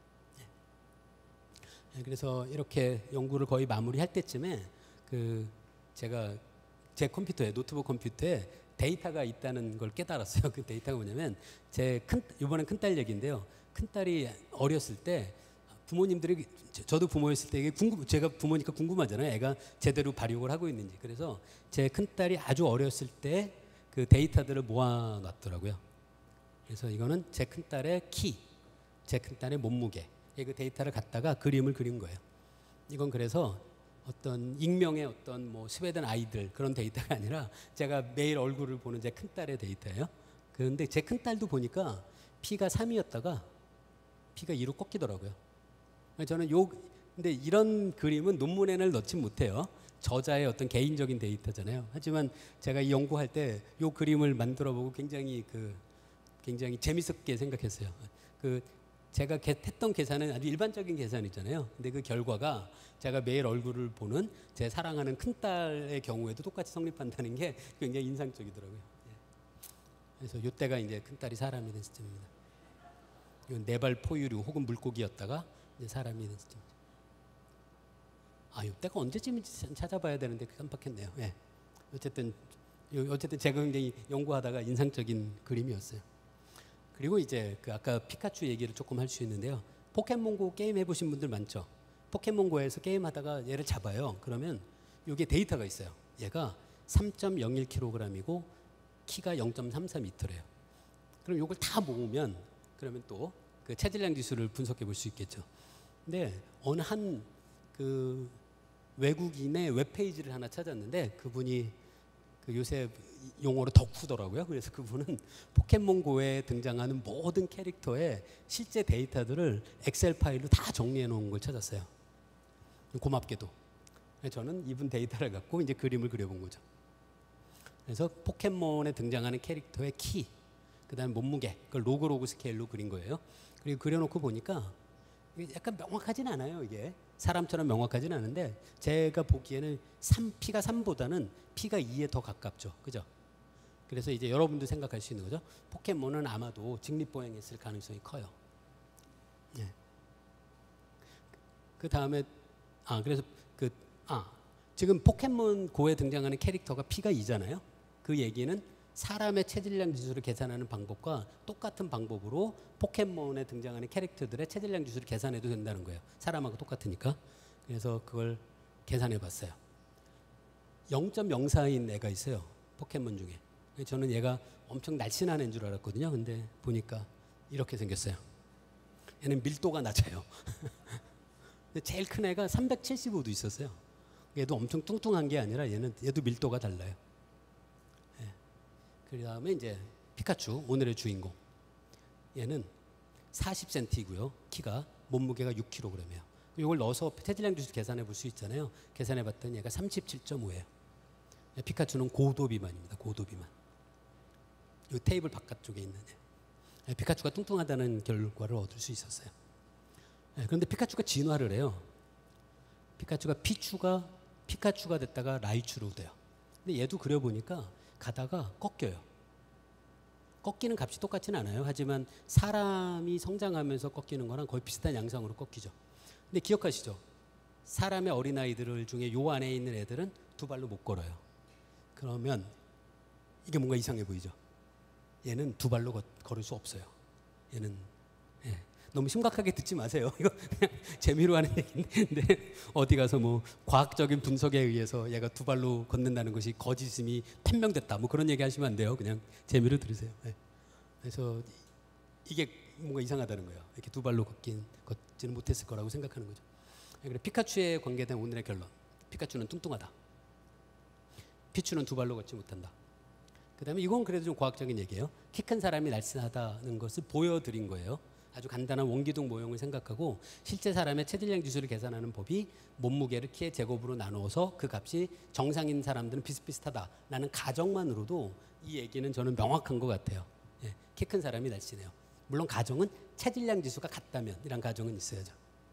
예. 그래서 이렇게 연구를 거의 마무리할 때쯤에 그 제가 제 컴퓨터에 노트북 컴퓨터에 데이터가 있다는 걸 깨달았어요. 그 데이터가 뭐냐면 제 큰 이번엔 큰딸 얘기인데요. 큰딸이 어렸을 때 부모님들이 저도 부모였을 때 이게 궁금 제가 부모니까 궁금하잖아요. 애가 제대로 발육을 하고 있는지. 그래서 제 큰딸이 아주 어렸을 때 그 데이터들을 모아놨더라고요. 그래서 이거는 제 큰딸의 키, 제 큰딸의 몸무게 그 데이터를 갖다가 그림을 그린 거예요. 이건 그래서 어떤 익명의 어떤 뭐 스웨덴 아이들 그런 데이터가 아니라 제가 매일 얼굴을 보는 제 큰딸의 데이터예요. 그런데 제 큰딸도 보니까 P가 삼이었다가 P가 이로 꺾이더라고요. 저는 요 근데 이런 그림은 논문에는 넣지 못해요. 저자의 어떤 개인적인 데이터잖아요. 하지만 제가 이 연구할 때 요 그림을 만들어보고 굉장히 그 굉장히 재밌었게 생각했어요. 그 제가 했던 계산은 아주 일반적인 계산이잖아요. 근데 그 결과가 제가 매일 얼굴을 보는 제 사랑하는 큰딸의 경우에도 똑같이 성립한다는 게 굉장히 인상적이더라고요. 그래서 이때가 이제 큰딸이 사람이 된 시점입니다. 이건 네발 포유류 혹은 물고기였다가 이제 사람이 된 시점. 아, 이때가 언제쯤인지 찾아봐야 되는데 깜빡했네요. 예. 어쨌든 어쨌든 제가 굉장히 연구하다가 인상적인 그림이었어요. 그리고 이제 그 아까 피카츄 얘기를 조금 할 수 있는데요. 포켓몬고 게임 해보신 분들 많죠. 포켓몬고에서 게임하다가 얘를 잡아요. 그러면 이게 데이터가 있어요. 얘가 삼 점 영일 킬로그램이고 키가 영 점 삼사 미터래요. 그럼 이걸 다 모으면 그러면 또 그 체질량 지수를 분석해 볼 수 있겠죠. 근데 어느 한 그 외국인의 웹페이지를 하나 찾았는데 그분이 그 요새 용어로 덕후더라고요. 그래서 그분은 포켓몬고에 등장하는 모든 캐릭터의 실제 데이터들을 엑셀 파일로 다 정리해 놓은 걸 찾았어요. 고맙게도. 저는 이분 데이터를 갖고 이제 그림을 그려본 거죠. 그래서 포켓몬에 등장하는 캐릭터의 키, 그다음 몸무게, 그걸 로그 로그 스케일로 그린 거예요. 그리고 그려놓고 보니까 약간 명확하진 않아요. 이게 사람처럼 명확하진 않은데 제가 보기에는 삼, P가 삼보다는 P가 이에 더 가깝죠. 그죠? 그래서 이제 여러분도 생각할 수 있는 거죠. 포켓몬은 아마도 직립보행했을 가능성이 커요. 예. 그 다음에 아 그래서 그 아 지금 포켓몬 고에 등장하는 캐릭터가 P가 이잖아요. 그 얘기는 사람의 체질량 지수를 계산하는 방법과 똑같은 방법으로 포켓몬에 등장하는 캐릭터들의 체질량 지수를 계산해도 된다는 거예요. 사람하고 똑같으니까. 그래서 그걸 계산해 봤어요. 영 점 영사인 애가 있어요. 포켓몬 중에. 저는 얘가 엄청 날씬한 애인 줄 알았거든요. 근데 보니까 이렇게 생겼어요. 얘는 밀도가 낮아요. 근데 제일 큰 애가 삼백칠십오도 있었어요. 얘도 엄청 뚱뚱한 게 아니라 얘는 얘도 밀도가 달라요. 예. 그 다음에 이제 피카츄, 오늘의 주인공. 얘는 사십 센티미터이고요. 키가 몸무게가 육 킬로그램이에요. 이걸 넣어서 체질량 지수 계산해 볼 수 있잖아요. 계산해 봤더니 얘가 삼십칠 점 오예요. 피카츄는 고도 비만입니다. 고도 비만. 이 테이블 바깥쪽에 있는 애. 피카츄가 뚱뚱하다는 결과를 얻을 수 있었어요. 그런데 피카츄가 진화를 해요. 피카츄가 피츄가 피카츄가 됐다가 라이츄로 돼요. 근데 얘도 그려보니까 가다가 꺾여요. 꺾이는 값이 똑같지는 않아요. 하지만 사람이 성장하면서 꺾이는 거랑 거의 비슷한 양상으로 꺾이죠. 근데 기억하시죠? 사람의 어린아이들 중에 요 안에 있는 애들은 두 발로 못 걸어요. 그러면 이게 뭔가 이상해 보이죠? 얘는 두 발로 거, 걸을 수 없어요. 얘는 예. 너무 심각하게 듣지 마세요. 이거 그냥 재미로 하는 얘기인데 어디 가서 뭐 과학적인 분석에 의해서 얘가 두 발로 걷는다는 것이 거짓임이 판명됐다. 뭐 그런 얘기 하시면 안 돼요. 그냥 재미로 들으세요. 예. 그래서 이게 뭔가 이상하다는 거예요. 이렇게 두 발로 걷긴 걷지는 못했을 거라고 생각하는 거죠. 그래 피카츄에 관계된 오늘의 결론. 피카츄는 뚱뚱하다. 피츄는 두 발로 걷지 못한다. 그다음에 이건 그래도 좀 과학적인 얘기예요. 키 큰 사람이 날씬하다는 것을 보여드린 거예요. 아주 간단한 원기둥 모형을 생각하고 실제 사람의 체질량 지수를 계산하는 법이 몸무게를 키의 제곱으로 나누어서 그 값이 정상인 사람들은 비슷비슷하다라는 가정만으로도 이 얘기는 저는 명확한 것 같아요. 예, 키 큰 사람이 날씬해요. 물론 가정은 체질량 지수가 같다면 이란 가정은 있어야죠.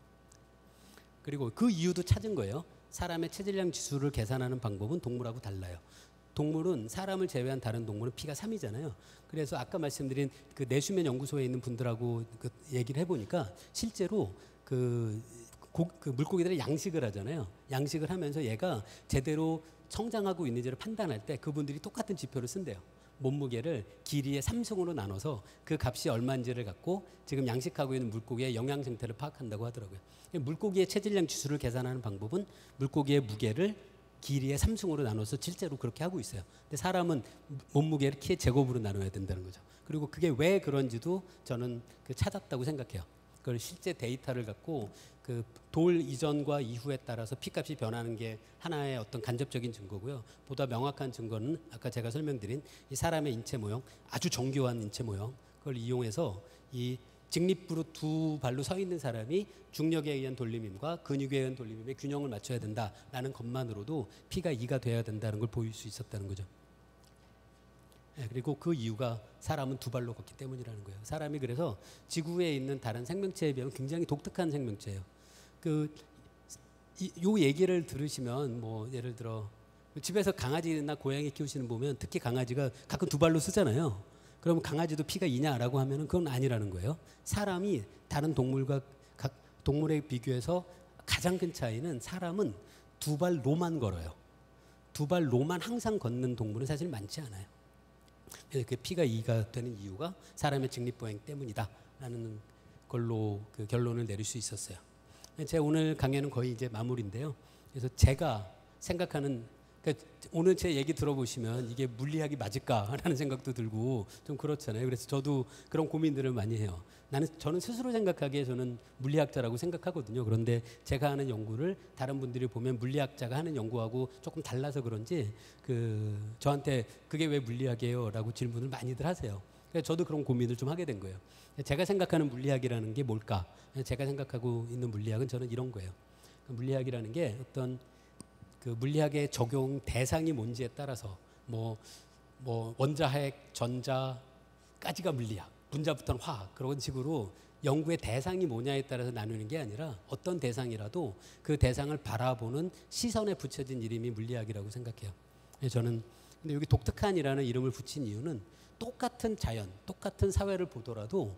그리고 그 이유도 찾은 거예요. 사람의 체질량 지수를 계산하는 방법은 동물하고 달라요. 동물은 사람을 제외한 다른 동물은 피가 삼이잖아요. 그래서 아까 말씀드린 그 내수면 연구소에 있는 분들하고 그 얘기를 해보니까 실제로 그, 고, 그 물고기들의 양식을 하잖아요. 양식을 하면서 얘가 제대로 성장하고 있는지를 판단할 때 그분들이 똑같은 지표를 쓴대요. 몸무게를 길이의 삼승으로 나눠서 그 값이 얼마인지를 갖고 지금 양식하고 있는 물고기의 영양 상태를 파악한다고 하더라고요. 물고기의 체질량 지수를 계산하는 방법은 물고기의 무게를 길이의 삼승으로 나눠서 실제로 그렇게 하고 있어요. 근데 사람은 몸무게를 키의 제곱으로 나눠야 된다는 거죠. 그리고 그게 왜 그런지도 저는 그 찾았다고 생각해요. 그걸 실제 데이터를 갖고 그 돌 이전과 이후에 따라서 피값이 변하는 게 하나의 어떤 간접적인 증거고요. 보다 명확한 증거는 아까 제가 설명드린 이 사람의 인체 모형, 아주 정교한 인체 모형, 그걸 이용해서 이 직립부로 두 발로 서 있는 사람이 중력에 의한 돌림힘과 근육에 의한 돌림힘의 균형을 맞춰야 된다라는 것만으로도 피가 이가 돼야 된다는 걸 보일 수 있었다는 거죠. 네, 그리고 그 이유가 사람은 두 발로 걷기 때문이라는 거예요. 사람이 그래서 지구에 있는 다른 생명체에 비하면 굉장히 독특한 생명체예요. 그 이 요 얘기를 들으시면 뭐 예를 들어 집에서 강아지나 고양이 키우시는 보면 특히 강아지가 가끔 두 발로 쓰잖아요. 그러면 강아지도 피가 이냐라고 하면은 그건 아니라는 거예요. 사람이 다른 동물과 각 동물에 비교해서 가장 큰 차이는 사람은 두 발로만 걸어요. 두 발로만 항상 걷는 동물은 사실 많지 않아요. 그래서 그 피가 이가 되는 이유가 사람의 직립보행 때문이다라는 걸로 그 결론을 내릴 수 있었어요. 제 오늘 강연은 거의 이제 마무리인데요. 그래서 제가 생각하는 그러니까 오늘 제 얘기 들어보시면 이게 물리학이 맞을까라는 생각도 들고 좀 그렇잖아요. 그래서 저도 그런 고민들을 많이 해요. 나는 저는 스스로 생각하기에 저는 물리학자라고 생각하거든요. 그런데 제가 하는 연구를 다른 분들이 보면 물리학자가 하는 연구하고 조금 달라서 그런지 그 저한테 그게 왜 물리학이에요라고 질문을 많이들 하세요. 그래서 저도 그런 고민을 좀 하게 된 거예요. 제가 생각하는 물리학이라는 게 뭘까? 제가 생각하고 있는 물리학은 저는 이런 거예요. 물리학이라는 게 어떤 그 물리학의 적용 대상이 뭔지에 따라서 뭐, 뭐 원자핵, 전자까지가 물리학, 분자부터는 화학 그런 식으로 연구의 대상이 뭐냐에 따라서 나누는 게 아니라 어떤 대상이라도 그 대상을 바라보는 시선에 붙여진 이름이 물리학이라고 생각해요. 그래서 저는 근데 여기 독특한이라는 이름을 붙인 이유는 똑같은 자연, 똑같은 사회를 보더라도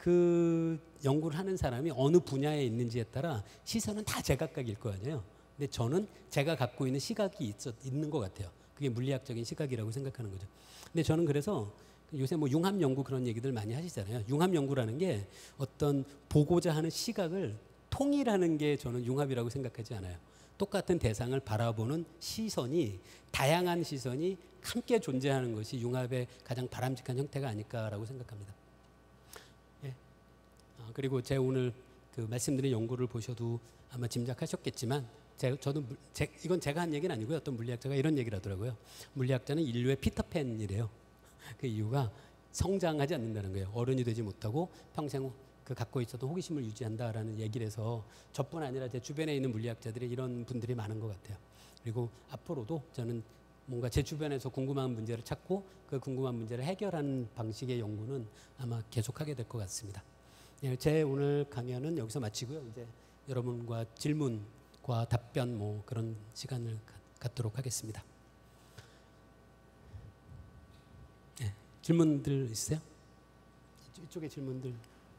그 연구를 하는 사람이 어느 분야에 있는지에 따라 시선은 다 제각각일 거 아니에요. 근데 저는 제가 갖고 있는 시각이 있어, 있는 것 같아요. 그게 물리학적인 시각이라고 생각하는 거죠. 근데 저는 그래서 요새 뭐 융합 연구 그런 얘기들 많이 하시잖아요. 융합 연구라는 게 어떤 보고자 하는 시각을 통일하는 게 저는 융합이라고 생각하지 않아요. 똑같은 대상을 바라보는 시선이 다양한 시선이 함께 존재하는 것이 융합의 가장 바람직한 형태가 아닐까라고 생각합니다. 예. 아, 그리고 제 오늘 그 말씀드린 연구를 보셔도 아마 짐작하셨겠지만 제, 저도 물- 제, 이건 제가 한 얘기는 아니고요. 어떤 물리학자가 이런 얘기를 하더라고요. 물리학자는 인류의 피터팬이래요. 그 이유가 성장하지 않는다는 거예요. 어른이 되지 못하고 평생 그 갖고 있었던 호기심을 유지한다라는 얘기를 해서 저뿐 아니라 제 주변에 있는 물리학자들이 이런 분들이 많은 것 같아요. 그리고 앞으로도 저는 뭔가 제 주변에서 궁금한 문제를 찾고 그 궁금한 문제를 해결하는 방식의 연구는 아마 계속하게 될 것 같습니다. 예, 제 오늘 강연은 여기서 마치고요. 이제 여러분과 질문과 답변 뭐 그런 시간을 가, 갖도록 하겠습니다. 예, 질문들 있으세요? 이쪽, 이쪽에 질문들.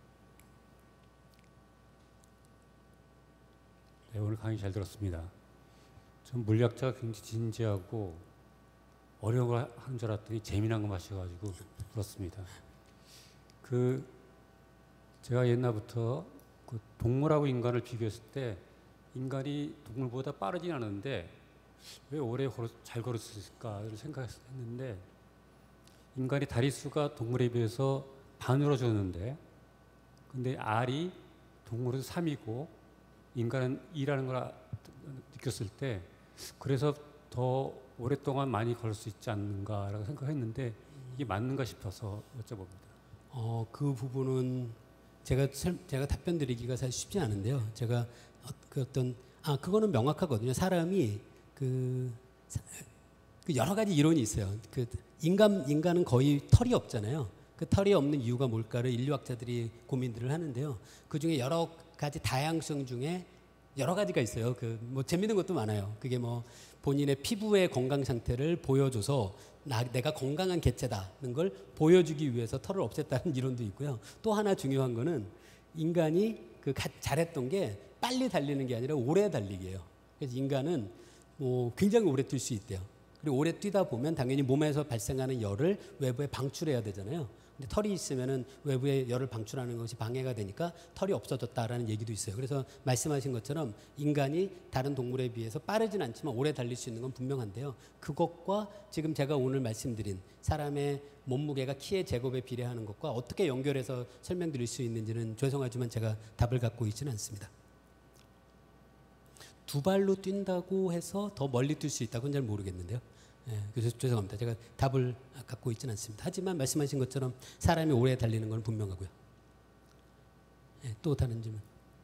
네, 오늘 강의 잘 들었습니다. 전 물리학자가 굉장히 진지하고 어려운 걸 하는 줄 알았더니 재미난 거 마셔가지고 그렇습니다. 그 제가 옛날부터 그 동물하고 인간을 비교했을 때 인간이 동물보다 빠르진 않은데 왜 오래 걸어, 잘 걸을 수 있을까를 생각했는데 인간이 다리수가 동물에 비해서 반으로 줄었는데 근데 알이 동물에서 삼이고 인간은 이라는 걸 느꼈을 때 그래서 더 오랫동안 많이 걸을 수 있지 않는가라고 생각했는데 이게 맞는가 싶어서 여쭤봅니다. 어, 그 부분은 제가 설, 제가 답변 드리기가 사실 쉽지 않은데요. 제가 어, 그 어떤 아 그거는 명확하거든요. 사람이 그, 사, 그 여러 가지 이론이 있어요. 그 인간 인간은 거의 털이 없잖아요. 그 털이 없는 이유가 뭘까를 인류학자들이 고민들을 하는데요. 그 중에 여러 가지 다양성 중에 여러 가지가 있어요. 그 뭐 재밌는 것도 많아요. 그게 뭐 본인의 피부의 건강 상태를 보여줘서 나, 내가 건강한 개체다는 걸 보여주기 위해서 털을 없앴다는 이론도 있고요. 또 하나 중요한 거는 인간이 그 가, 잘했던 게 빨리 달리는 게 아니라 오래 달리기예요. 그래서 인간은 뭐 굉장히 오래 뛸 수 있대요. 그리고 오래 뛰다 보면 당연히 몸에서 발생하는 열을 외부에 방출해야 되잖아요. 근데 털이 있으면은 외부에 열을 방출하는 것이 방해가 되니까 털이 없어졌다라는 얘기도 있어요. 그래서 말씀하신 것처럼 인간이 다른 동물에 비해서 빠르진 않지만 오래 달릴 수 있는 건 분명한데요. 그것과 지금 제가 오늘 말씀드린 사람의 몸무게가 키의 제곱에 비례하는 것과 어떻게 연결해서 설명드릴 수 있는지는 죄송하지만 제가 답을 갖고 있지는 않습니다. 두 발로 뛴다고 해서 더 멀리 뛸 수 있다고는 잘 모르겠는데요. 예, 그래서 죄송합니다. 제가 답을 갖고 있지는 않습니다. 하지만 말씀하신 것처럼 사람이 오래 달리는 건 분명하고요. 예, 또 다른 질문.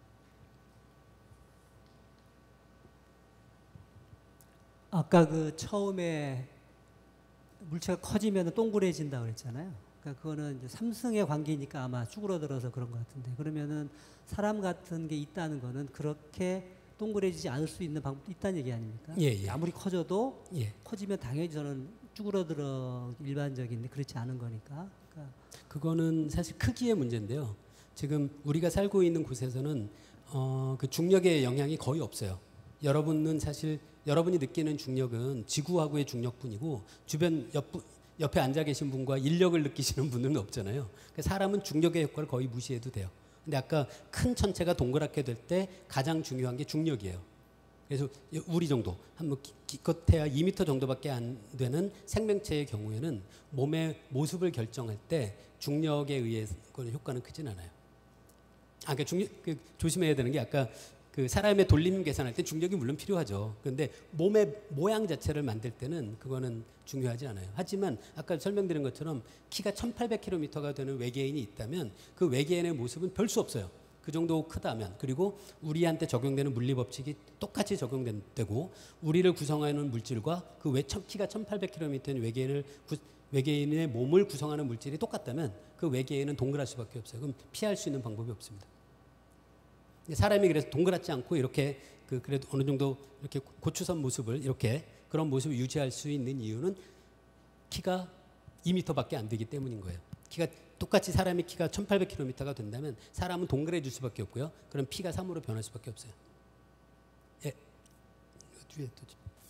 아까 그 처음에 물체가 커지면 동그래진다 그랬잖아요. 그러니까 그거는 이제 삼승의 관계니까 아마 쭈그러들어서 그런 것 같은데 그러면은 사람 같은 게 있다는 거는 그렇게 동그래지지 않을 수 있는 방법도 있다는 얘기 아닙니까? 예, 예. 아무리 커져도 예. 커지면 당연히 저는 쭈그러들어 일반적인데 그렇지 않은 거니까. 그러니까 그거는 사실 크기의 문제인데요. 지금 우리가 살고 있는 곳에서는 어, 그 중력의 영향이 거의 없어요. 여러분은 사실 여러분이 느끼는 중력은 지구하고의 중력뿐이고 주변 옆, 옆에 앉아 계신 분과 인력을 느끼시는 분은 없잖아요. 그러니까 사람은 중력의 효과를 거의 무시해도 돼요. 근데 아까 큰 천체가 동그랗게 될 때 가장 중요한 게 중력이에요. 그래서 우리 정도 한 뭐 기껏해야 이 미터 정도밖에 안 되는 생명체의 경우에는 몸의 모습을 결정할 때 중력에 의해서 효과는 크진 않아요. 아, 그러니까 중력 그 조심해야 되는 게 아까 그 사람의 돌림 계산할 때 중력이 물론 필요하죠. 그런데 몸의 모양 자체를 만들 때는 그거는 중요하지 않아요. 하지만 아까 설명드린 것처럼 키가 천팔백 킬로미터가 되는 외계인이 있다면 그 외계인의 모습은 별 수 없어요. 그 정도 크다면. 그리고 우리한테 적용되는 물리 법칙이 똑같이 적용되고 우리를 구성하는 물질과 그 외, 키가 천팔백 킬로미터인 외계인을 구, 외계인의 몸을 구성하는 물질이 똑같다면 그 외계인은 동그랄 수밖에 없어요. 그럼 피할 수 있는 방법이 없습니다. 사람이 그래서 동그랗지 않고 이렇게 그 그래도 어느 정도 이렇게 고추선 모습을 이렇게 그런 모습을 유지할 수 있는 이유는 키가 이 미터밖에 안 되기 때문인 거예요. 키가 똑같이 사람의 키가 천팔백 킬로미터가 된다면 사람은 동그래질 수밖에 없고요. 그럼 피가 삼으로 변할 수밖에 없어요. 예. 뒤에 또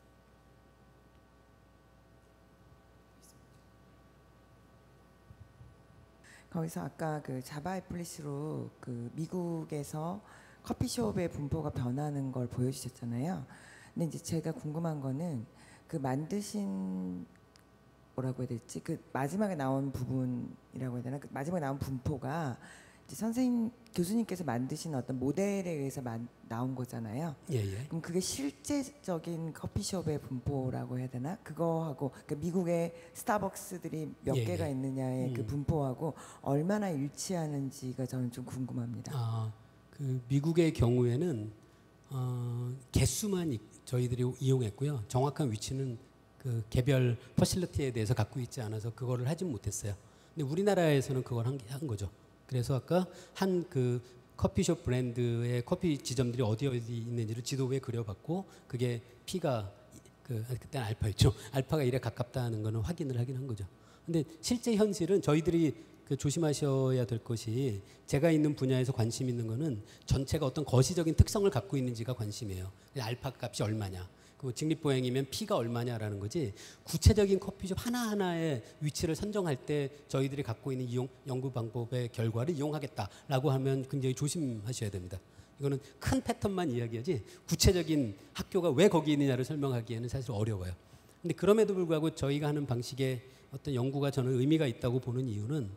거기서 아까 그 자바이플리스로 그 미국에서 커피숍의 분포가 변하는 걸 보여주셨잖아요. 근데 이제 제가 궁금한 거는 그 만드신 뭐라고 해야 될지 그 마지막에 나온 부분이라고 해야 되나? 그 마지막에 나온 분포가 이제 선생님 교수님께서 만드신 어떤 모델에 의해서 만, 나온 거잖아요. 예, 예. 그럼 그게 실제적인 커피숍의 분포라고 해야 되나? 그거하고 그러니까 미국의 스타벅스들이 몇 예, 개가 예. 있느냐의 음. 그 분포하고 얼마나 일치하는지가 저는 좀 궁금합니다. 아, 그 미국의 경우에는 어, 개수만 이- 저희들이 이용했고요. 정확한 위치는 그 개별 퍼실리티에 대해서 갖고 있지 않아서 그거를 하진 못했어요. 근데 우리나라에서는 그걸 한, 한 거죠. 그래서 아까 한 그 커피숍 브랜드의 커피 지점들이 어디 어디 있는지를 지도부에 그려봤고 그게 P가 그 그때는 알파였죠. 알파가 일에 가깝다는 거는 확인을 하긴 한 거죠. 근데 실제 현실은 저희들이 그 조심하셔야 될 것이 제가 있는 분야에서 관심 있는 거는 전체가 어떤 거시적인 특성을 갖고 있는지가 관심이에요. 알파 값이 얼마냐. 그 직립보행이면 P가 얼마냐라는 거지 구체적인 커피숍 하나하나의 위치를 선정할 때 저희들이 갖고 있는 이용, 연구 방법의 결과를 이용하겠다라고 하면 굉장히 조심하셔야 됩니다. 이거는 큰 패턴만 이야기하지 구체적인 학교가 왜 거기 있느냐를 설명하기에는 사실 어려워요. 근데 그럼에도 불구하고 저희가 하는 방식의 어떤 연구가 저는 의미가 있다고 보는 이유는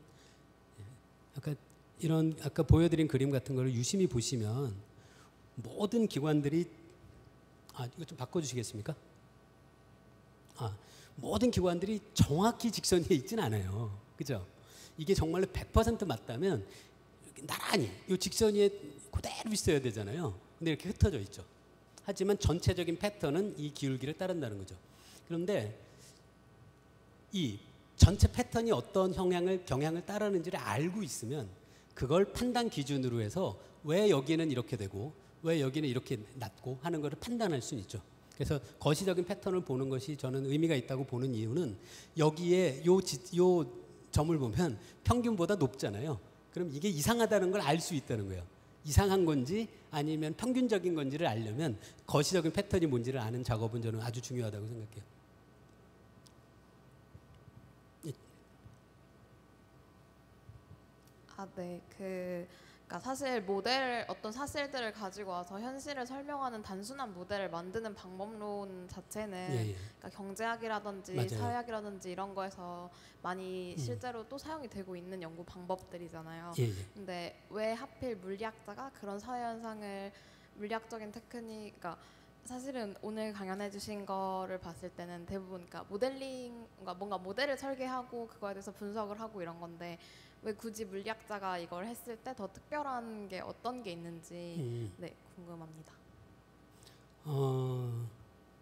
아까 이런 아까 보여드린 그림 같은 거를 유심히 보시면 모든 기관들이 아 이거 좀 바꿔주시겠습니까? 아 모든 기관들이 정확히 직선에 있지는 않아요. 그죠? 이게 정말로 백 퍼센트 맞다면 나란히 이 직선 위에 그대로 있어야 되잖아요. 근데 이렇게 흩어져 있죠. 하지만 전체적인 패턴은 이 기울기를 따른다는 거죠. 그런데 이 전체 패턴이 어떤 형향을 경향을 따르는지를 알고 있으면 그걸 판단 기준으로 해서 왜 여기는 이렇게 되고 왜 여기는 이렇게 낮고 하는 것을 판단할 수는 있죠. 그래서 거시적인 패턴을 보는 것이 저는 의미가 있다고 보는 이유는 여기에 요, 지, 요 점을 보면 평균보다 높잖아요. 그럼 이게 이상하다는 걸 알 수 있다는 거예요. 이상한 건지 아니면 평균적인 건지를 알려면 거시적인 패턴이 뭔지를 아는 작업은 저는 아주 중요하다고 생각해요. 아, 네. 그 그러니까 사실 모델 어떤 사실들을 가지고 와서 현실을 설명하는 단순한 모델을 만드는 방법론 자체는 예, 예. 그러니까 경제학이라든지 맞아요. 사회학이라든지 이런 거에서 많이 음. 실제로 또 사용이 되고 있는 연구 방법들이잖아요. 예, 예. 근데 왜 하필 물리학자가 그런 사회 현상을 물리학적인 테크닉, 그러니까 사실은 오늘 강연해 주신 거를 봤을 때는 대부분 그러니까 모델링, 그러니까 뭔가 모델을 설계하고 그거에 대해서 분석을 하고 이런 건데 왜 굳이 물리학자가 이걸 했을 때 더 특별한 게 어떤 게 있는지 음. 네 궁금합니다. 어,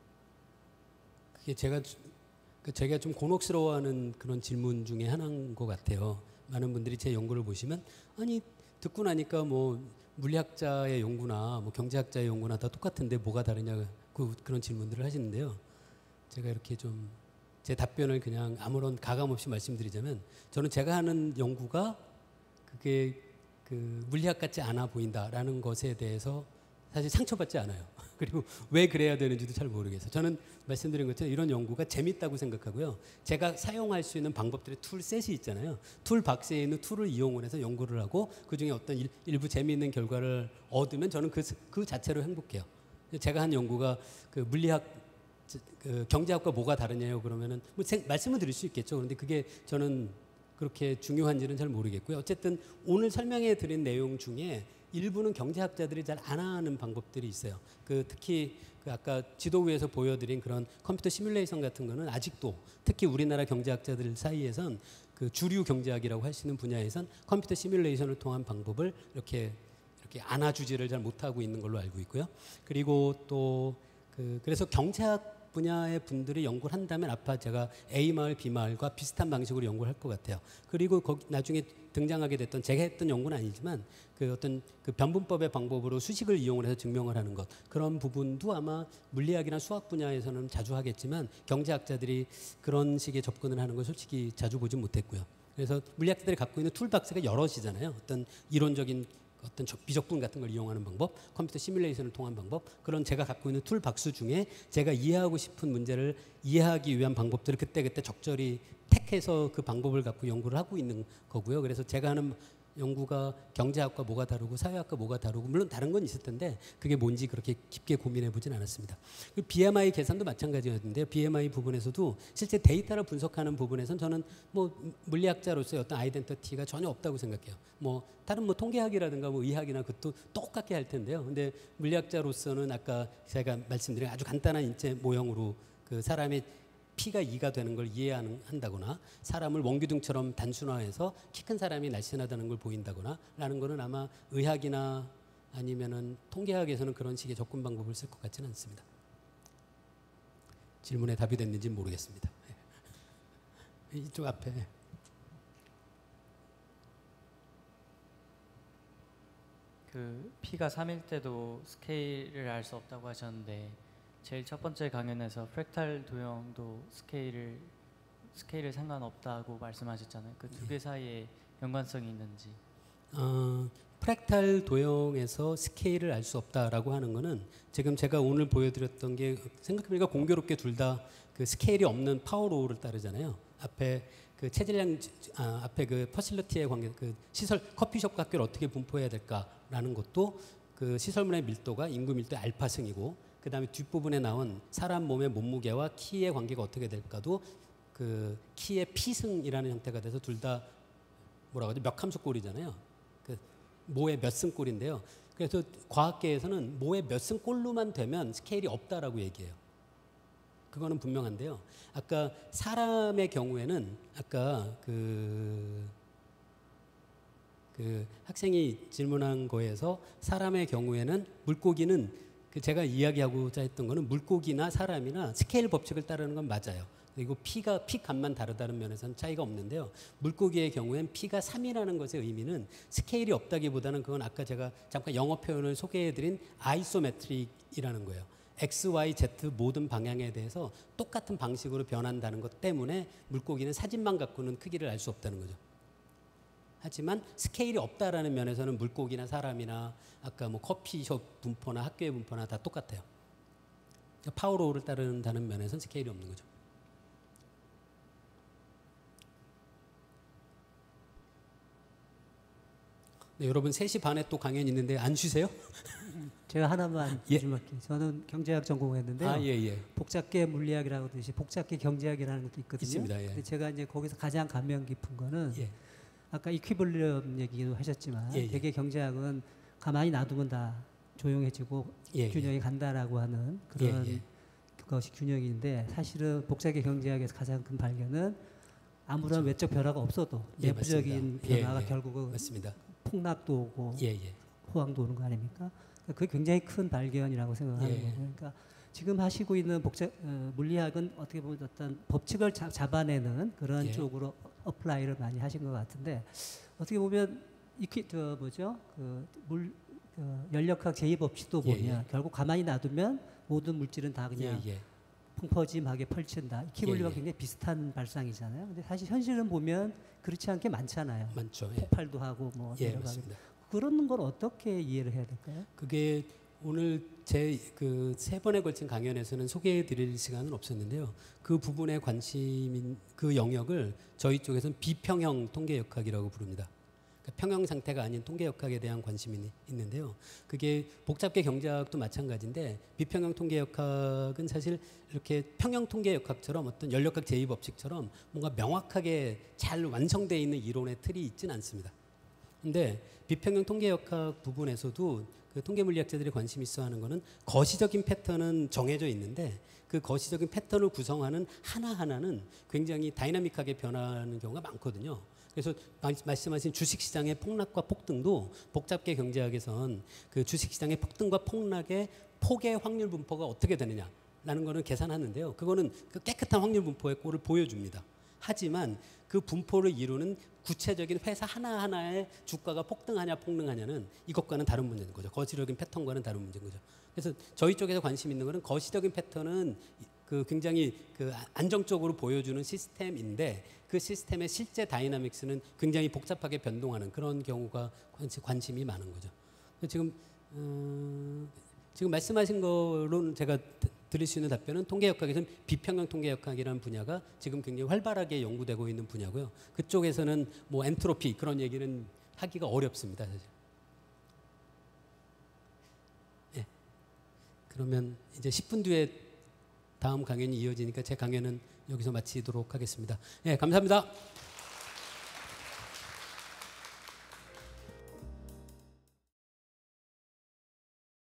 그게 제가 그 제가 좀 곤혹스러워하는 그런 질문 중에 하나인 것 같아요. 많은 분들이 제 연구를 보시면 아니 듣고 나니까 뭐 물리학자의 연구나 뭐 경제학자의 연구나 다 똑같은데 뭐가 다르냐 그 그런 질문들을 하시는데요. 제가 이렇게 좀 제 답변을 그냥 아무런 가감 없이 말씀드리자면 저는 제가 하는 연구가 그게 그 물리학 같지 않아 보인다라는 것에 대해서 사실 상처받지 않아요. 그리고 왜 그래야 되는지도 잘 모르겠어요. 저는 말씀드린 것처럼 이런 연구가 재밌다고 생각하고요. 제가 사용할 수 있는 방법들의 툴셋이 있잖아요. 툴 박스에 있는 툴을 이용을 해서 연구를 하고 그중에 어떤 일, 일부 재미있는 결과를 얻으면 저는 그, 그 자체로 행복해요. 제가 한 연구가 그 물리학 그 경제학과 뭐가 다르냐요? 그러면은 뭐 생, 말씀을 드릴 수 있겠죠. 그런데 그게 저는 그렇게 중요한지는 잘 모르겠고요. 어쨌든 오늘 설명해 드린 내용 중에 일부는 경제학자들이 잘 안 하는 방법들이 있어요. 그 특히 그 아까 지도 위에서 보여드린 그런 컴퓨터 시뮬레이션 같은 거는 아직도 특히 우리나라 경제학자들 사이에선 그 주류 경제학이라고 할 수 있는 분야에선 컴퓨터 시뮬레이션을 통한 방법을 이렇게 이렇게 안아주지를 잘 못하고 있는 걸로 알고 있고요. 그리고 또 그 그래서 경제학 분야의 분들이 연구를 한다면 아파 제가 A 마을, B 마을과 비슷한 방식으로 연구를 할 것 같아요. 그리고 거기 나중에 등장하게 됐던 제가 했던 연구는 아니지만 그 어떤 그 변분법의 방법으로 수식을 이용을 해서 증명을 하는 것 그런 부분도 아마 물리학이나 수학 분야에서는 자주 하겠지만 경제학자들이 그런 식의 접근을 하는 걸 솔직히 자주 보지 못했고요. 그래서 물리학자들이 갖고 있는 툴박스가 여럿이잖아요. 어떤 이론적인 어떤 비적분 같은 걸 이용하는 방법, 컴퓨터 시뮬레이션을 통한 방법, 그런 제가 갖고 있는 툴 박스 중에 제가 이해하고 싶은 문제를 이해하기 위한 방법들을 그때그때 적절히 택해서 그 방법을 갖고 연구를 하고 있는 거고요. 그래서 제가 하는 연구가 경제학과 뭐가 다르고 사회학과 뭐가 다르고 물론 다른 건 있을 텐데 그게 뭔지 그렇게 깊게 고민해 보진 않았습니다. 그 비엠아이 계산도 마찬가지였는데요. 비엠아이 부분에서도 실제 데이터를 분석하는 부분에서는 저는 뭐 물리학자로서의 어떤 아이덴티티가 전혀 없다고 생각해요. 뭐 다른 뭐 통계학이라든가 뭐 의학이나 그것도 똑같게 할 텐데요. 근데 물리학자로서는 아까 제가 말씀드린 아주 간단한 인체 모형으로 그 사람의 P가 이가 되는 걸 이해한다거나 사람을 원기둥처럼 단순화해서 키 큰 사람이 날씬하다는 걸 보인다거나 라는 거는 아마 의학이나 아니면은 통계학에서는 그런 식의 접근 방법을 쓸 것 같지는 않습니다. 질문에 답이 됐는지는 모르겠습니다. 이쪽 앞에. 그 P가 삼일 때도 스케일을 알 수 없다고 하셨는데 제일 첫 번째 강연에서 프랙탈 도형도 스케일을 스케일을 상관없다고 말씀하셨잖아요. 그 두 개 사이에 연관성이 있는지. 어, 프랙탈 도형에서 스케일을 알 수 없다라고 하는 거는 지금 제가 오늘 보여드렸던 게 생각해보니까 공교롭게 둘 다 그 스케일이 없는 파워로우를 따르잖아요. 앞에 그 체질량 아, 앞에 그 퍼실리티의 관계, 그 시설 커피숍 학교를 어떻게 분포해야 될까라는 것도 그 시설물의 밀도가 인구 밀도의 알파승이고, 그 다음에 뒷부분에 나온 사람 몸의 몸무게와 키의 관계가 어떻게 될까도 그 키의 피승이라는 형태가 돼서 둘 다 뭐라고 하죠? 몇 함수 꼴이잖아요. 그 모의 몇 승 꼴인데요. 그래서 과학계에서는 모의 몇 승 꼴로만 되면 스케일이 없다라고 얘기해요. 그거는 분명한데요. 아까 사람의 경우에는 아까 그, 그 학생이 질문한 거에서 사람의 경우에는 물고기는 그 제가 이야기하고자 했던 거는 물고기나 사람이나 스케일 법칙을 따르는 건 맞아요. 그리고 P가 P 값만 다르다는 면에서는 차이가 없는데요. 물고기의 경우엔 P가 삼이라는 것의 의미는 스케일이 없다기보다는 그건 아까 제가 잠깐 영어 표현을 소개해드린 아이소메트릭이라는 거예요. X, Y, Z 모든 방향에 대해서 똑같은 방식으로 변한다는 것 때문에 물고기는 사진만 갖고는 크기를 알 수 없다는 거죠. 하지만 스케일이 없다라는 면에서는 물고기나 사람이나 아까 뭐 커피숍 분포나 학교의 분포나 다 똑같아요. 파워로우를 따른다는 면에서는 스케일이 없는 거죠. 네, 여러분 세 시 반에 또 강연이 있는데 안 쉬세요? 제가 하나만 예. 말씀할게요. 저는 경제학 전공했는데요. 아, 예, 예. 복잡계 물리학이라고 하듯이 복잡계 경제학이라는 것도 있거든요. 있습니다. 예. 근데 제가 이제 거기서 가장 감명 깊은 거는 예. 아까 이퀴블리엄 얘기도 하셨지만 예, 예. 되게 경제학은 가만히 놔두면 다 조용해지고 예, 균형이 예. 간다라고 하는 그런 예, 예. 것이 균형인데, 사실은 복잡계 경제학에서 가장 큰 발견은 아무런 그렇죠. 외적 변화가 없어도 예, 내부적인 맞습니다. 예, 변화가 예. 결국은 맞습니다. 폭락도 오고 예, 예. 호황도 오는 거 아닙니까? 그게 굉장히 큰 발견이라고 생각하는 예. 거예요. 그러니까 지금 하시고 있는 복잡 어, 물리학은 어떻게 보면 어떤 법칙을 자, 잡아내는 그런 예. 쪽으로 어플라이를 많이 하신 것 같은데, 어떻게 보면 이퀴 저 뭐죠? 그물 그 연력학 제이 법칙도 예, 보면 예. 결국 가만히 놔두면 모든 물질은 다 그냥 예, 예. 펑퍼짐하게 펼친다. 이퀴블리와 예, 예. 굉장히 비슷한 발상이잖아요. 근데 사실 현실은 보면 그렇지 않게 많잖아요. 많죠. 예. 폭발도 하고 뭐 예, 내려가고. 맞습니다. 그런 걸 어떻게 이해를 해야 될까요? 그게 오늘 제 그 세 번에 걸친 강연에서는 소개해 드릴 시간은 없었는데요. 그 부분에 관심인 그 영역을 저희 쪽에서는 비평형 통계역학이라고 부릅니다. 그러니까 평형 상태가 아닌 통계역학에 대한 관심이 있는데요. 그게 복잡계 경제학도 마찬가지인데, 비평형 통계역학은 사실 이렇게 평형 통계역학처럼 어떤 연력학 제이 법칙처럼 뭔가 명확하게 잘 완성되어 있는 이론의 틀이 있지는 않습니다. 근데 비평형 통계역학 부분에서도 그 통계물리학자들이 관심 있어 하는 거는 거시적인 패턴은 정해져 있는데 그 거시적인 패턴을 구성하는 하나하나는 굉장히 다이나믹하게 변하는 경우가 많거든요. 그래서 말씀하신 주식시장의 폭락과 폭등도 복잡계 경제학에선 그 주식시장의 폭등과 폭락의 폭의 확률 분포가 어떻게 되느냐라는 거는 계산하는데요. 그거는 그 깨끗한 확률 분포의 꼴을 보여줍니다. 하지만 그 분포를 이루는 구체적인 회사 하나하나의 주가가 폭등하냐 폭등하냐는 이것과는 다른 문제인 거죠. 거시적인 패턴과는 다른 문제인 거죠. 그래서 저희 쪽에서 관심 있는 거는 거시적인 패턴은 그 굉장히 그 안정적으로 보여주는 시스템인데 그 시스템의 실제 다이나믹스는 굉장히 복잡하게 변동하는 그런 경우가 관심이 많은 거죠. 지금 어, 지금 말씀하신 거로는 제가 드릴 수 있는 답변은 통계역학에서는 비평형 통계역학이라는 분야가 지금 굉장히 활발하게 연구되고 있는 분야고요. 그쪽에서는 뭐 엔트로피 그런 얘기는 하기가 어렵습니다, 사실. 예. 그러면 이제 십 분 뒤에 다음 강연이 이어지니까 제 강연은 여기서 마치도록 하겠습니다. 예, 감사합니다.